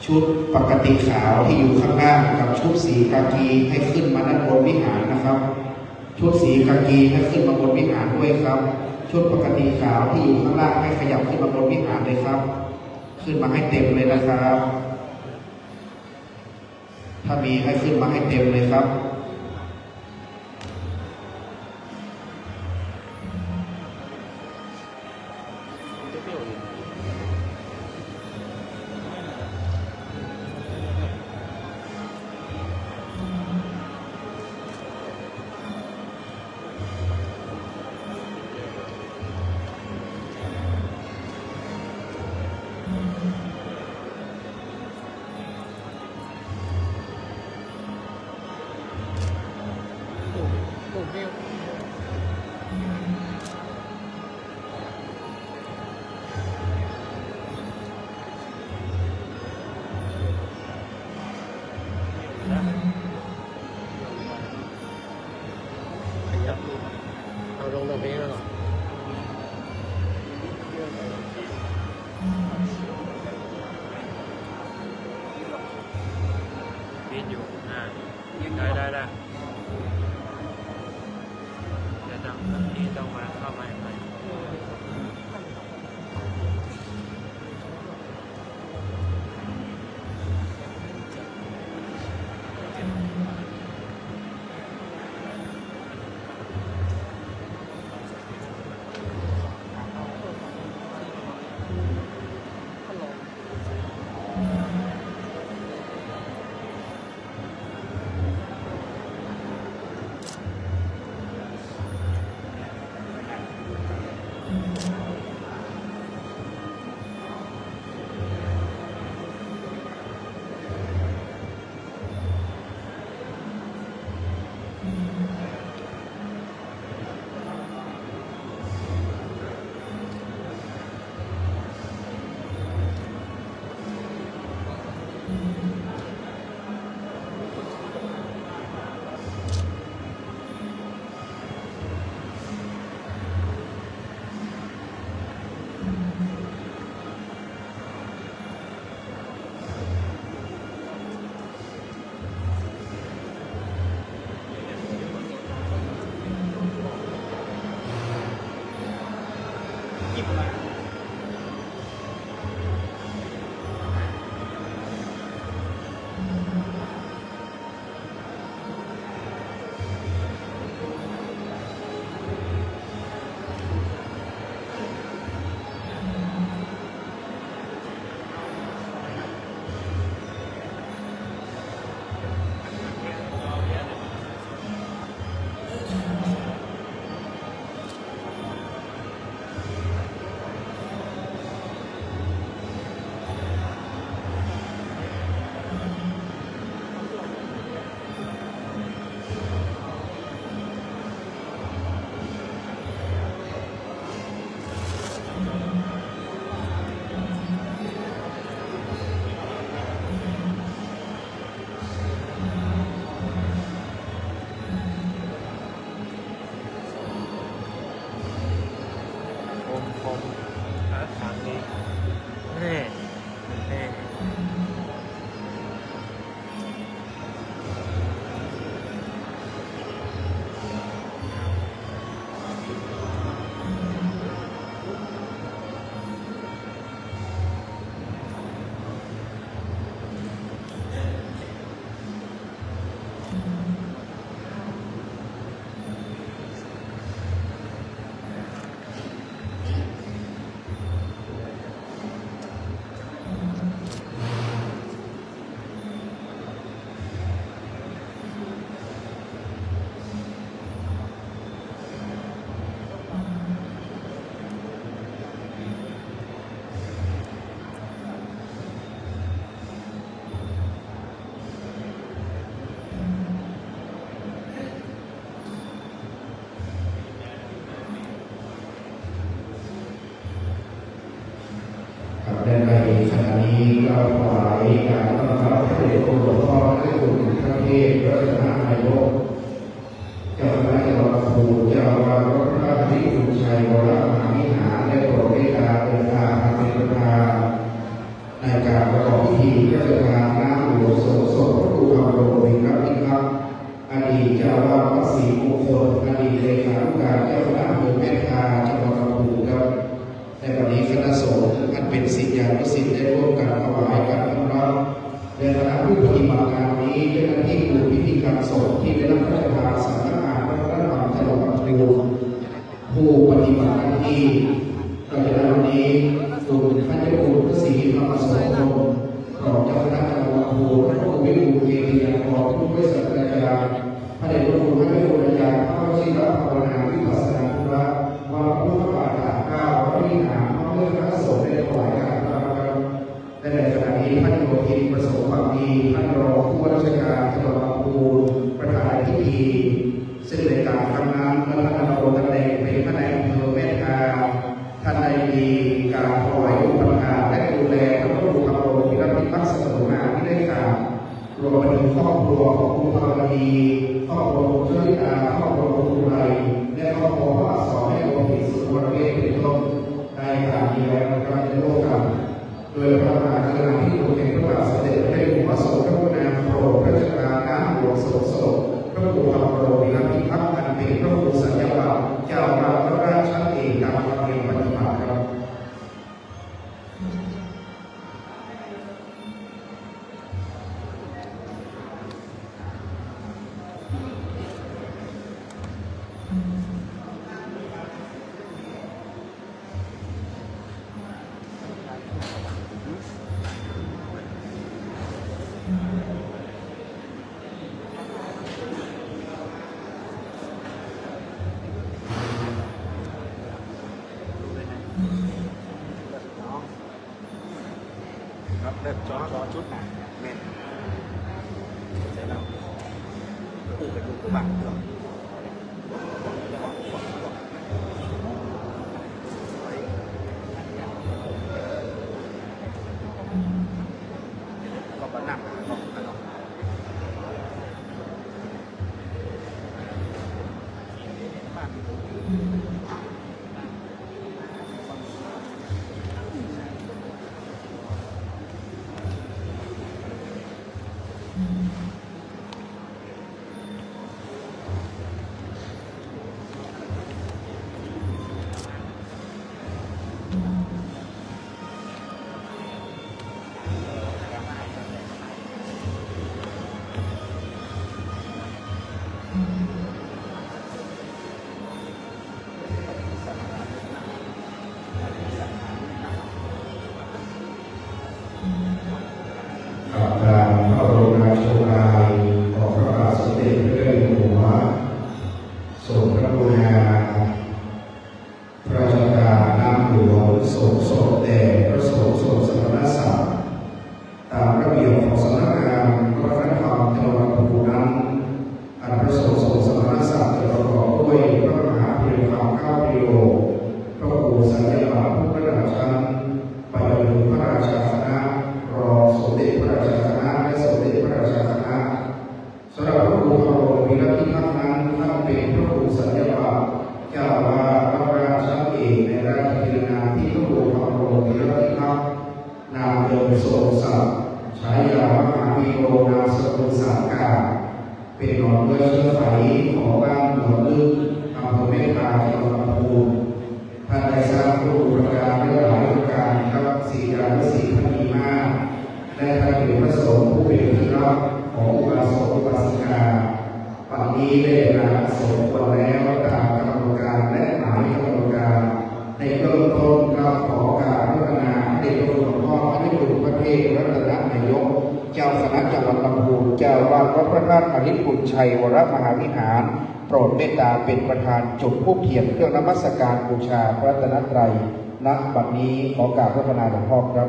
ชุดปกติขาวที่อยู่ข้างล่างกับชุดสีกากีให้ขึ้นมาด้านบนวิหารนะครับชุดสีกากีให้ขึ้นมาบนวิหารด้วยครับชุดปกติขาวที่อยู่ข้างล่างให้ขยับขึ้นมาบนวิหารเลยครับขึ้นมาให้เต็มเลยนะครับถ้ามีให้ขึ้นมาให้เต็มเลยครับเอาลงตรงนี้แล้วเหรอปิดอยู่ได้เดี๋ยวต้องมาเข้ามาใหม่ในขณะนี้เราถวายการต้อนรับพระเดชคุณหลวงพ่อพระคุณพระเทพรัตนนายกเจ้าคณะจังหวัดลำพูนเจ้าอาวาสวัดพระอริยคุณชัยวรมหาวิหารได้โปรดเมตตาเป็นประธานในการประกอบพิธีพระเดชจ้าคณะอำเภอแม่ทาจังหวัดลำพูนครับในวันนี้คณะสงฆ์อันเป็นศิษยานุศิษย์ได้ร่วมกันถวายการต้อนรับในคณะผู้ปฏิบัติงานนี้เจ้าหน้าที่กลุ่มพิธีการสงฆ์ที่ได้รับพระราชทานสำนักงานพระราชวังจังหวัดลำพูนผู้ปฏิบัติหน้าที่ต่อจากวันนี้กลุ่มท่านเจ้าคุณพระศรีธรรมโสพลรองเจ้าคณะจังหวัดลำพูนพระครูวิบูลย์เกียรติยากรผู้ช่วยศาสตราจารย์พระเดชพระคุณพระเจ้าคุณอาจารย์พระวชิรภาวนาวิปัสสนาธุระวรพุทธบาท9พระวิหารพระเมื่อคณะสงฆ์ได้ถวายการต้อนรับและในขณะนี้ท่านโยธินประสงค์ความดีท่านรองผู้ว่าราชการจังหวัดลำพูนประธานพิธีซึ่งในการทำงานเมื่อท่านดำรงตำแหน่งเป็นท่านนายอำเภอแม่ทาท่านได้มีการถวายอุปถัมภ์และดูแลพระพุทธธรรมรงค์ที่รับผิดชอบเสมอมาที่ได้กล่าวรวมไปถึงครอบครัวของคุณภาวดีครอบครัวคุณช่วยตาครอบครัวคุณไรและครอบครัวพระอักษรให้โอภิสุวรรณเวทเป็นต้นได้กล่าวมีแล้วนะครับในโลกกันโดยพระมหากรุณาธิคุณแห่งพระบาทสมเด็จพระเจ้าอยู่หัวทรงพระกรุณาโปรดพระราชทานน้ำหลวงสมสดพระครูธรรมรงค์นิรพิทักษ์อันเป็นพระครูสัญญาบัตรเจ้าพระราชเอกตามธรรมเนียมปฏิบัติครับครับเริ่มจอชุดหนักเม่นใช่เราคู่กันดูบ้างก็ประนับก็ประนับเป็นหนอนเลือดเชื้อไฝของบ้านหนอนลึกอำเภอแม่ทาจังหวัดลำพูนท่านได้สร้างรูปประการเรื่องหลายประการครับสี่การและสี่พันธีมากและท่านเป็นพระสงฆ์ผู้เป็นที่รักของอุบาสกอุบาสิกาปัจจุบันได้นำสมควรแล้วตามกำหนดการและหมายกำหนดการในเบื้องต้นก็ขอการพัฒนาเด็กหลวงพ่อพระนิพนธ์พระเทพรัตนนายกเจ้าคณะจังหวัดลำพูนเจ้าวาดวัดพระธาตุอริปุญชัยวรมหาวิหารโปรดเมตตาเป็นประธานจุดธูปเทียนเครื่องนมัสการบูชาพระรัตนตรัยณบัดนี้ขอกราบพระพนาหลวงพ่อครับ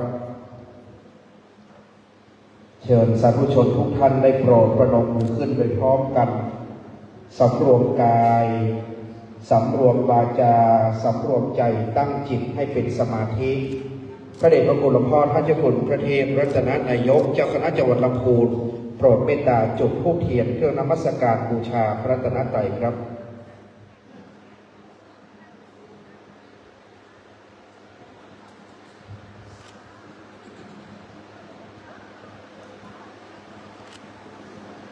เชิญสาธุชนทุกท่านได้โปรดประนมมือขึ้นโดยพร้อมกันสำรวมกายสำรวมวาจาสำรวมใจตั้งจิตให้เป็นสมาธิพระเดชพระคุณหลวงพ่อท่านเจ้าคุณพระเทพรัตนนายกเจ้าคณะจังหวัดลำพูนโปรดเมตตาจุดธูปเทียนเครื่องนมัสการบูชาพระรัตนตรัยครับ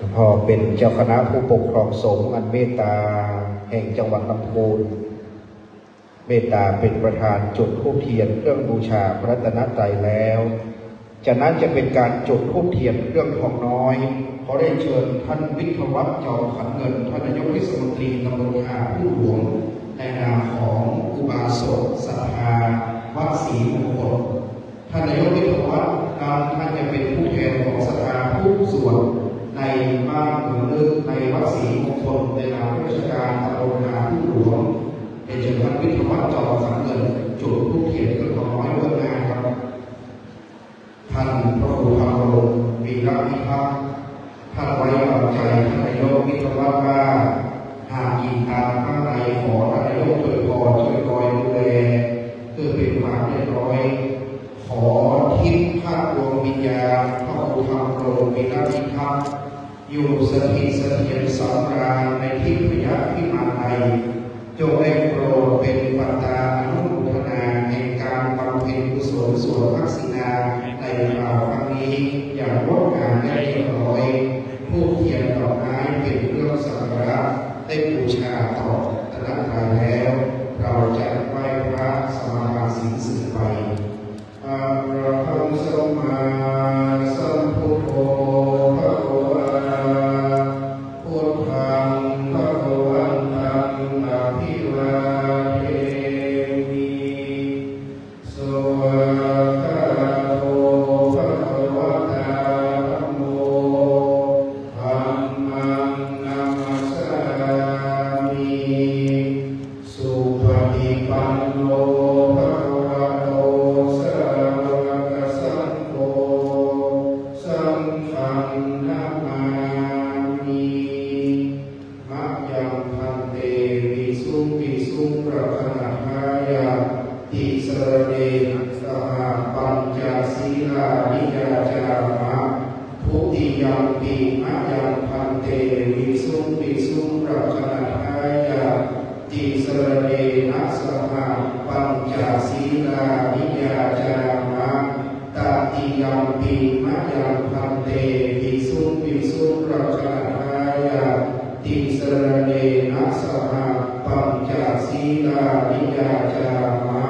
พ่อเป็นเจ้าคณะผู้ปกครองสงฆ์อันเมตตาแห่งจังหวัดลำพูนเมตตาเป็นประธานจุดธูปเทียนเครื่องบูชาพระรัตนตรัยแล้วจากนั้นจะเป็นการจุดธูปเทียนเครื่องทองน้อยขอได้เชิญท่านวิทยวัฒน์จอมขันเงินท่านนายกเทศมนตรีตำบลหาผู้หลวงในนามของอุบาสกศรัทธาวัดศรีมงคลท่านนายกวิทยวัฒน์ท่านจะเป็นผู้แทนของศรัทธาผู้ส่วนในบ้านเมืองลึกในวัดศรีมงคลในนามราชการตำบลหาผู้หลวงเป็นเชิญท่านวิทยวัฒน์จอมขันเงินจุดธูปเทียนเครื่องทองน้อยเบื้องหน้าครับท่านพระครูธรรมรงค์วีระพิทักษ์ท่านไว้วางใจท่านนายกวิทยวัฒน์ว่าหากยินตามข้างในขอท่านนายกช่วยพอช่วยคอยดูแลเพื่อเป็นความเรียบร้อยขอทิพย์ภาคดวงวิญญาณพระครูธรรมรงค์วีระพิทักษ์อยู่สถิตเสถียรสำราญในที่พยาพิมานใดจงได้โปรดเป็นปัตตาอนุโมทนาในการบำเพ็ญกุศลส่วนทักษิณาในคราวครั้งนี้อย่างงดงามและเรียบร้อยผู้เทียนดอกไม้เป็นเครื่องสักการะได้บูชาต่อตระหนักแล้วเราจะไหว้พระสมาทานศีลสืบไปอะระหังสัมมาสัมพุทโธภะคะวะพุทธังภะคะวันตังอะภิวาเทมิสวากขาโตภะคะวะตาธัมโมธัมมังนัมมัสสามิสุปฏิปันโนภะคะวะโตสาวกสังโฆสังฆังนะมามิมะยังพันเตวิสุงวิสุงรัตนะหายาติสรเนสหปัญจศีลานิยาจามะทุติยัมปิมะยังพันเตวิสุงวิสุงรัตนะหายาติสรเนนะสหปัญจศีลานิยาจามะตติยัมปิมะยังพันเตวิสุงวิสุงรัตนะหายาติสรเนนะสหปัญจศีลานิยาจามะ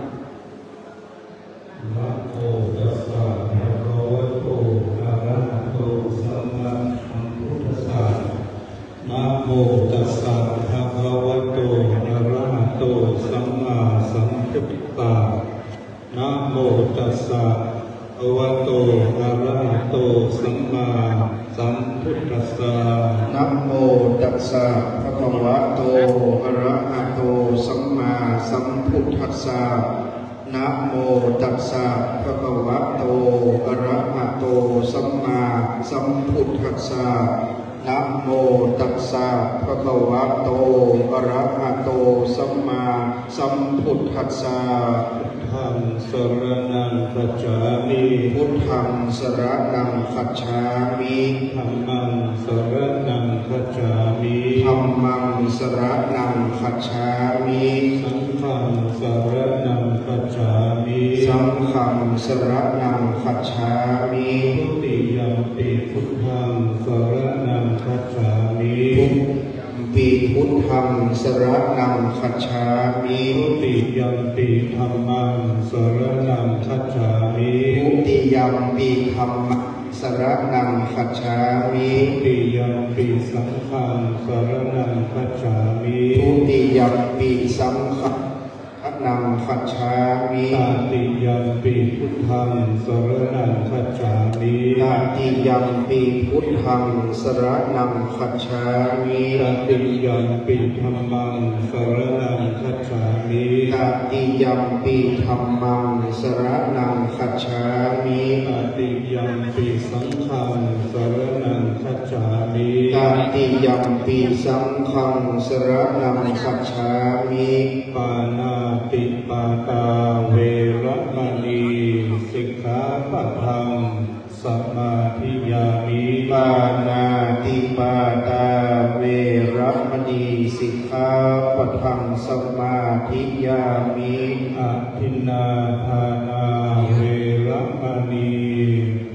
นะโมตัสสะภะคะวะโตอะระหะโตสัมมาสัมพุทธัสสะนะโมตัสสะภะคะวะโตอะระหะโตสัมมาสัมพุทธัสสะนะโมตัสสะภะคะวะโตอะระหะโตสัมมาสัมพุทธัสสะนะโมตัสสะภะคะวะโตอะระหะโตสัมมาสัมพุทธัสสะนะโมตัสสะภะคะวะโตอะระหะโตสัมมาสัมพุทธัสสะนะโมตัสสะภะคะวะโตอะระหะโตสัมมาสัมพุทธัสสะพุทธังสรณังคัจฉามิพุทธังสรณังคัจฉามิธัมมังสรณังคัจฉามิธัมมังสรณังคัจฉามิสังฆังสรณังคัจฉามิสังฆังสรณังคัจฉามิทุติยัมปิพุทธังสรณังคัจฉามิปีพุทธังสรณังคัจฉามิทุติยัมปิธัมมังสรณังคัจฉามิทุติยัมปิธัมมังสรณังคัจฉามิทุติยัมปิสังฆังสรณังคัจฉามิทุติยัมปิสังฆังนังคัจฉามิตติยัมปิพุทธังสรณังคัจฉามิตติยัมปิพุทธังสรณังคัจฉามิตติยัมปิธัมมังสรณังคัจฉามิตติยัมปิธัมมังสรณังคัจฉามิตติยัมปิสังฆังสรณังคัจฉามิตติยัมปิสังฆังสรณังคัจฉามิปานาติปาตาเวรมณีสิกขาปะทังสมาธิยามิปานาติปาตาเวรมณีสิกขาปะทังสมาธิยามิอภินนาทานาเวรมณีสิก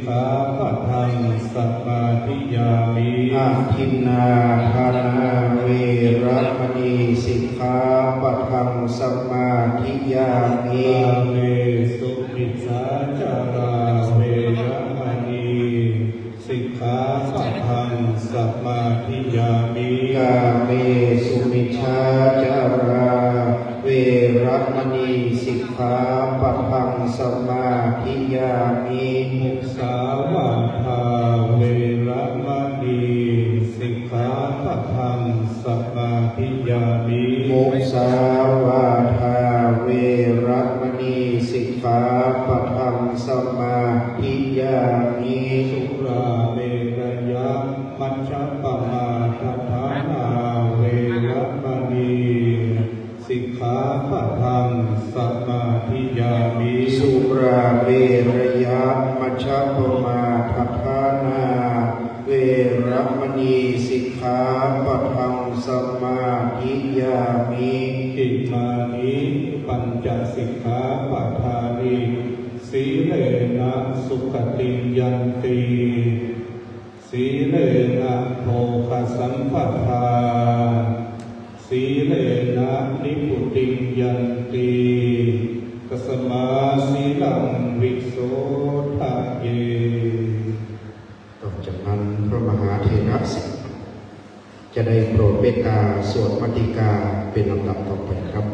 ขาปัทังสมาธิยามิอาทินนาทานาเวรมณีสิกขาปัทังสมาธิยามิเวสุมิจฉาจาราเวรมณีสิกขาปัทังสมาธิยามิกาเมสุมิจฉาจาราเวรมณีสิกขาปัทังสมาธิยามิมุสาวาทาเวรมณีสิกขาปัทังสมาธิยามิมุสาวาทาเวรมณีสิกขาปัทังสมาธิยามิสุราเมรยะมัชฌัปปมาทฐานาเวรมณีสิกขาปัทังสมาธิยามิสุราเวรยะมัชฌัปปมาทฐานาเวรมณีสิกขาปัทังสมาธิยามิอิมานิปัญจสิกขาปัฏฐานิสีเลนะสุขติยันติสีเลนะโภคสัมปทาสีเลนะนิพุติยันติกัสมาสีลังวิโสทะเยต่อจากนั้นพระมหาเถระจะได้โปรดเมตตาสวดมัตติกาเป็นลำดับต่อไปครับ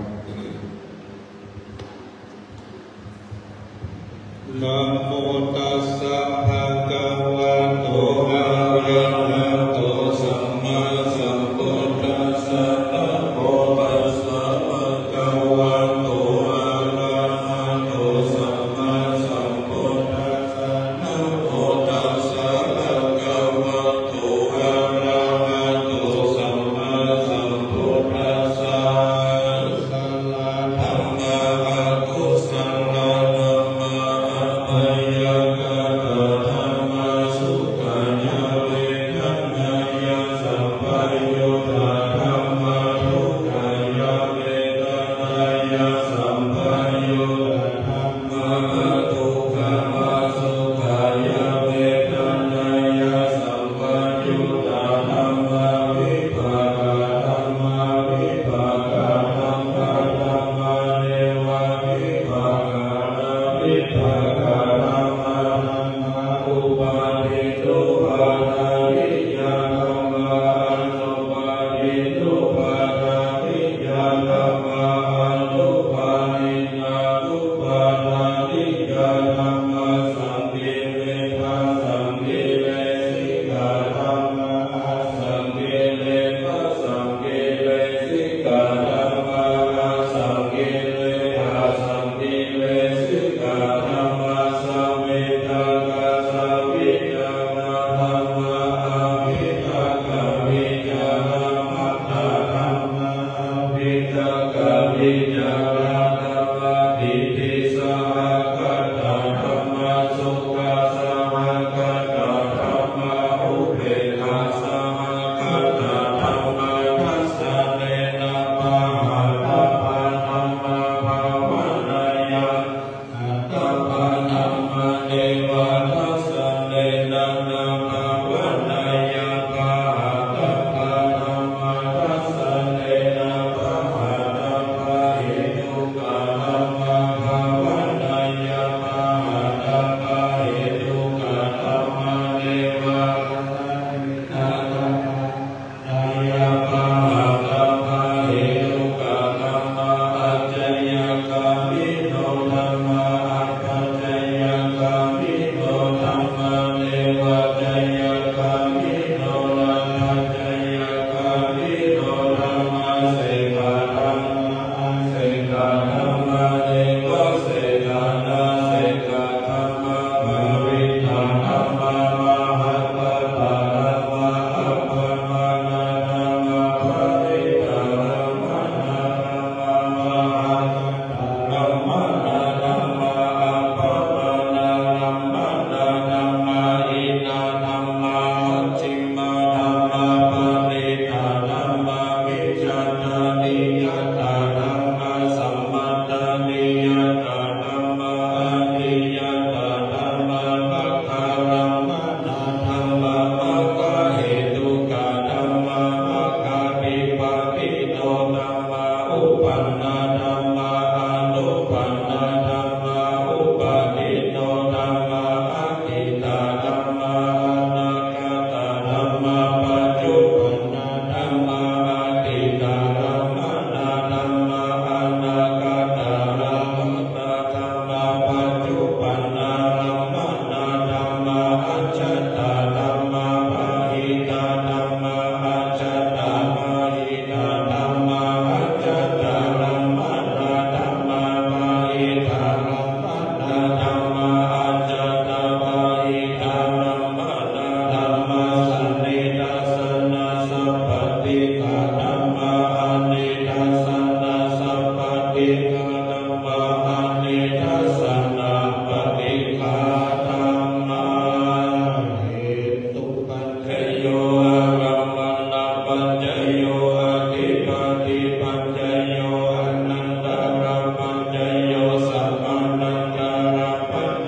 นะโมตัสสะภะคะวะโตอะระหะโตสัมมาสัมพุทธัสสะนะโมตัสสะภะคะวะโตอะระหะโตสัมมาสัมพุทธัสสะนะโมตัสสะภะคะวะโตอะระหะโตสัมมาสัมพุทธัสสะสัลลาธัมมะอะกุศลานัมมะอะยะกะตะธัมมะสุขายะเวทันนายะสัพพะโยธาธัมมะทุกขายะเวทนายะสัพพะโยธาธัมมะทุกขมะสุขายะเวทนายะสัพพะโยธาธัมมะวิภาคธัมมะวิภาคธัมมะธัมมะเนวะวิภาควิภาคธัมมะธัมมะอุปาทิตุปาทาวิยาธัมมะอนุปาทิตุปาทาวิยาธัมมะอนุปาทินาอุปาทาวิยาธัมมะสัมภิเวทาสัมภิเวสิกขาธัมมะสัมภิเวทาสัมภิเวสิกขาธัมมะสัมภิเวทาสัมภิเวสิกขาธัมมะสัมเวทากาสัมวิญญาณธัมมะอภิธากาวิญญาณมัตถะธัมมะอภิธากาวิญญาณธัมมะทิฏฐิสหกัตถะธัม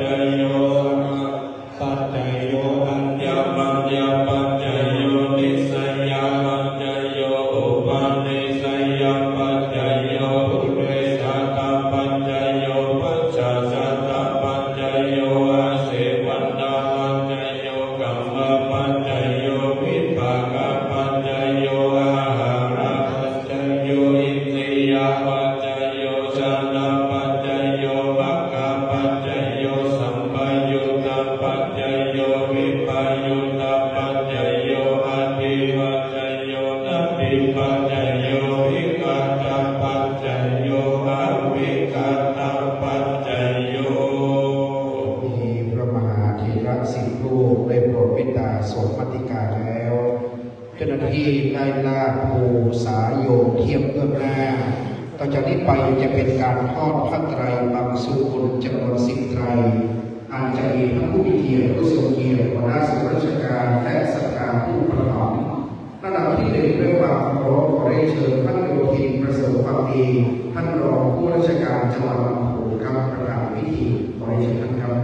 ได้ลาภูสาโยเทียบเบื้องหน้าต่อจากนี้ไปจะเป็นการทอดพระไตรบางสุกุลจำนวน10 ไตรอันจะมีทั้งผู้มีเกียรติผู้ทรงเกียรติหัวหน้าส่วนราชการและสักการผู้ประถมระดับที่1ด้วยความเคารพขอได้เชิญท่านโยธินประเสริฐความดีท่านรองผู้ราชการจังหวัดลำพูนครับประกาศพิธีขอได้เชิญท่านครับ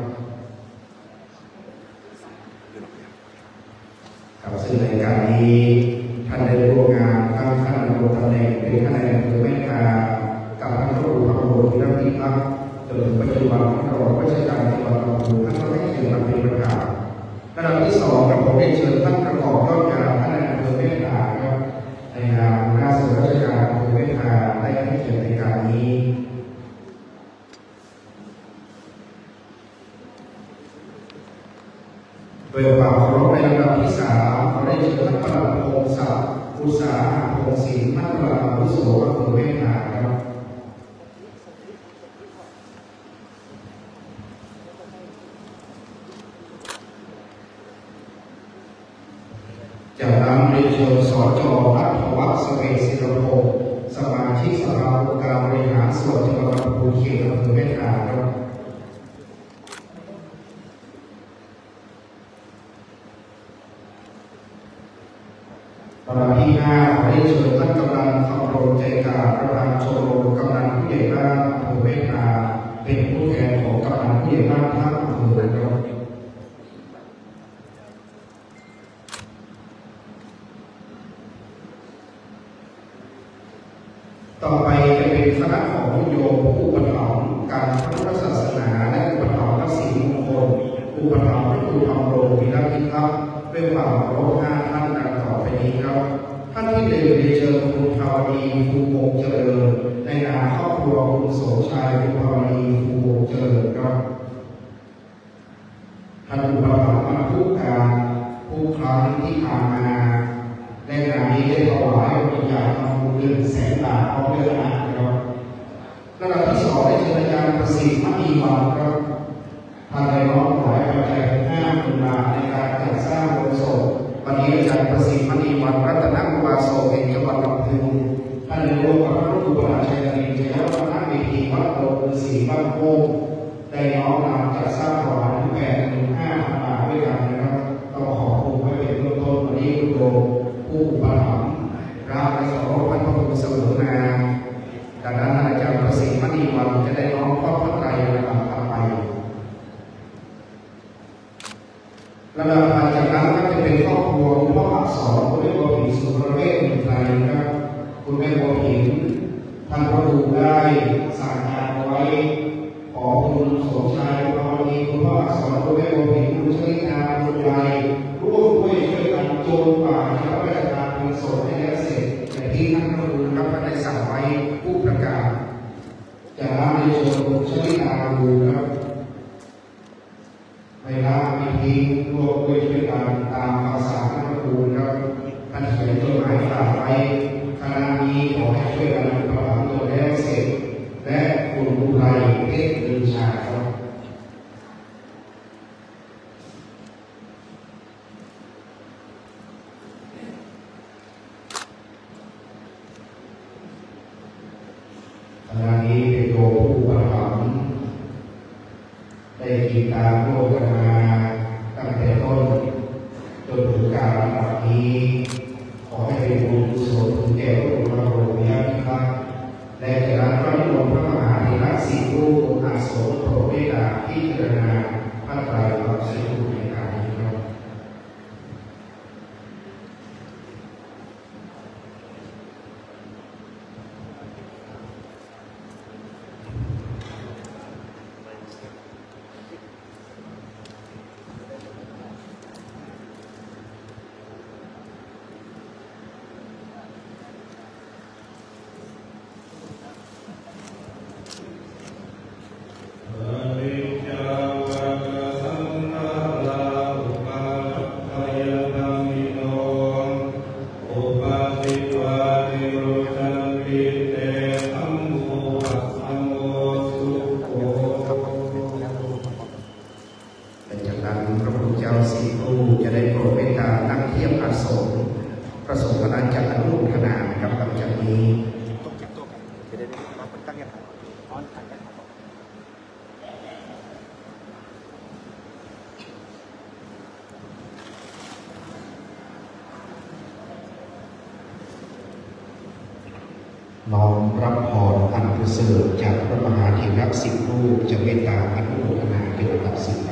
ซึ่งในการนี้ท่านได้ร่วมงานทั้งท่านดำรงตำแหน่งเป็นท่านนายอำเภอแม่กากับท่านพระครูพระโรธิรพิพัฒน์จนถึงปัจจุบันท่านรองราชการจังหวัดลำพูนท่านก็ให้เกียรติมาเป็นประธานระดับที่2กับผมได้เชิญท่านประกอบยอดงานท่านนายอำเภอแม่กาครับในนามหัวหน้าส่วนราชการอำเภอแม่กาได้ให้เกียรติในการนี้โดยความเคารพในลำดับที่3ขอได้เชิญท่านประหลัดพงศักดิ์อุตสาหะพงศิลป์ท่านประหลัดอาวุโสอำเภอแม่กาครับจากนั้นได้เชิญสจ.รัฐวัฒน์ เสวตศิรพงศ์สมาชิกสภาองค์การบริหารส่วนจังหวัดลำพูนเขตอำเภอแม่กาครับลำดับที่5ขอได้เชิญท่านกำนันคำรงใจกาประธานชมรมกำนันผู้ใหญ่บ้านอำเภอแม่กาเป็นผู้แทนของกำนันผู้ใหญ่บ้านทั้งอำเภอครับต่อไปจะเป็นคณะของโยมผู้ปฏิบัติการพระพุทธศาสนาและอุปถัมภ์ทักษิณมงคลอุปถัมภ์พระครูธรรมรงค์วีรพิทักษ์ด้วยความเคารพ5 ท่านดังต่อไปนี้ครับท่านที่1ได้เชิญคุณภาวดีภูวงศ์เจริญในนามครอบครัวคุณโสมชัยคุณภาวดีภูวงศ์เจริญครับท่านอุปถัมภ์มาทุกการผู้ครั้งที่ผ่านมาในงานนี้ได้ถวายบริจาคทำบุญ100,000 บาทพร้อมด้วยนะครับระดับที่2ได้เชิญอาจารย์ประสิทธิ์มณีวันครับท่านได้น้อมถวายปัจจัย50,000 บาทในการจัดสร้างโบสถ์วันนี้อาจารย์ประสิทธิ์มณีวันรัตนอุบาสกแห่งจังหวัดลำพูนท่านได้ร่วมกับพระครูประหลัดชัยรินทร์ชัยวัฒนเวทีวัดโพธิ์ศรีบ้านโป่งได้น้อมนำจัดสร้างถวาย85,000 บาทด้วยกันนะครับต้องขอบคุณไว้เป็นเบื้องต้นวันนี้คุณโยมผู้อุปถัมภ์รับและเคารพพันพระคุณเสมอมาดังนั้นอาจารย์ประสิทธิ์มณีวันจะได้น้อมทอดพระไตรระดับต่อไประดับถัดจากนั้นก็จะเป็นครอบครัวคุณพ่ออักษรคุณแม่บัวผินสุรเวชมิตรไตรนะครับคุณแม่บัวผินท่านพระครูได้สั่งการไว้ขอคุณสมชายพรณีคุณพ่ออักษรคุณแม่บัวผินคุณชลิตาคุณยายร่วมด้วยช่วยกันโจมป่าชาวราชการเป็นโสดให้แล้วเสร็จอย่างที่ท่านพระครูรับได้สั่งไว้ผู้ประกาศจากนั้นในชนชลิตาดูครับเวลามีทีร่วมด้วยช่วยกันตามภาษาท่านพระครูครับท่านเขียนจดหมายฝากไว้คณะนี้ขอให้ช่วยกันประกอบตัวแล้วเสร็จและคุณอุไรเทพลือชาครับคณะนี้เป็นโยมผู้ประถมได้ติดตามร่วมกันมาตั้งแต่ต้นจนถึงการลำดับนี้ขอให้เป็นบุญกุศลถึงแก่พระบรมโรมิยพิทักษ์และจากนั้นพระนิมนต์พระมหาเถระสี่รูปอาสมโปรดเมตตาพิจารณาพระไตรลักษณ์สี่รูปในการนี้ครับจะได้โปรดเมตตานั่งเทียบอาสมพระสงฆ์คณะจักรอนุโมทนานะครับหลังจากนี้ต้องเก็บตัวกันจะได้รับผลตั้งยังไงอ้อนถ่ายกันน้อมรับพรอันประเสริฐจากพระมหาเถระสิบรูปจะเมตตาอนุโมทนาเป็นลำดับสิบไป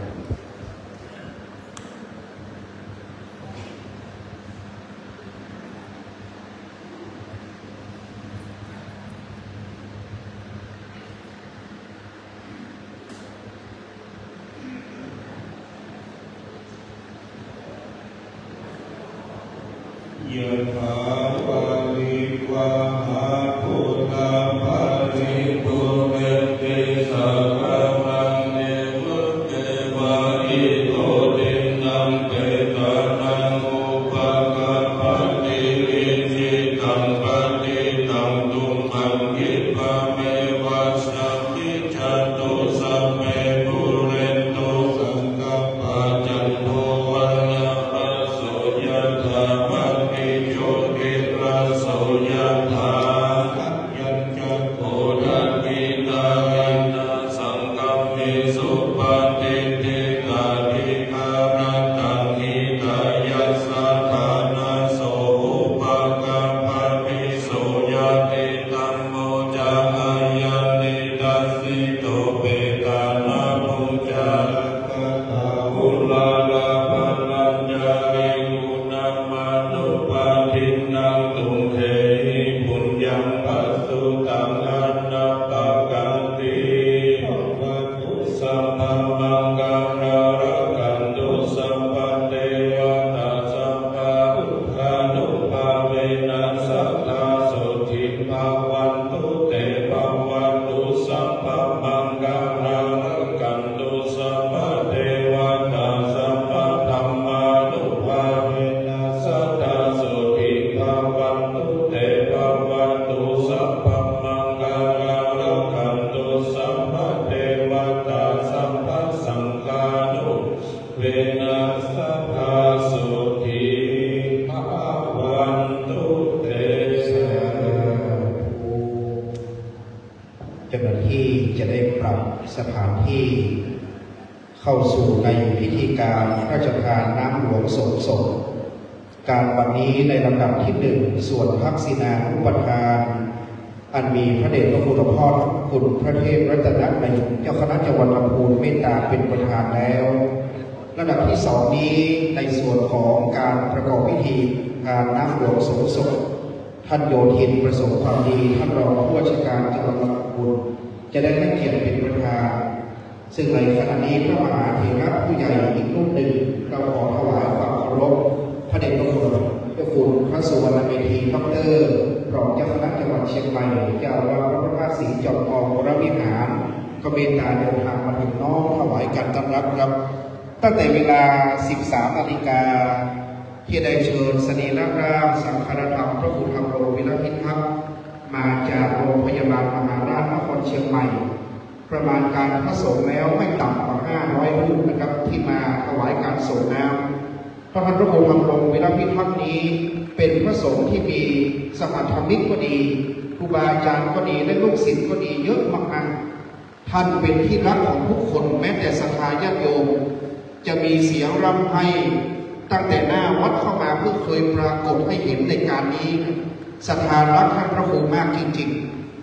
ยะถาวาริวะหาปุตตะภะริปุเรนติสัพพะมังเนวะเตวะอิโตตินังเปตานังอุปกัปปติอิจิตังปฏิตังตุมังคิปะเมวะสัพพิจตุสัพเพปุเรนตุสังกัปปะจันโทปนะระโสยะถามะโยติราโสยถายัญจโพธังกินาอินาสังกัมมิสุปฏิทิกาภิกานัตังหิตายัสสะทานาโสอุปกัปปติโสยติตัมโมจายันนิดัสสิโตเปตานาภูจาคตาอุลาลาภัลลัญญาลิกุณามานุปาทินังตุงเทหิปุญญังปัสสุตังอันนาปะกันติภวัตุสัมภมังกังนารักันตุสัมปันเทวตาสัมภะอุคานุภาเวนัสสัทธาสุทิภาวันตุเตภาวันตุสัมภมังกังนารักันตุสัมปะเทวตาสัมปะธัมมานุภาเวนัสสัทธาสุทิภาวันตุเตภาวันตุสัมภมังกังนารักันตุสัมปะเทวตาสัมปะสังฆานุเวนัสสัทธาสุทิภาวันตุเตสาธุเจ้าหน้าที่จะได้ปรับสถานที่เข้าสู่ในพิธีการพระราชทานน้ำหลวงสงศพการวันนี้ในลำดับที่หนึ่งส่วนทักษิณานุปทานอันมีพระเดชพระคุณพ่อคุณพระเทพรัตนนายกเจ้าคณะจังหวัดลำพูนเมตตาเป็นประธานแล้วลำดับที่สองนี้ในส่วนของการประกอบพิธีการน้ำหลวงสงศพท่านโยธินประสงค์ความดีท่านรองผู้ว่าราชการจังหวัดลำพูนจะได้ให้เกียรติเป็นประธานซึ่งในขณะนี้พระมหาเถระผู้ใหญ่อีกรูปหนึ่งเราขอถวายความเคารพพระเดชพระคุณพระสุวรรณเมธีดร.รองเจ้าคณะจังหวัดเชียงใหม่เจ้าอาวาสวัดพระธาตุศรีจอมทองวรวิหารก็เมตตาเดินทางมาถึงน้อมถวายการต้อนรับครับตั้งแต่เวลา 13 นาฬิกาที่ได้เชิญสรีระร่างสังฆธรรมพระครูธรรมโรวิรพิทักษ์มาจากโรงพยาบาลมหาราชนครเชียงใหม่ประมาณการพระสงฆ์แล้วไม่ต่ำกว่า 500 รูปนะครับที่มาถวายการส่งน้ำพระพันพระครูธรรมโรวิรพิทักษ์นี้เป็นพระสงฆ์ที่มีสหธรรมิกก็ดีครูบาอาจารย์ก็ดีและลูกศิษย์ก็ดีเยอะมากๆท่านเป็นที่รักของทุกคนแม้แต่ศรัทธาญาติโยมจะมีเสียงรำไห้ตั้งแต่หน้าวัดเข้ามาเพิ่งเคยปรากฏให้เห็นในการนี้ศรัทธารักท่านพระครูมากจริงๆ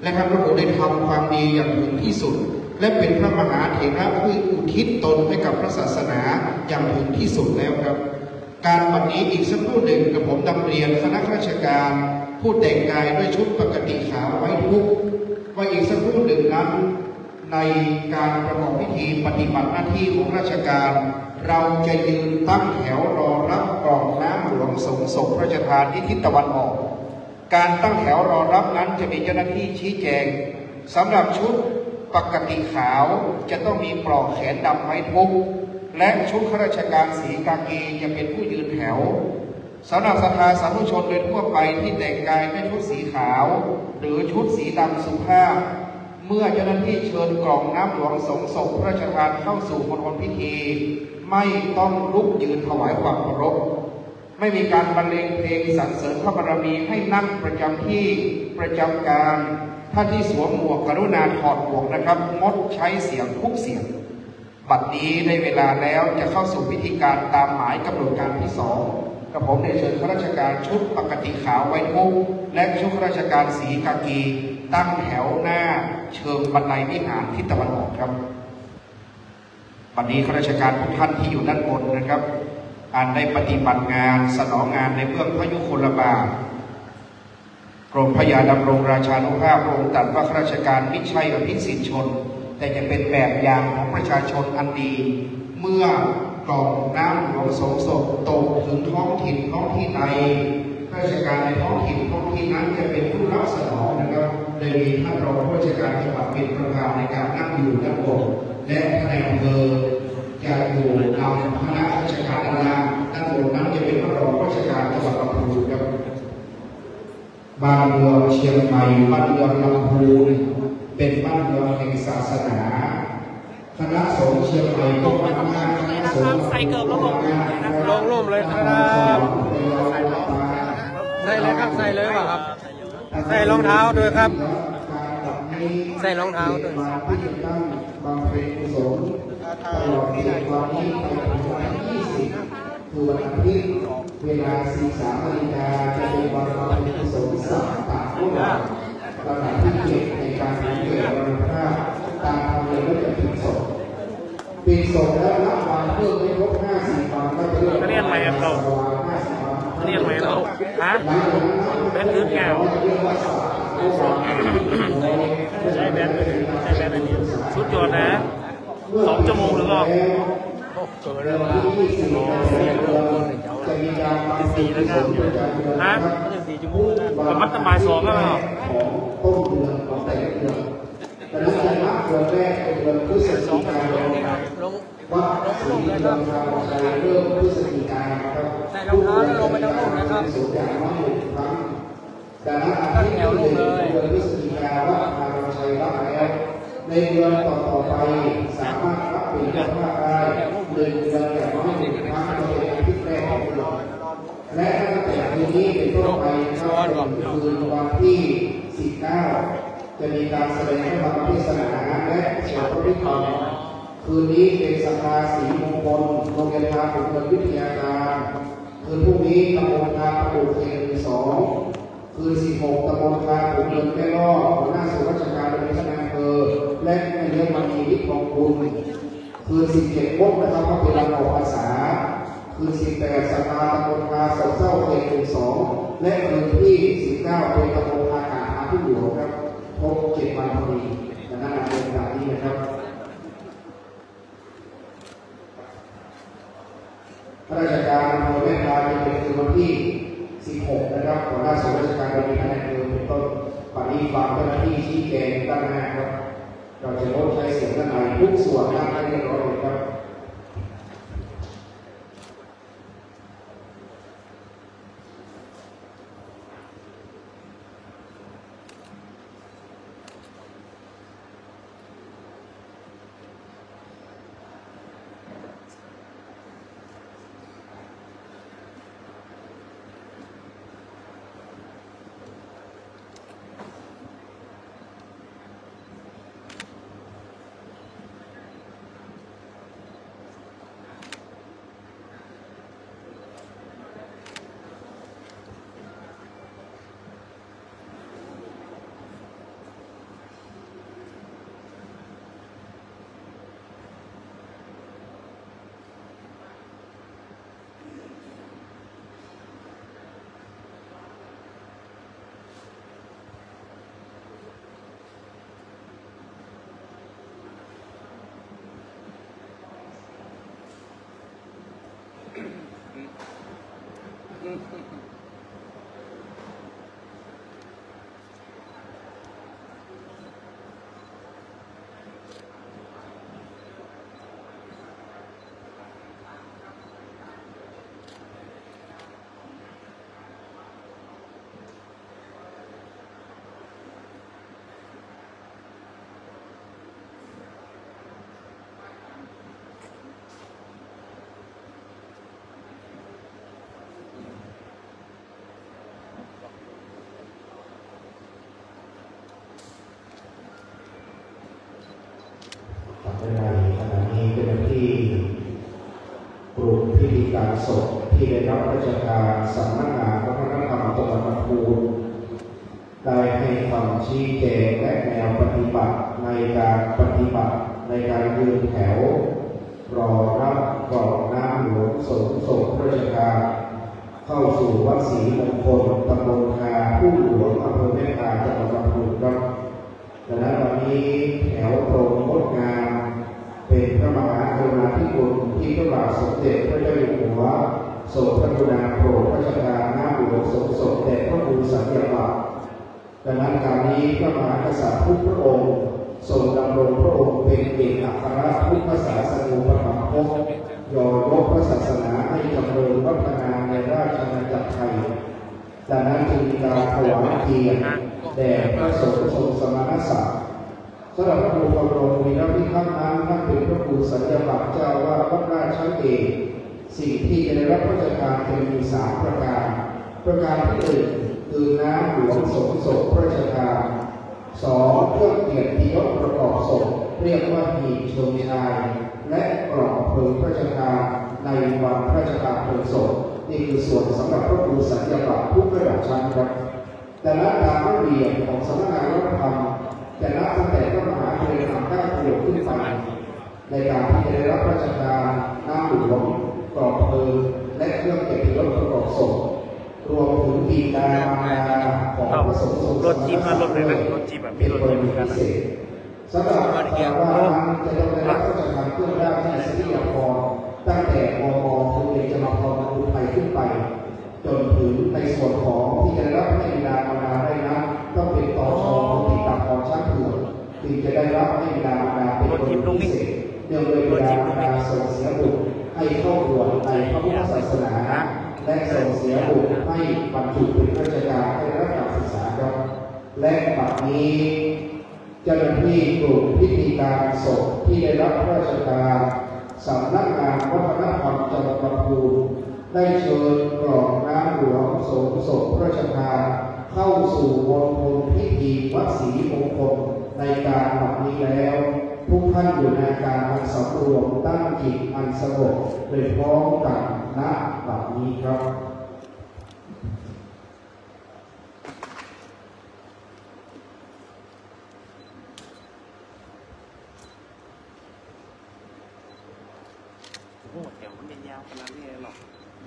และข้าพระองค์ได้ทำความดีอย่างถึงที่สุดและเป็นพระมหาเถระผู้อุทิศตนให้กับพระศาสนาอย่างถึงที่สุดแล้วครับการวันนี้อีกสักครู่หนึ่งกระผมนำเรียนคณะราชการผู้แต่งกายด้วยชุดปกติขาวไว้ทุกว่าอีกสักครู่หนึ่งนั้นในการประกอบพิธีปฏิบัติหน้าที่ของราชการเราจะยืนตั้งแถวรอรับกรองน้ำหลวงสงศพพระราชทานที่ทิศตะวันออกการตั้งแถวรอรับนั้นจะมีเจ้าหน้าที่ชี้แจงสำหรับชุดปกติขาวจะต้องมีปลอกแขนดำไว้ทุกและชุดข้าราชการสีกากีจะเป็นผู้ยืนแถวสำหรับสภาสาธุชนโดยทั่วไปที่แต่งกายด้วยชุดสีขาวหรือชุดสีดำสุภาพเมื่อเจ้าหน้าที่เชิญกล่องน้ำหลวงสงศพพระราชทานเข้าสู่มณฑลพิธีไม่ต้องลุกยืนถวายความเคารพไม่มีการบรรเลงเพลงสรรเสริญพระบารมีให้นั่งประจำที่ประจำการท่านที่สวมหมวกกรุณาถอดหมวกนะครับงดใช้เสียงทุกเสียงบัดนี้ได้เวลาแล้วจะเข้าสู่พิธีการตามหมายกำหนดการที่2กระผมได้เชิญข้าราชการชุดปกติขาวไว้ทุกและชุดข้าราชการสีกากีตั้งแถวหน้าเชิงบันไดวิหารทิศตะวันออกครับบัดนี้ข้าราชการทุกท่านที่อยู่ด้านบนนะครับการได้ปฏิบัติงานสนองงานในเบื้องพระยุคลบาทกรมพระยาดำรงราชานุภาพพระองค์ตรัสว่าข้าราชการไม่ใช่อภิสิทธิชนแต่จะเป็นแบบอย่างของประชาชนอันดีเมื่อกล่องน้ำหลวงสงศพตกถึงท้องถิ่นท้องที่ใดข้าราชการในท้องถิ่นนั้นจะเป็นผู้รับสนองนะครับโดยมีท่านรองผู้ว่าราชการจังหวัดเป็นประธานในการนั่งอยู่ด้านบนและท่านนายอำเภอจะอยู่นำคณะราชการด้านบนนั้นจะเป็นท่านรองผู้ว่าราชการจังหวัดลำพูนครับบ้านเมืองเชียงใหม่บ้านเมืองลำพูนเป็นบ้านเมืองแห่งศาสนาคณะสงฆ์เชียงใหม่ก็มาทำงานคณะสงฆ์ใส่เกิบลงร่มเลยครับใส่เลยครับใส่เลยครับใส่รองเท้าด้วยครับใส่รองเท้าด้วยบางเพลงกุศลตลอดที่วันนี้ไปถึงวันที่20คือวันอาทิตย์เวลา 13 นาฬิกาจะเป็นวันบำเพ็ญกุศลสัปดาห์รุ่งลำดับที่7ในการเผยแพร่บรรพชาตามธรรมเนียมและจะปิดศพแล้วรับวันเพื่อไม่ครบ50 วันก็จะเรียกใหม่เราเรียกไหมเราฮะเป็นพื้นแก้วใช้แบนอันนี้ชุดโยนนะ2 ชั่วโมงหรือเปล่าเกิดแล้ว4แล้วกันฮะ4 ชั่วโมงกับมัดตะไม้2แล้วเหรอต้นเดือนของแต่ละเดือนแต่ละเดือนนับเดือนแรกเป็นเดือนพฤศจิกายนว่าสีเดือนทางใจเริ่มพฤศจิกายนครับใส่รองเท้าแล้วลงไปทั้งหมดนะครับสุดอย่างน้อย1 ครั้งดังนั้นอาทิตย์ที่1เดือนพฤศจิกายนว่าทางเราใช้รับแล้วในเดือนต่อไปสามารถรับเป็นเจ้าภาพได้1 เดือนอย่างน้อย1 ครั้งโดยอาทิตย์แรกของเดือนและตั้งแต่คืนนี้เป็นต้นไปเข้าถึงคืนวันที่19จะมีการแสดงพระธรรมเทศนาและสวดพระพิธรรมคืนนี้เป็นสภาสีมงคลโรงเรียนทางของเมืองวิทยาการคืนพรุ่งนี้ตำบลทางปลูกเอง2คืน16ตำบลทางปลูกเมืองแม่ล่อหัวหน้าส่วนราชการโดยท่านนายอำเภอและนายกมณีวิทย์ทองคุณคืน17พบนะครับก็เป็นวันออกพรรษาคืน18สภาตำบลทางเศร้าเอง2และคืนที่19เป็นตำบลทางหาผู้หลวงครับครบ7 วันพอดีดังนั้นเป็นแบบนี้นะครับข้าราชการอำเภอแม่ลาจะเป็นคืนวันที่16นะครับหัวหน้าส่วนราชการโดยมีท่านนายอำเภอเป็นต้นปฏิบัติเจ้าหน้าที่ชี้แจงด้านหน้าครับเราจะลดใช้เสียงด้านในทุกส่วนด้านให้เรียบร้อยเลยครับในขณะนี้เป็นที่กลุ่มพิธีการศพที่ได้รับราชการสำนักงานวัฒนธรรมจังหวัดลำพูนได้ให้คำชี้แจงและแนวปฏิบัติในการปฏิบัติในการยืนแถวรอรับกรอกน้ำหลวงสงศพราชการเข้าสู่วัดศรีมงคลตำบลคาผู้หลวงอำเภอแม่กาจังหวัดลำพูนครับดังนั้นวันนี้แถวตรงงดงามเป็นพระมหากรุณาธิคุณที่พระบาทสมเด็จพระเจ้าอยู่หัวทรงพระกรุณาโปรดพระราชทานน้ำหลวงสงศพแด่พระครูสัญญาบัตรดังนั้นการนี้พระมหากษัตริย์ทุกพระองค์ทรงดำรงพระองค์เป็นเอกอัครพุทธศาสนูปถัมภกยอยกพระศาสนาให้เจริญวัฒนาในราชอาณาจักรไทยดังนั้นจึงมีการถวายเกียรติแด่พระสงฆ์ทรงสมณศักดิ์สำหรับพระครูบรมวีรพิทักษ์นั้นท่านเป็นพระครูสัญญาบัตรเจ้าว่าวัดราชเอกสิ่งที่จะได้รับพระราชทานจะมี3 ประการที่1คือน้ำหลวงสงศพพระราชทาน2เครื่องเกียรติยศประกอบศพเรียกว่าหีบชมชายและกล่องเพลิงพระราชทานในวันพระราชทานเพลิงศพนี่คือส่วนสำหรับพระครูสัญญาบัตรทุกระดับชั้นครับแต่ละตามระเบียบของสำนักงานวัฒนธรรมจะนับตั้งแต่พระมหาเถรนำ9 ประโยคขึ้นไปในการที่จะได้รับพระราชทานน้ำหลวงกรอบเพลิงและเครื่องเกียรติยศประกอบศพรวมถึงบิดามารดาของพระสงฆ์ทรงสมณศักดิ์เป็นกรณีพิเศษสำหรับว่าจะได้รับพระราชทานเครื่องราชอิสริยาภรณ์ตั้งแต่มม.คือเบญจมาภรณ์อุทัยขึ้นไปจนถึงในส่วนของที่จะได้รับให้บิดามารดาได้นั้นต้องเป็นตช.ติดตามพรชั้นเผื่อจึงจะได้รับให้บิดามารดาเป็นกรณีพิเศษเนื่องโดยบิดามารดาส่งเสียบุตรให้เข้าบวชในพระพุทธศาสนาและส่งเสียบุตรให้บรรจุเป็นข้าราชการให้รับการศึกษาครับและบัดนี้เจ้าหน้าที่กลุ่มพิธีการศพที่ได้รับพระราชทานสำนักงานวัฒนธรรมจังหวัดลำพูนได้เชิญกล่องน้ำหลวงสงศพพระราชทานเข้าสู่มณฑลพิธีวัดศรีมงคลในการบัดนี้แล้วทุกท่านอยู่ในการสำรวมตั้งจิตอันสงบโดยพร้อมกันณบัดนี้ครับโอ้เดี๋ยวมันยาวขนาดนี้หรอก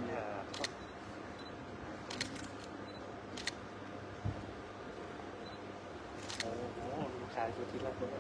โอ้โหลูกชายสุดที่รักเลย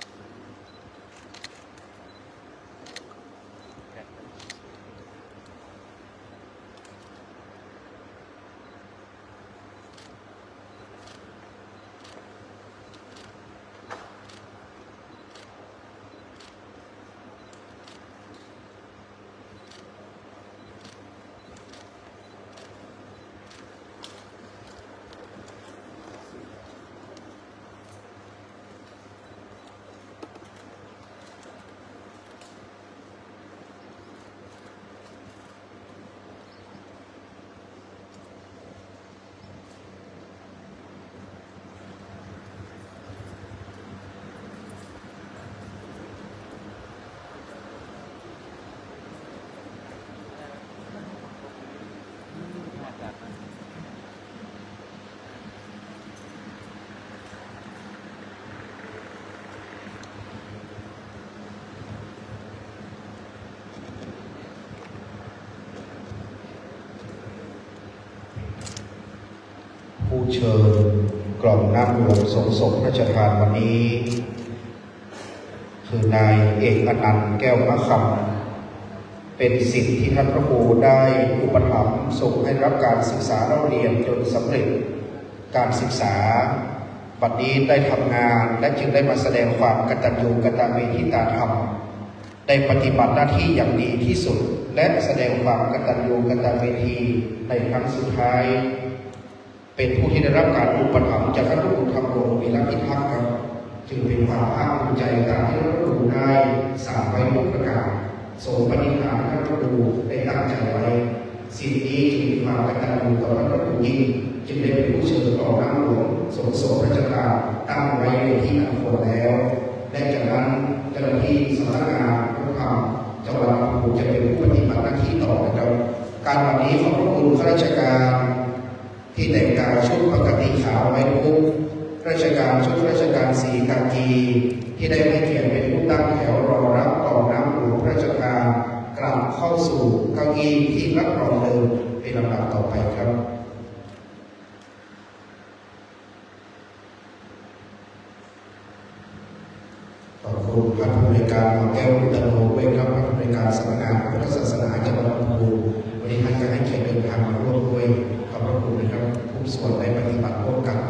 ผู้เชิญกล่องน้ำหลวงสงศพพระราชทานวันนี้คือนายเอกอนันต์แก้วมะคำเป็นสิ่งที่ท่านพระครูได้อุปถัมภ์ส่งให้รับการศึกษาเล่าเรียนจนสำเร็จการศึกษาบัดนี้ได้ทำงานและจึงได้มาแสดงความกตัญญูกตเวทิตาธรรมได้ปฏิบัติหน้าที่อย่างดีที่สุดและแสดงความกตัญญูกตเวทีในครั้งสุดท้ายเป็นผู้ที่ได้รับการอุปถัมภ์จากพระครูธรรมรงค์วีรพิทักษ์ครับจึงเป็นความภาคภูมิใจตามที่พระครูได้สานไว้ทุกประการทรงปฏิญาณพระครูได้ตั้งใจไว้สิ่งนี้จึงมีความกตัญญูต่อพระครูยิ่งจึงได้เป็นผู้เชิญต่อน้ำหลวงสมโสพระเจ้าตั้งไว้ในที่อันควรแล้วและจากนั้นเจ้าหน้าที่สำนักงานพระธรรมจังหวัดลำพูนจะเป็นผู้ปฏิบัติหน้าที่ต่อนะครับการวันนี้ขอบพระคุณข้าราชการที่แต่งกายชุดปกติขาวไว้ทุกราชการชุดราชการสีกากีที่ได้ให้เกียรติเป็นผู้ตั้งแถวรอรับต่อน้ำหลวงพระราชทานกลับเข้าสู่เก้าอี้ที่รับรองเดิมเป็นลำดับต่อไปครับขอบคุณท่านผู้อำนวยการหมอแก้วอุตโนเวชครับท่านผู้อำนวยการสำนักงานพระพุทธศาสนาจังหวัดลำพูนวันนี้ท่านก็ให้เกียรติเดินทางมาร่วมด้วยขอบพระคุณนะครับทุกส่วนได้ปฏิบัติร่วมกัน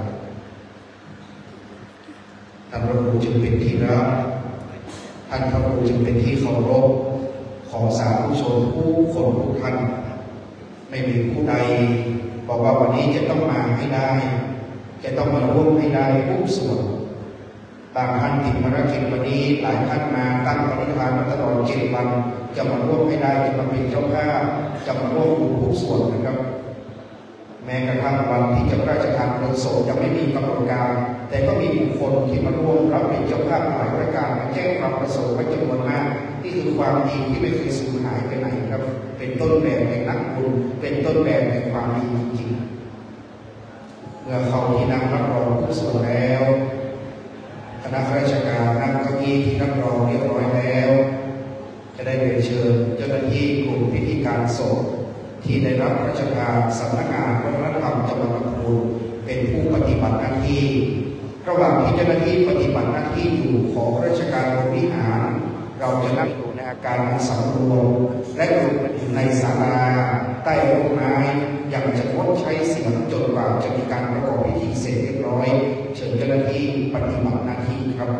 ท่านพระครูจึงเป็นที่รักท่านพระครูจึงเป็นที่เคารพของสาธุชนผู้คนทุกท่านไม่มีผู้ใดบอกว่าวันนี้จะต้องมาให้ได้จะต้องมาร่วมให้ได้ทุกส่วนบางท่านติดภารกิจวันนี้หลายท่านมาตั้งปณิธานมาตลอด7 วันจะมาร่วมให้ได้จะมาเป็นเจ้าภาพจะมาร่วมดูทุกส่วนนะครับแม้กระทั่งวันที่จะพระราชทานเพลิงศพยังไม่มีกำหนดการแต่ก็มีบุคคลที่มาร่วมรับเป็นเจ้าภาพหลายประการมาแจ้งความประสงค์ไว้จำนวนมากนี่คือความดีที่ไม่เคยสูญหายไปไหนครับเป็นต้นแบบแห่งนักบุญเป็นต้นแบบแห่งความดีจริงเมื่อเขาที่นั่งรับรองทุกส่วนแล้วคณะข้าราชการนั่งเก้าอี้ที่รับรองเรียบร้อยแล้วจะได้เรียนเชิญเจ้าหน้าที่กลุ่มพิธีการศพที่ได้รับราชการสำนักงานวัฒนธรรมจังหวัดลำพูนเป็นผู้ปฏิบัติหน้าที่ระหว่างที่เจ้าหน้าที่ปฏิบัติหน้าที่อยู่ของราชการบริหารเราจะนั่งอยู่ในอาการสำรวมและอยู่ในศาลาใต้ร่มไม้ยังจะงดใช้เสียงจนกว่าจะมีการประกอบพิธีเสร็จเรียบร้อยเชิญเจ้าหน้าที่ปฏิบัติหน้าที่ครับ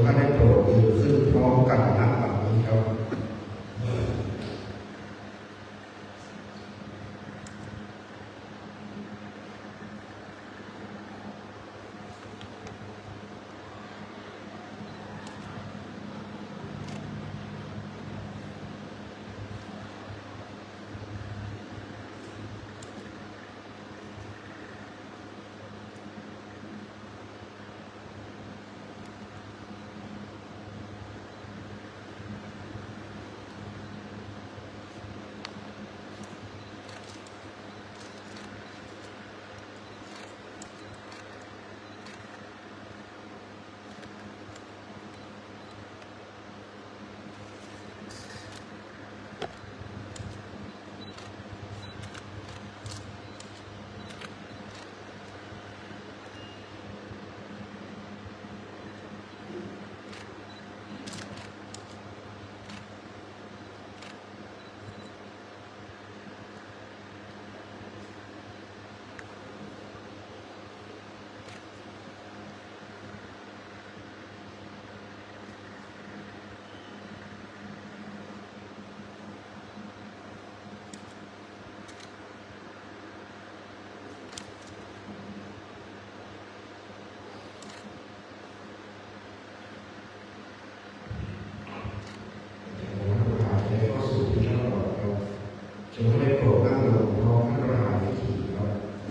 ท่านได้โปรดยืนขึ้นพร้อมกันณบัดนี้ครับจึงได้โปรดนั่งลงพร้อมพระราชพิธีครับ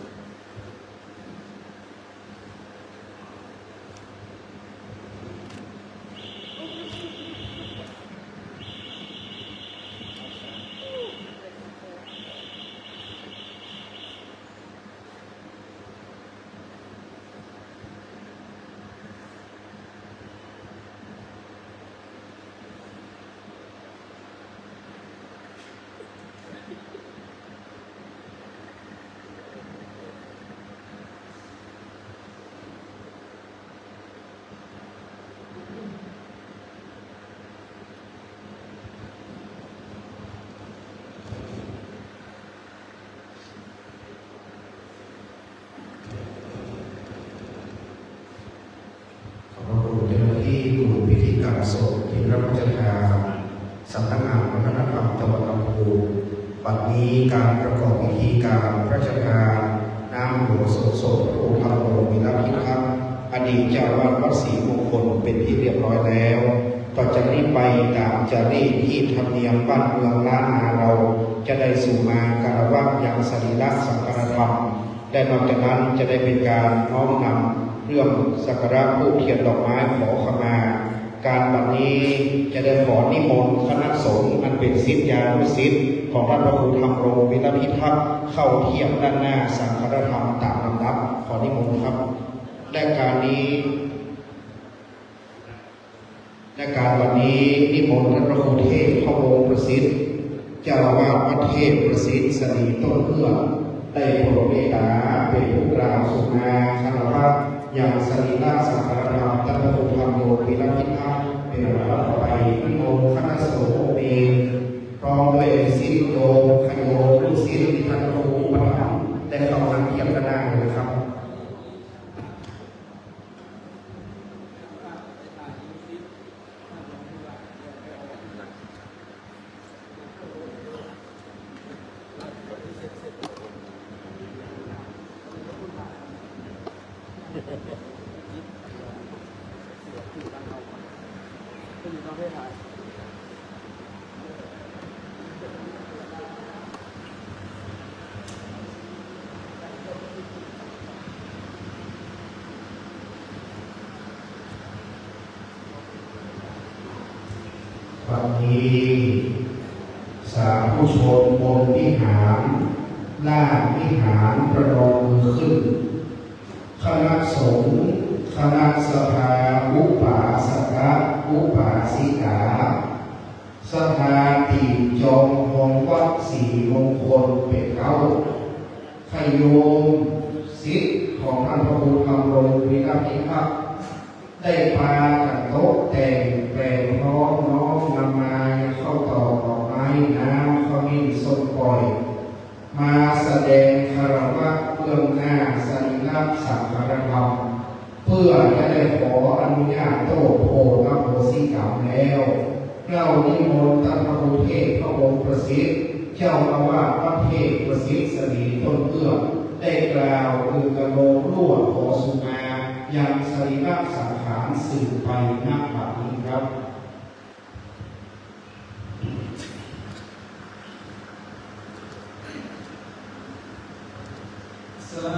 ที่กลุ่มพิธีการศพที่รับราชการสำนักงานวัฒนธรรมจังหวัดลำพูนวันนี้การประกอบพิธีการราชการน้ำหลวงศพพระองค์ธรรมรงค์วีรพิทักษ์อดีตเจ้าอาวาสวัดศรีมงคลเป็นที่เรียบร้อยแล้วต่อจากนี้ไปตามจารีตที่ธรรมเนียมบ้านเมืองล้านนาเราจะได้สู่มาการวะยังสรีระสังฆธรรมและนอกจากนั้นจะได้เป็นการน้อมนำเรื่องสักการะธูปเทียนดอกไม้ขอขมาการบัดนี้จะได้ขอนิมนต์คณะสงฆ์อันเป็นศิษยานุศิษย์ของท่านพระครูธรรมรงค์วีรพิทักษ์เข้าเทียบด้านหน้าสังฆธรรมตามลำดับขอนิมนต์ครับและการวันนี้นิมนต์ท่านพระครูเทพพระวงศ์ประสิทธิ์เจ้าอาวาสวัดเทพประสิทธิ์สรีต้นเพื่อได้โปรดเมตตาเป็นผู้กล่าวสุนาคณะอย่างสรีระสังฆธรรมท่านพระครูธรรมรงค์วีรพิทักษ์เป็นลำดับต่อไปนิมนต์คณะสงฆ์เองพร้อมด้วยศิษย์โยมขโยมลูกศิษย์ที่ท่านพระครูประทับได้เข้ามาเทียบกันได้เลยครับวันนี้สาธุชนบนวิหารล่างวิหารประนมมือขึ้นคณะสงฆ์คณะสภาอุปาสกอุปาสิกาสภาติจอมวงวัดสี่มงคลเป็นเก้าขโยมศิษย์ของท่านพระครูธรรมรงค์วีรพิทักษ์ได้พากันโต๊ะแต่งแปลงพร้อมน้อมนำมาเข้าต่อดอกไม้น้ำข้าวมิ้นส้มปล่อยมาแสดงคารวะเบื้องหน้าสรีระสังฆธรรมเพื่อจะได้ขออนุญาตโต้โผล่เรานิมนต์ท่านพระครูเทศพระองค์ประสิทธิ์เจ้าอาวาสวัดเทศประสิทธิ์สรีต้นเอื้อได้กล่าวคือกระโลงรั่วขอสุมายังสรีระสังขารสืบไปนับบัดนี้ครับสา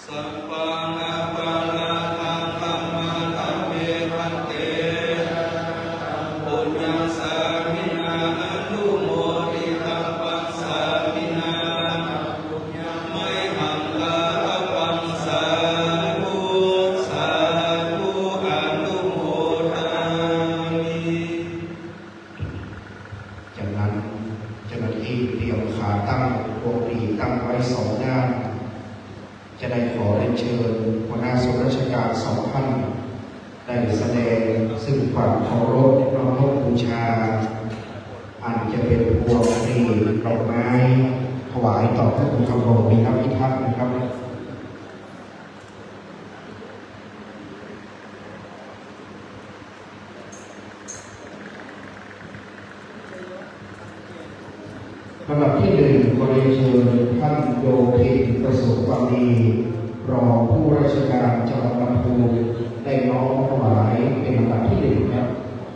จะได้ขอเรียนเชิญหัวหน้าส่วนราชการ2 ท่านได้แสดงซึ่งความเคารพน้อมบูชาอันจะเป็นพวงหรีดดอกไม้ถวายต่อพระคุณธรรมรงค์มีน้ำพิทักษ์นะครับลำดับที่1ขอเรียนเชิญท่านโยธินประสงค์ความดีรองผู้ราชการจังหวัดลำพูนได้น้อมถวายเป็นลำดับที่1ครับ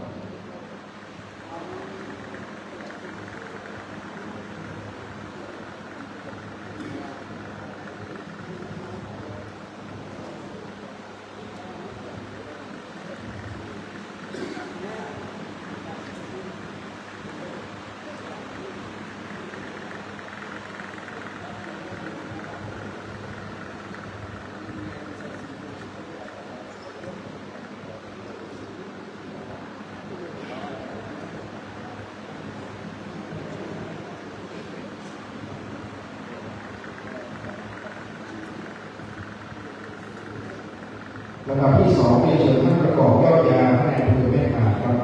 ลำดับที่2เรียนเชิญท่านประกอบยอดยาท่านนายอำเภอแม่ตาครับ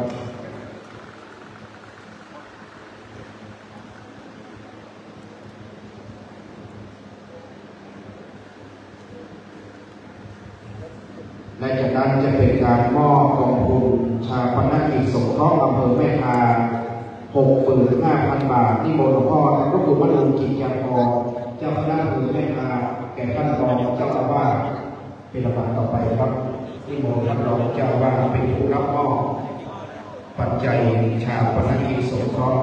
และจากนั้นจะเป็นการมอบกองทุนชาปนกิจสงเคราะห์อำเภอแม่ตา 65,000 บาทที่โบสถ์หลวงพ่อท่านพระครูมนูกิจยาพรเจ้าคณะอำเภอแม่ตาแก่ท่านรองเจ้าอาวาสเป็นลำดับต่อไปครับที่โมท่านรองเจ้าว่าเป็นผู้รับมอบปัจจัยชาปนกิจสงเคราะห์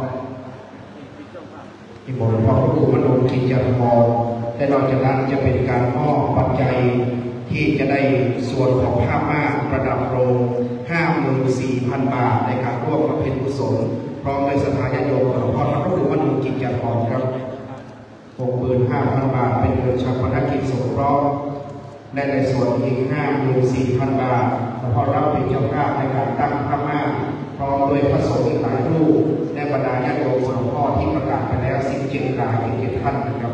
ที่โมหลวงพ่อพระครูมนูกิจยาพรและนอกจากนั้นจะเป็นการมอบปัจจัยที่จะได้ส่วนของผ้าม่านประดับโรง 54,000 บาทในการร่วมบำเพ็ญกุศลพร้อมด้วยสถานญาติโยมหลวงพ่อพระครูมนูกิจยาพรครับ 65,000 บาทเป็นเงินชาปนกิจสงเคราะห์และในส่วนอีก 54,000 บาทหลวงพ่อรับเป็นเจ้าภาพในการตั้งพระม่านพร้อมด้วยพระสงฆ์อีกหลายรูปและบรรดาญาติโยมหลวงพ่อที่ประกาศไปแล้ว17 ราย17 ท่านนะครับ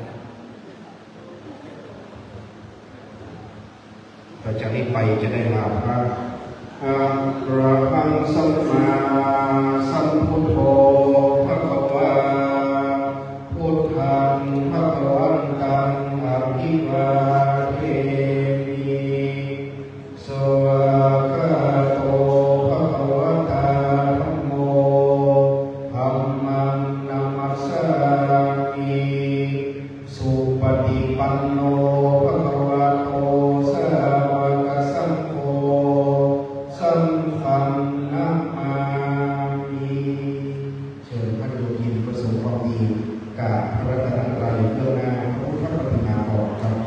เราจะรีบไปจะได้ลาพระอะระหังสัมมาสัมพุทโธภควาพุทธังภควันตังอะภิวาเทมิสวากาโตภควตาธัมโมธัมมังนัมมัสสามิสุปฏิปันโนภควโตสาวกสังโฆสัมปันนัมมามิเชิญท่านโยธินประสงค์ความดีกราบพระรัตนตรัยเบื้องหน้าพระพุทธปฏิมาออกครับ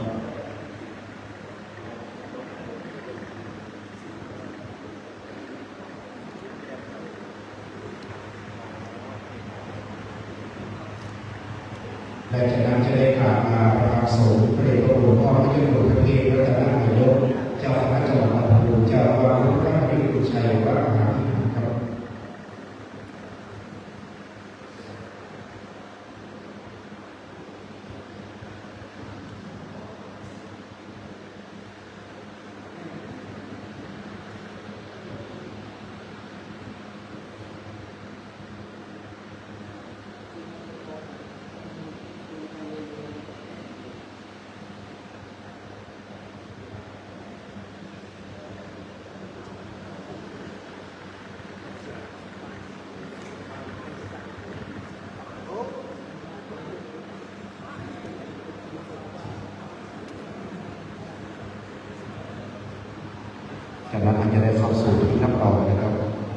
และจากนั้นจะได้กราบมาประทับสงฆ์พระเดชพระคุณหลวงพ่อพระเจ้าอยู่หัวพระเทพรัตนนายกเจ้าคณะจังหวัดลำพูนเจ้าอาวาสวัดพระพิรุณชัยวรมหาวิหารครับ จากนั้นจะได้เข้าสู่ที่รับรองนะครับ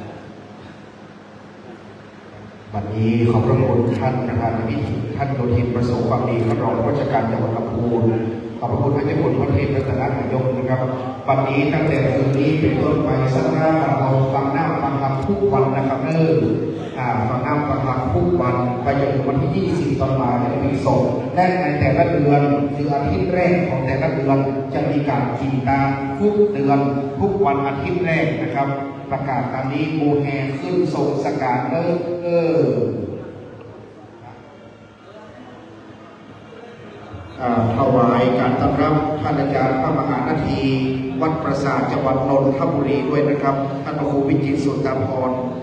วันนี้ขอบพระคุณท่านประธานในพิธีท่านโยธินประสงค์ความดีท่านรองราชการจังหวัดลำพูนขอบพระคุณพระเจ้าคุณพระเทพรัตนนายกนะครับวันนี้ตั้งแต่คืนนี้เป็นต้นไปสักหน้าเราฟังหน้าฟังธรรมทุกวันนะครับฟังหน้าฟังธรรมทุกวันไปจนถึงวันที่20ตอนบ่ายจะมีส่งและในแต่ละเดือนหรืออาทิตย์แรกของแต่ละเดือนจะมีการกินตามทุกเดือนทุกวันอาทิตย์แรกนะครับประกาศตามนี้บูแฮขึ้นทรงสการถวายการต้อนรับท่านอาจารย์พระมหานาทีวัดประสาทจังหวัดนนทบุรีด้วยนะครับท่านพระครูวิจิตรสุตตาภรณ์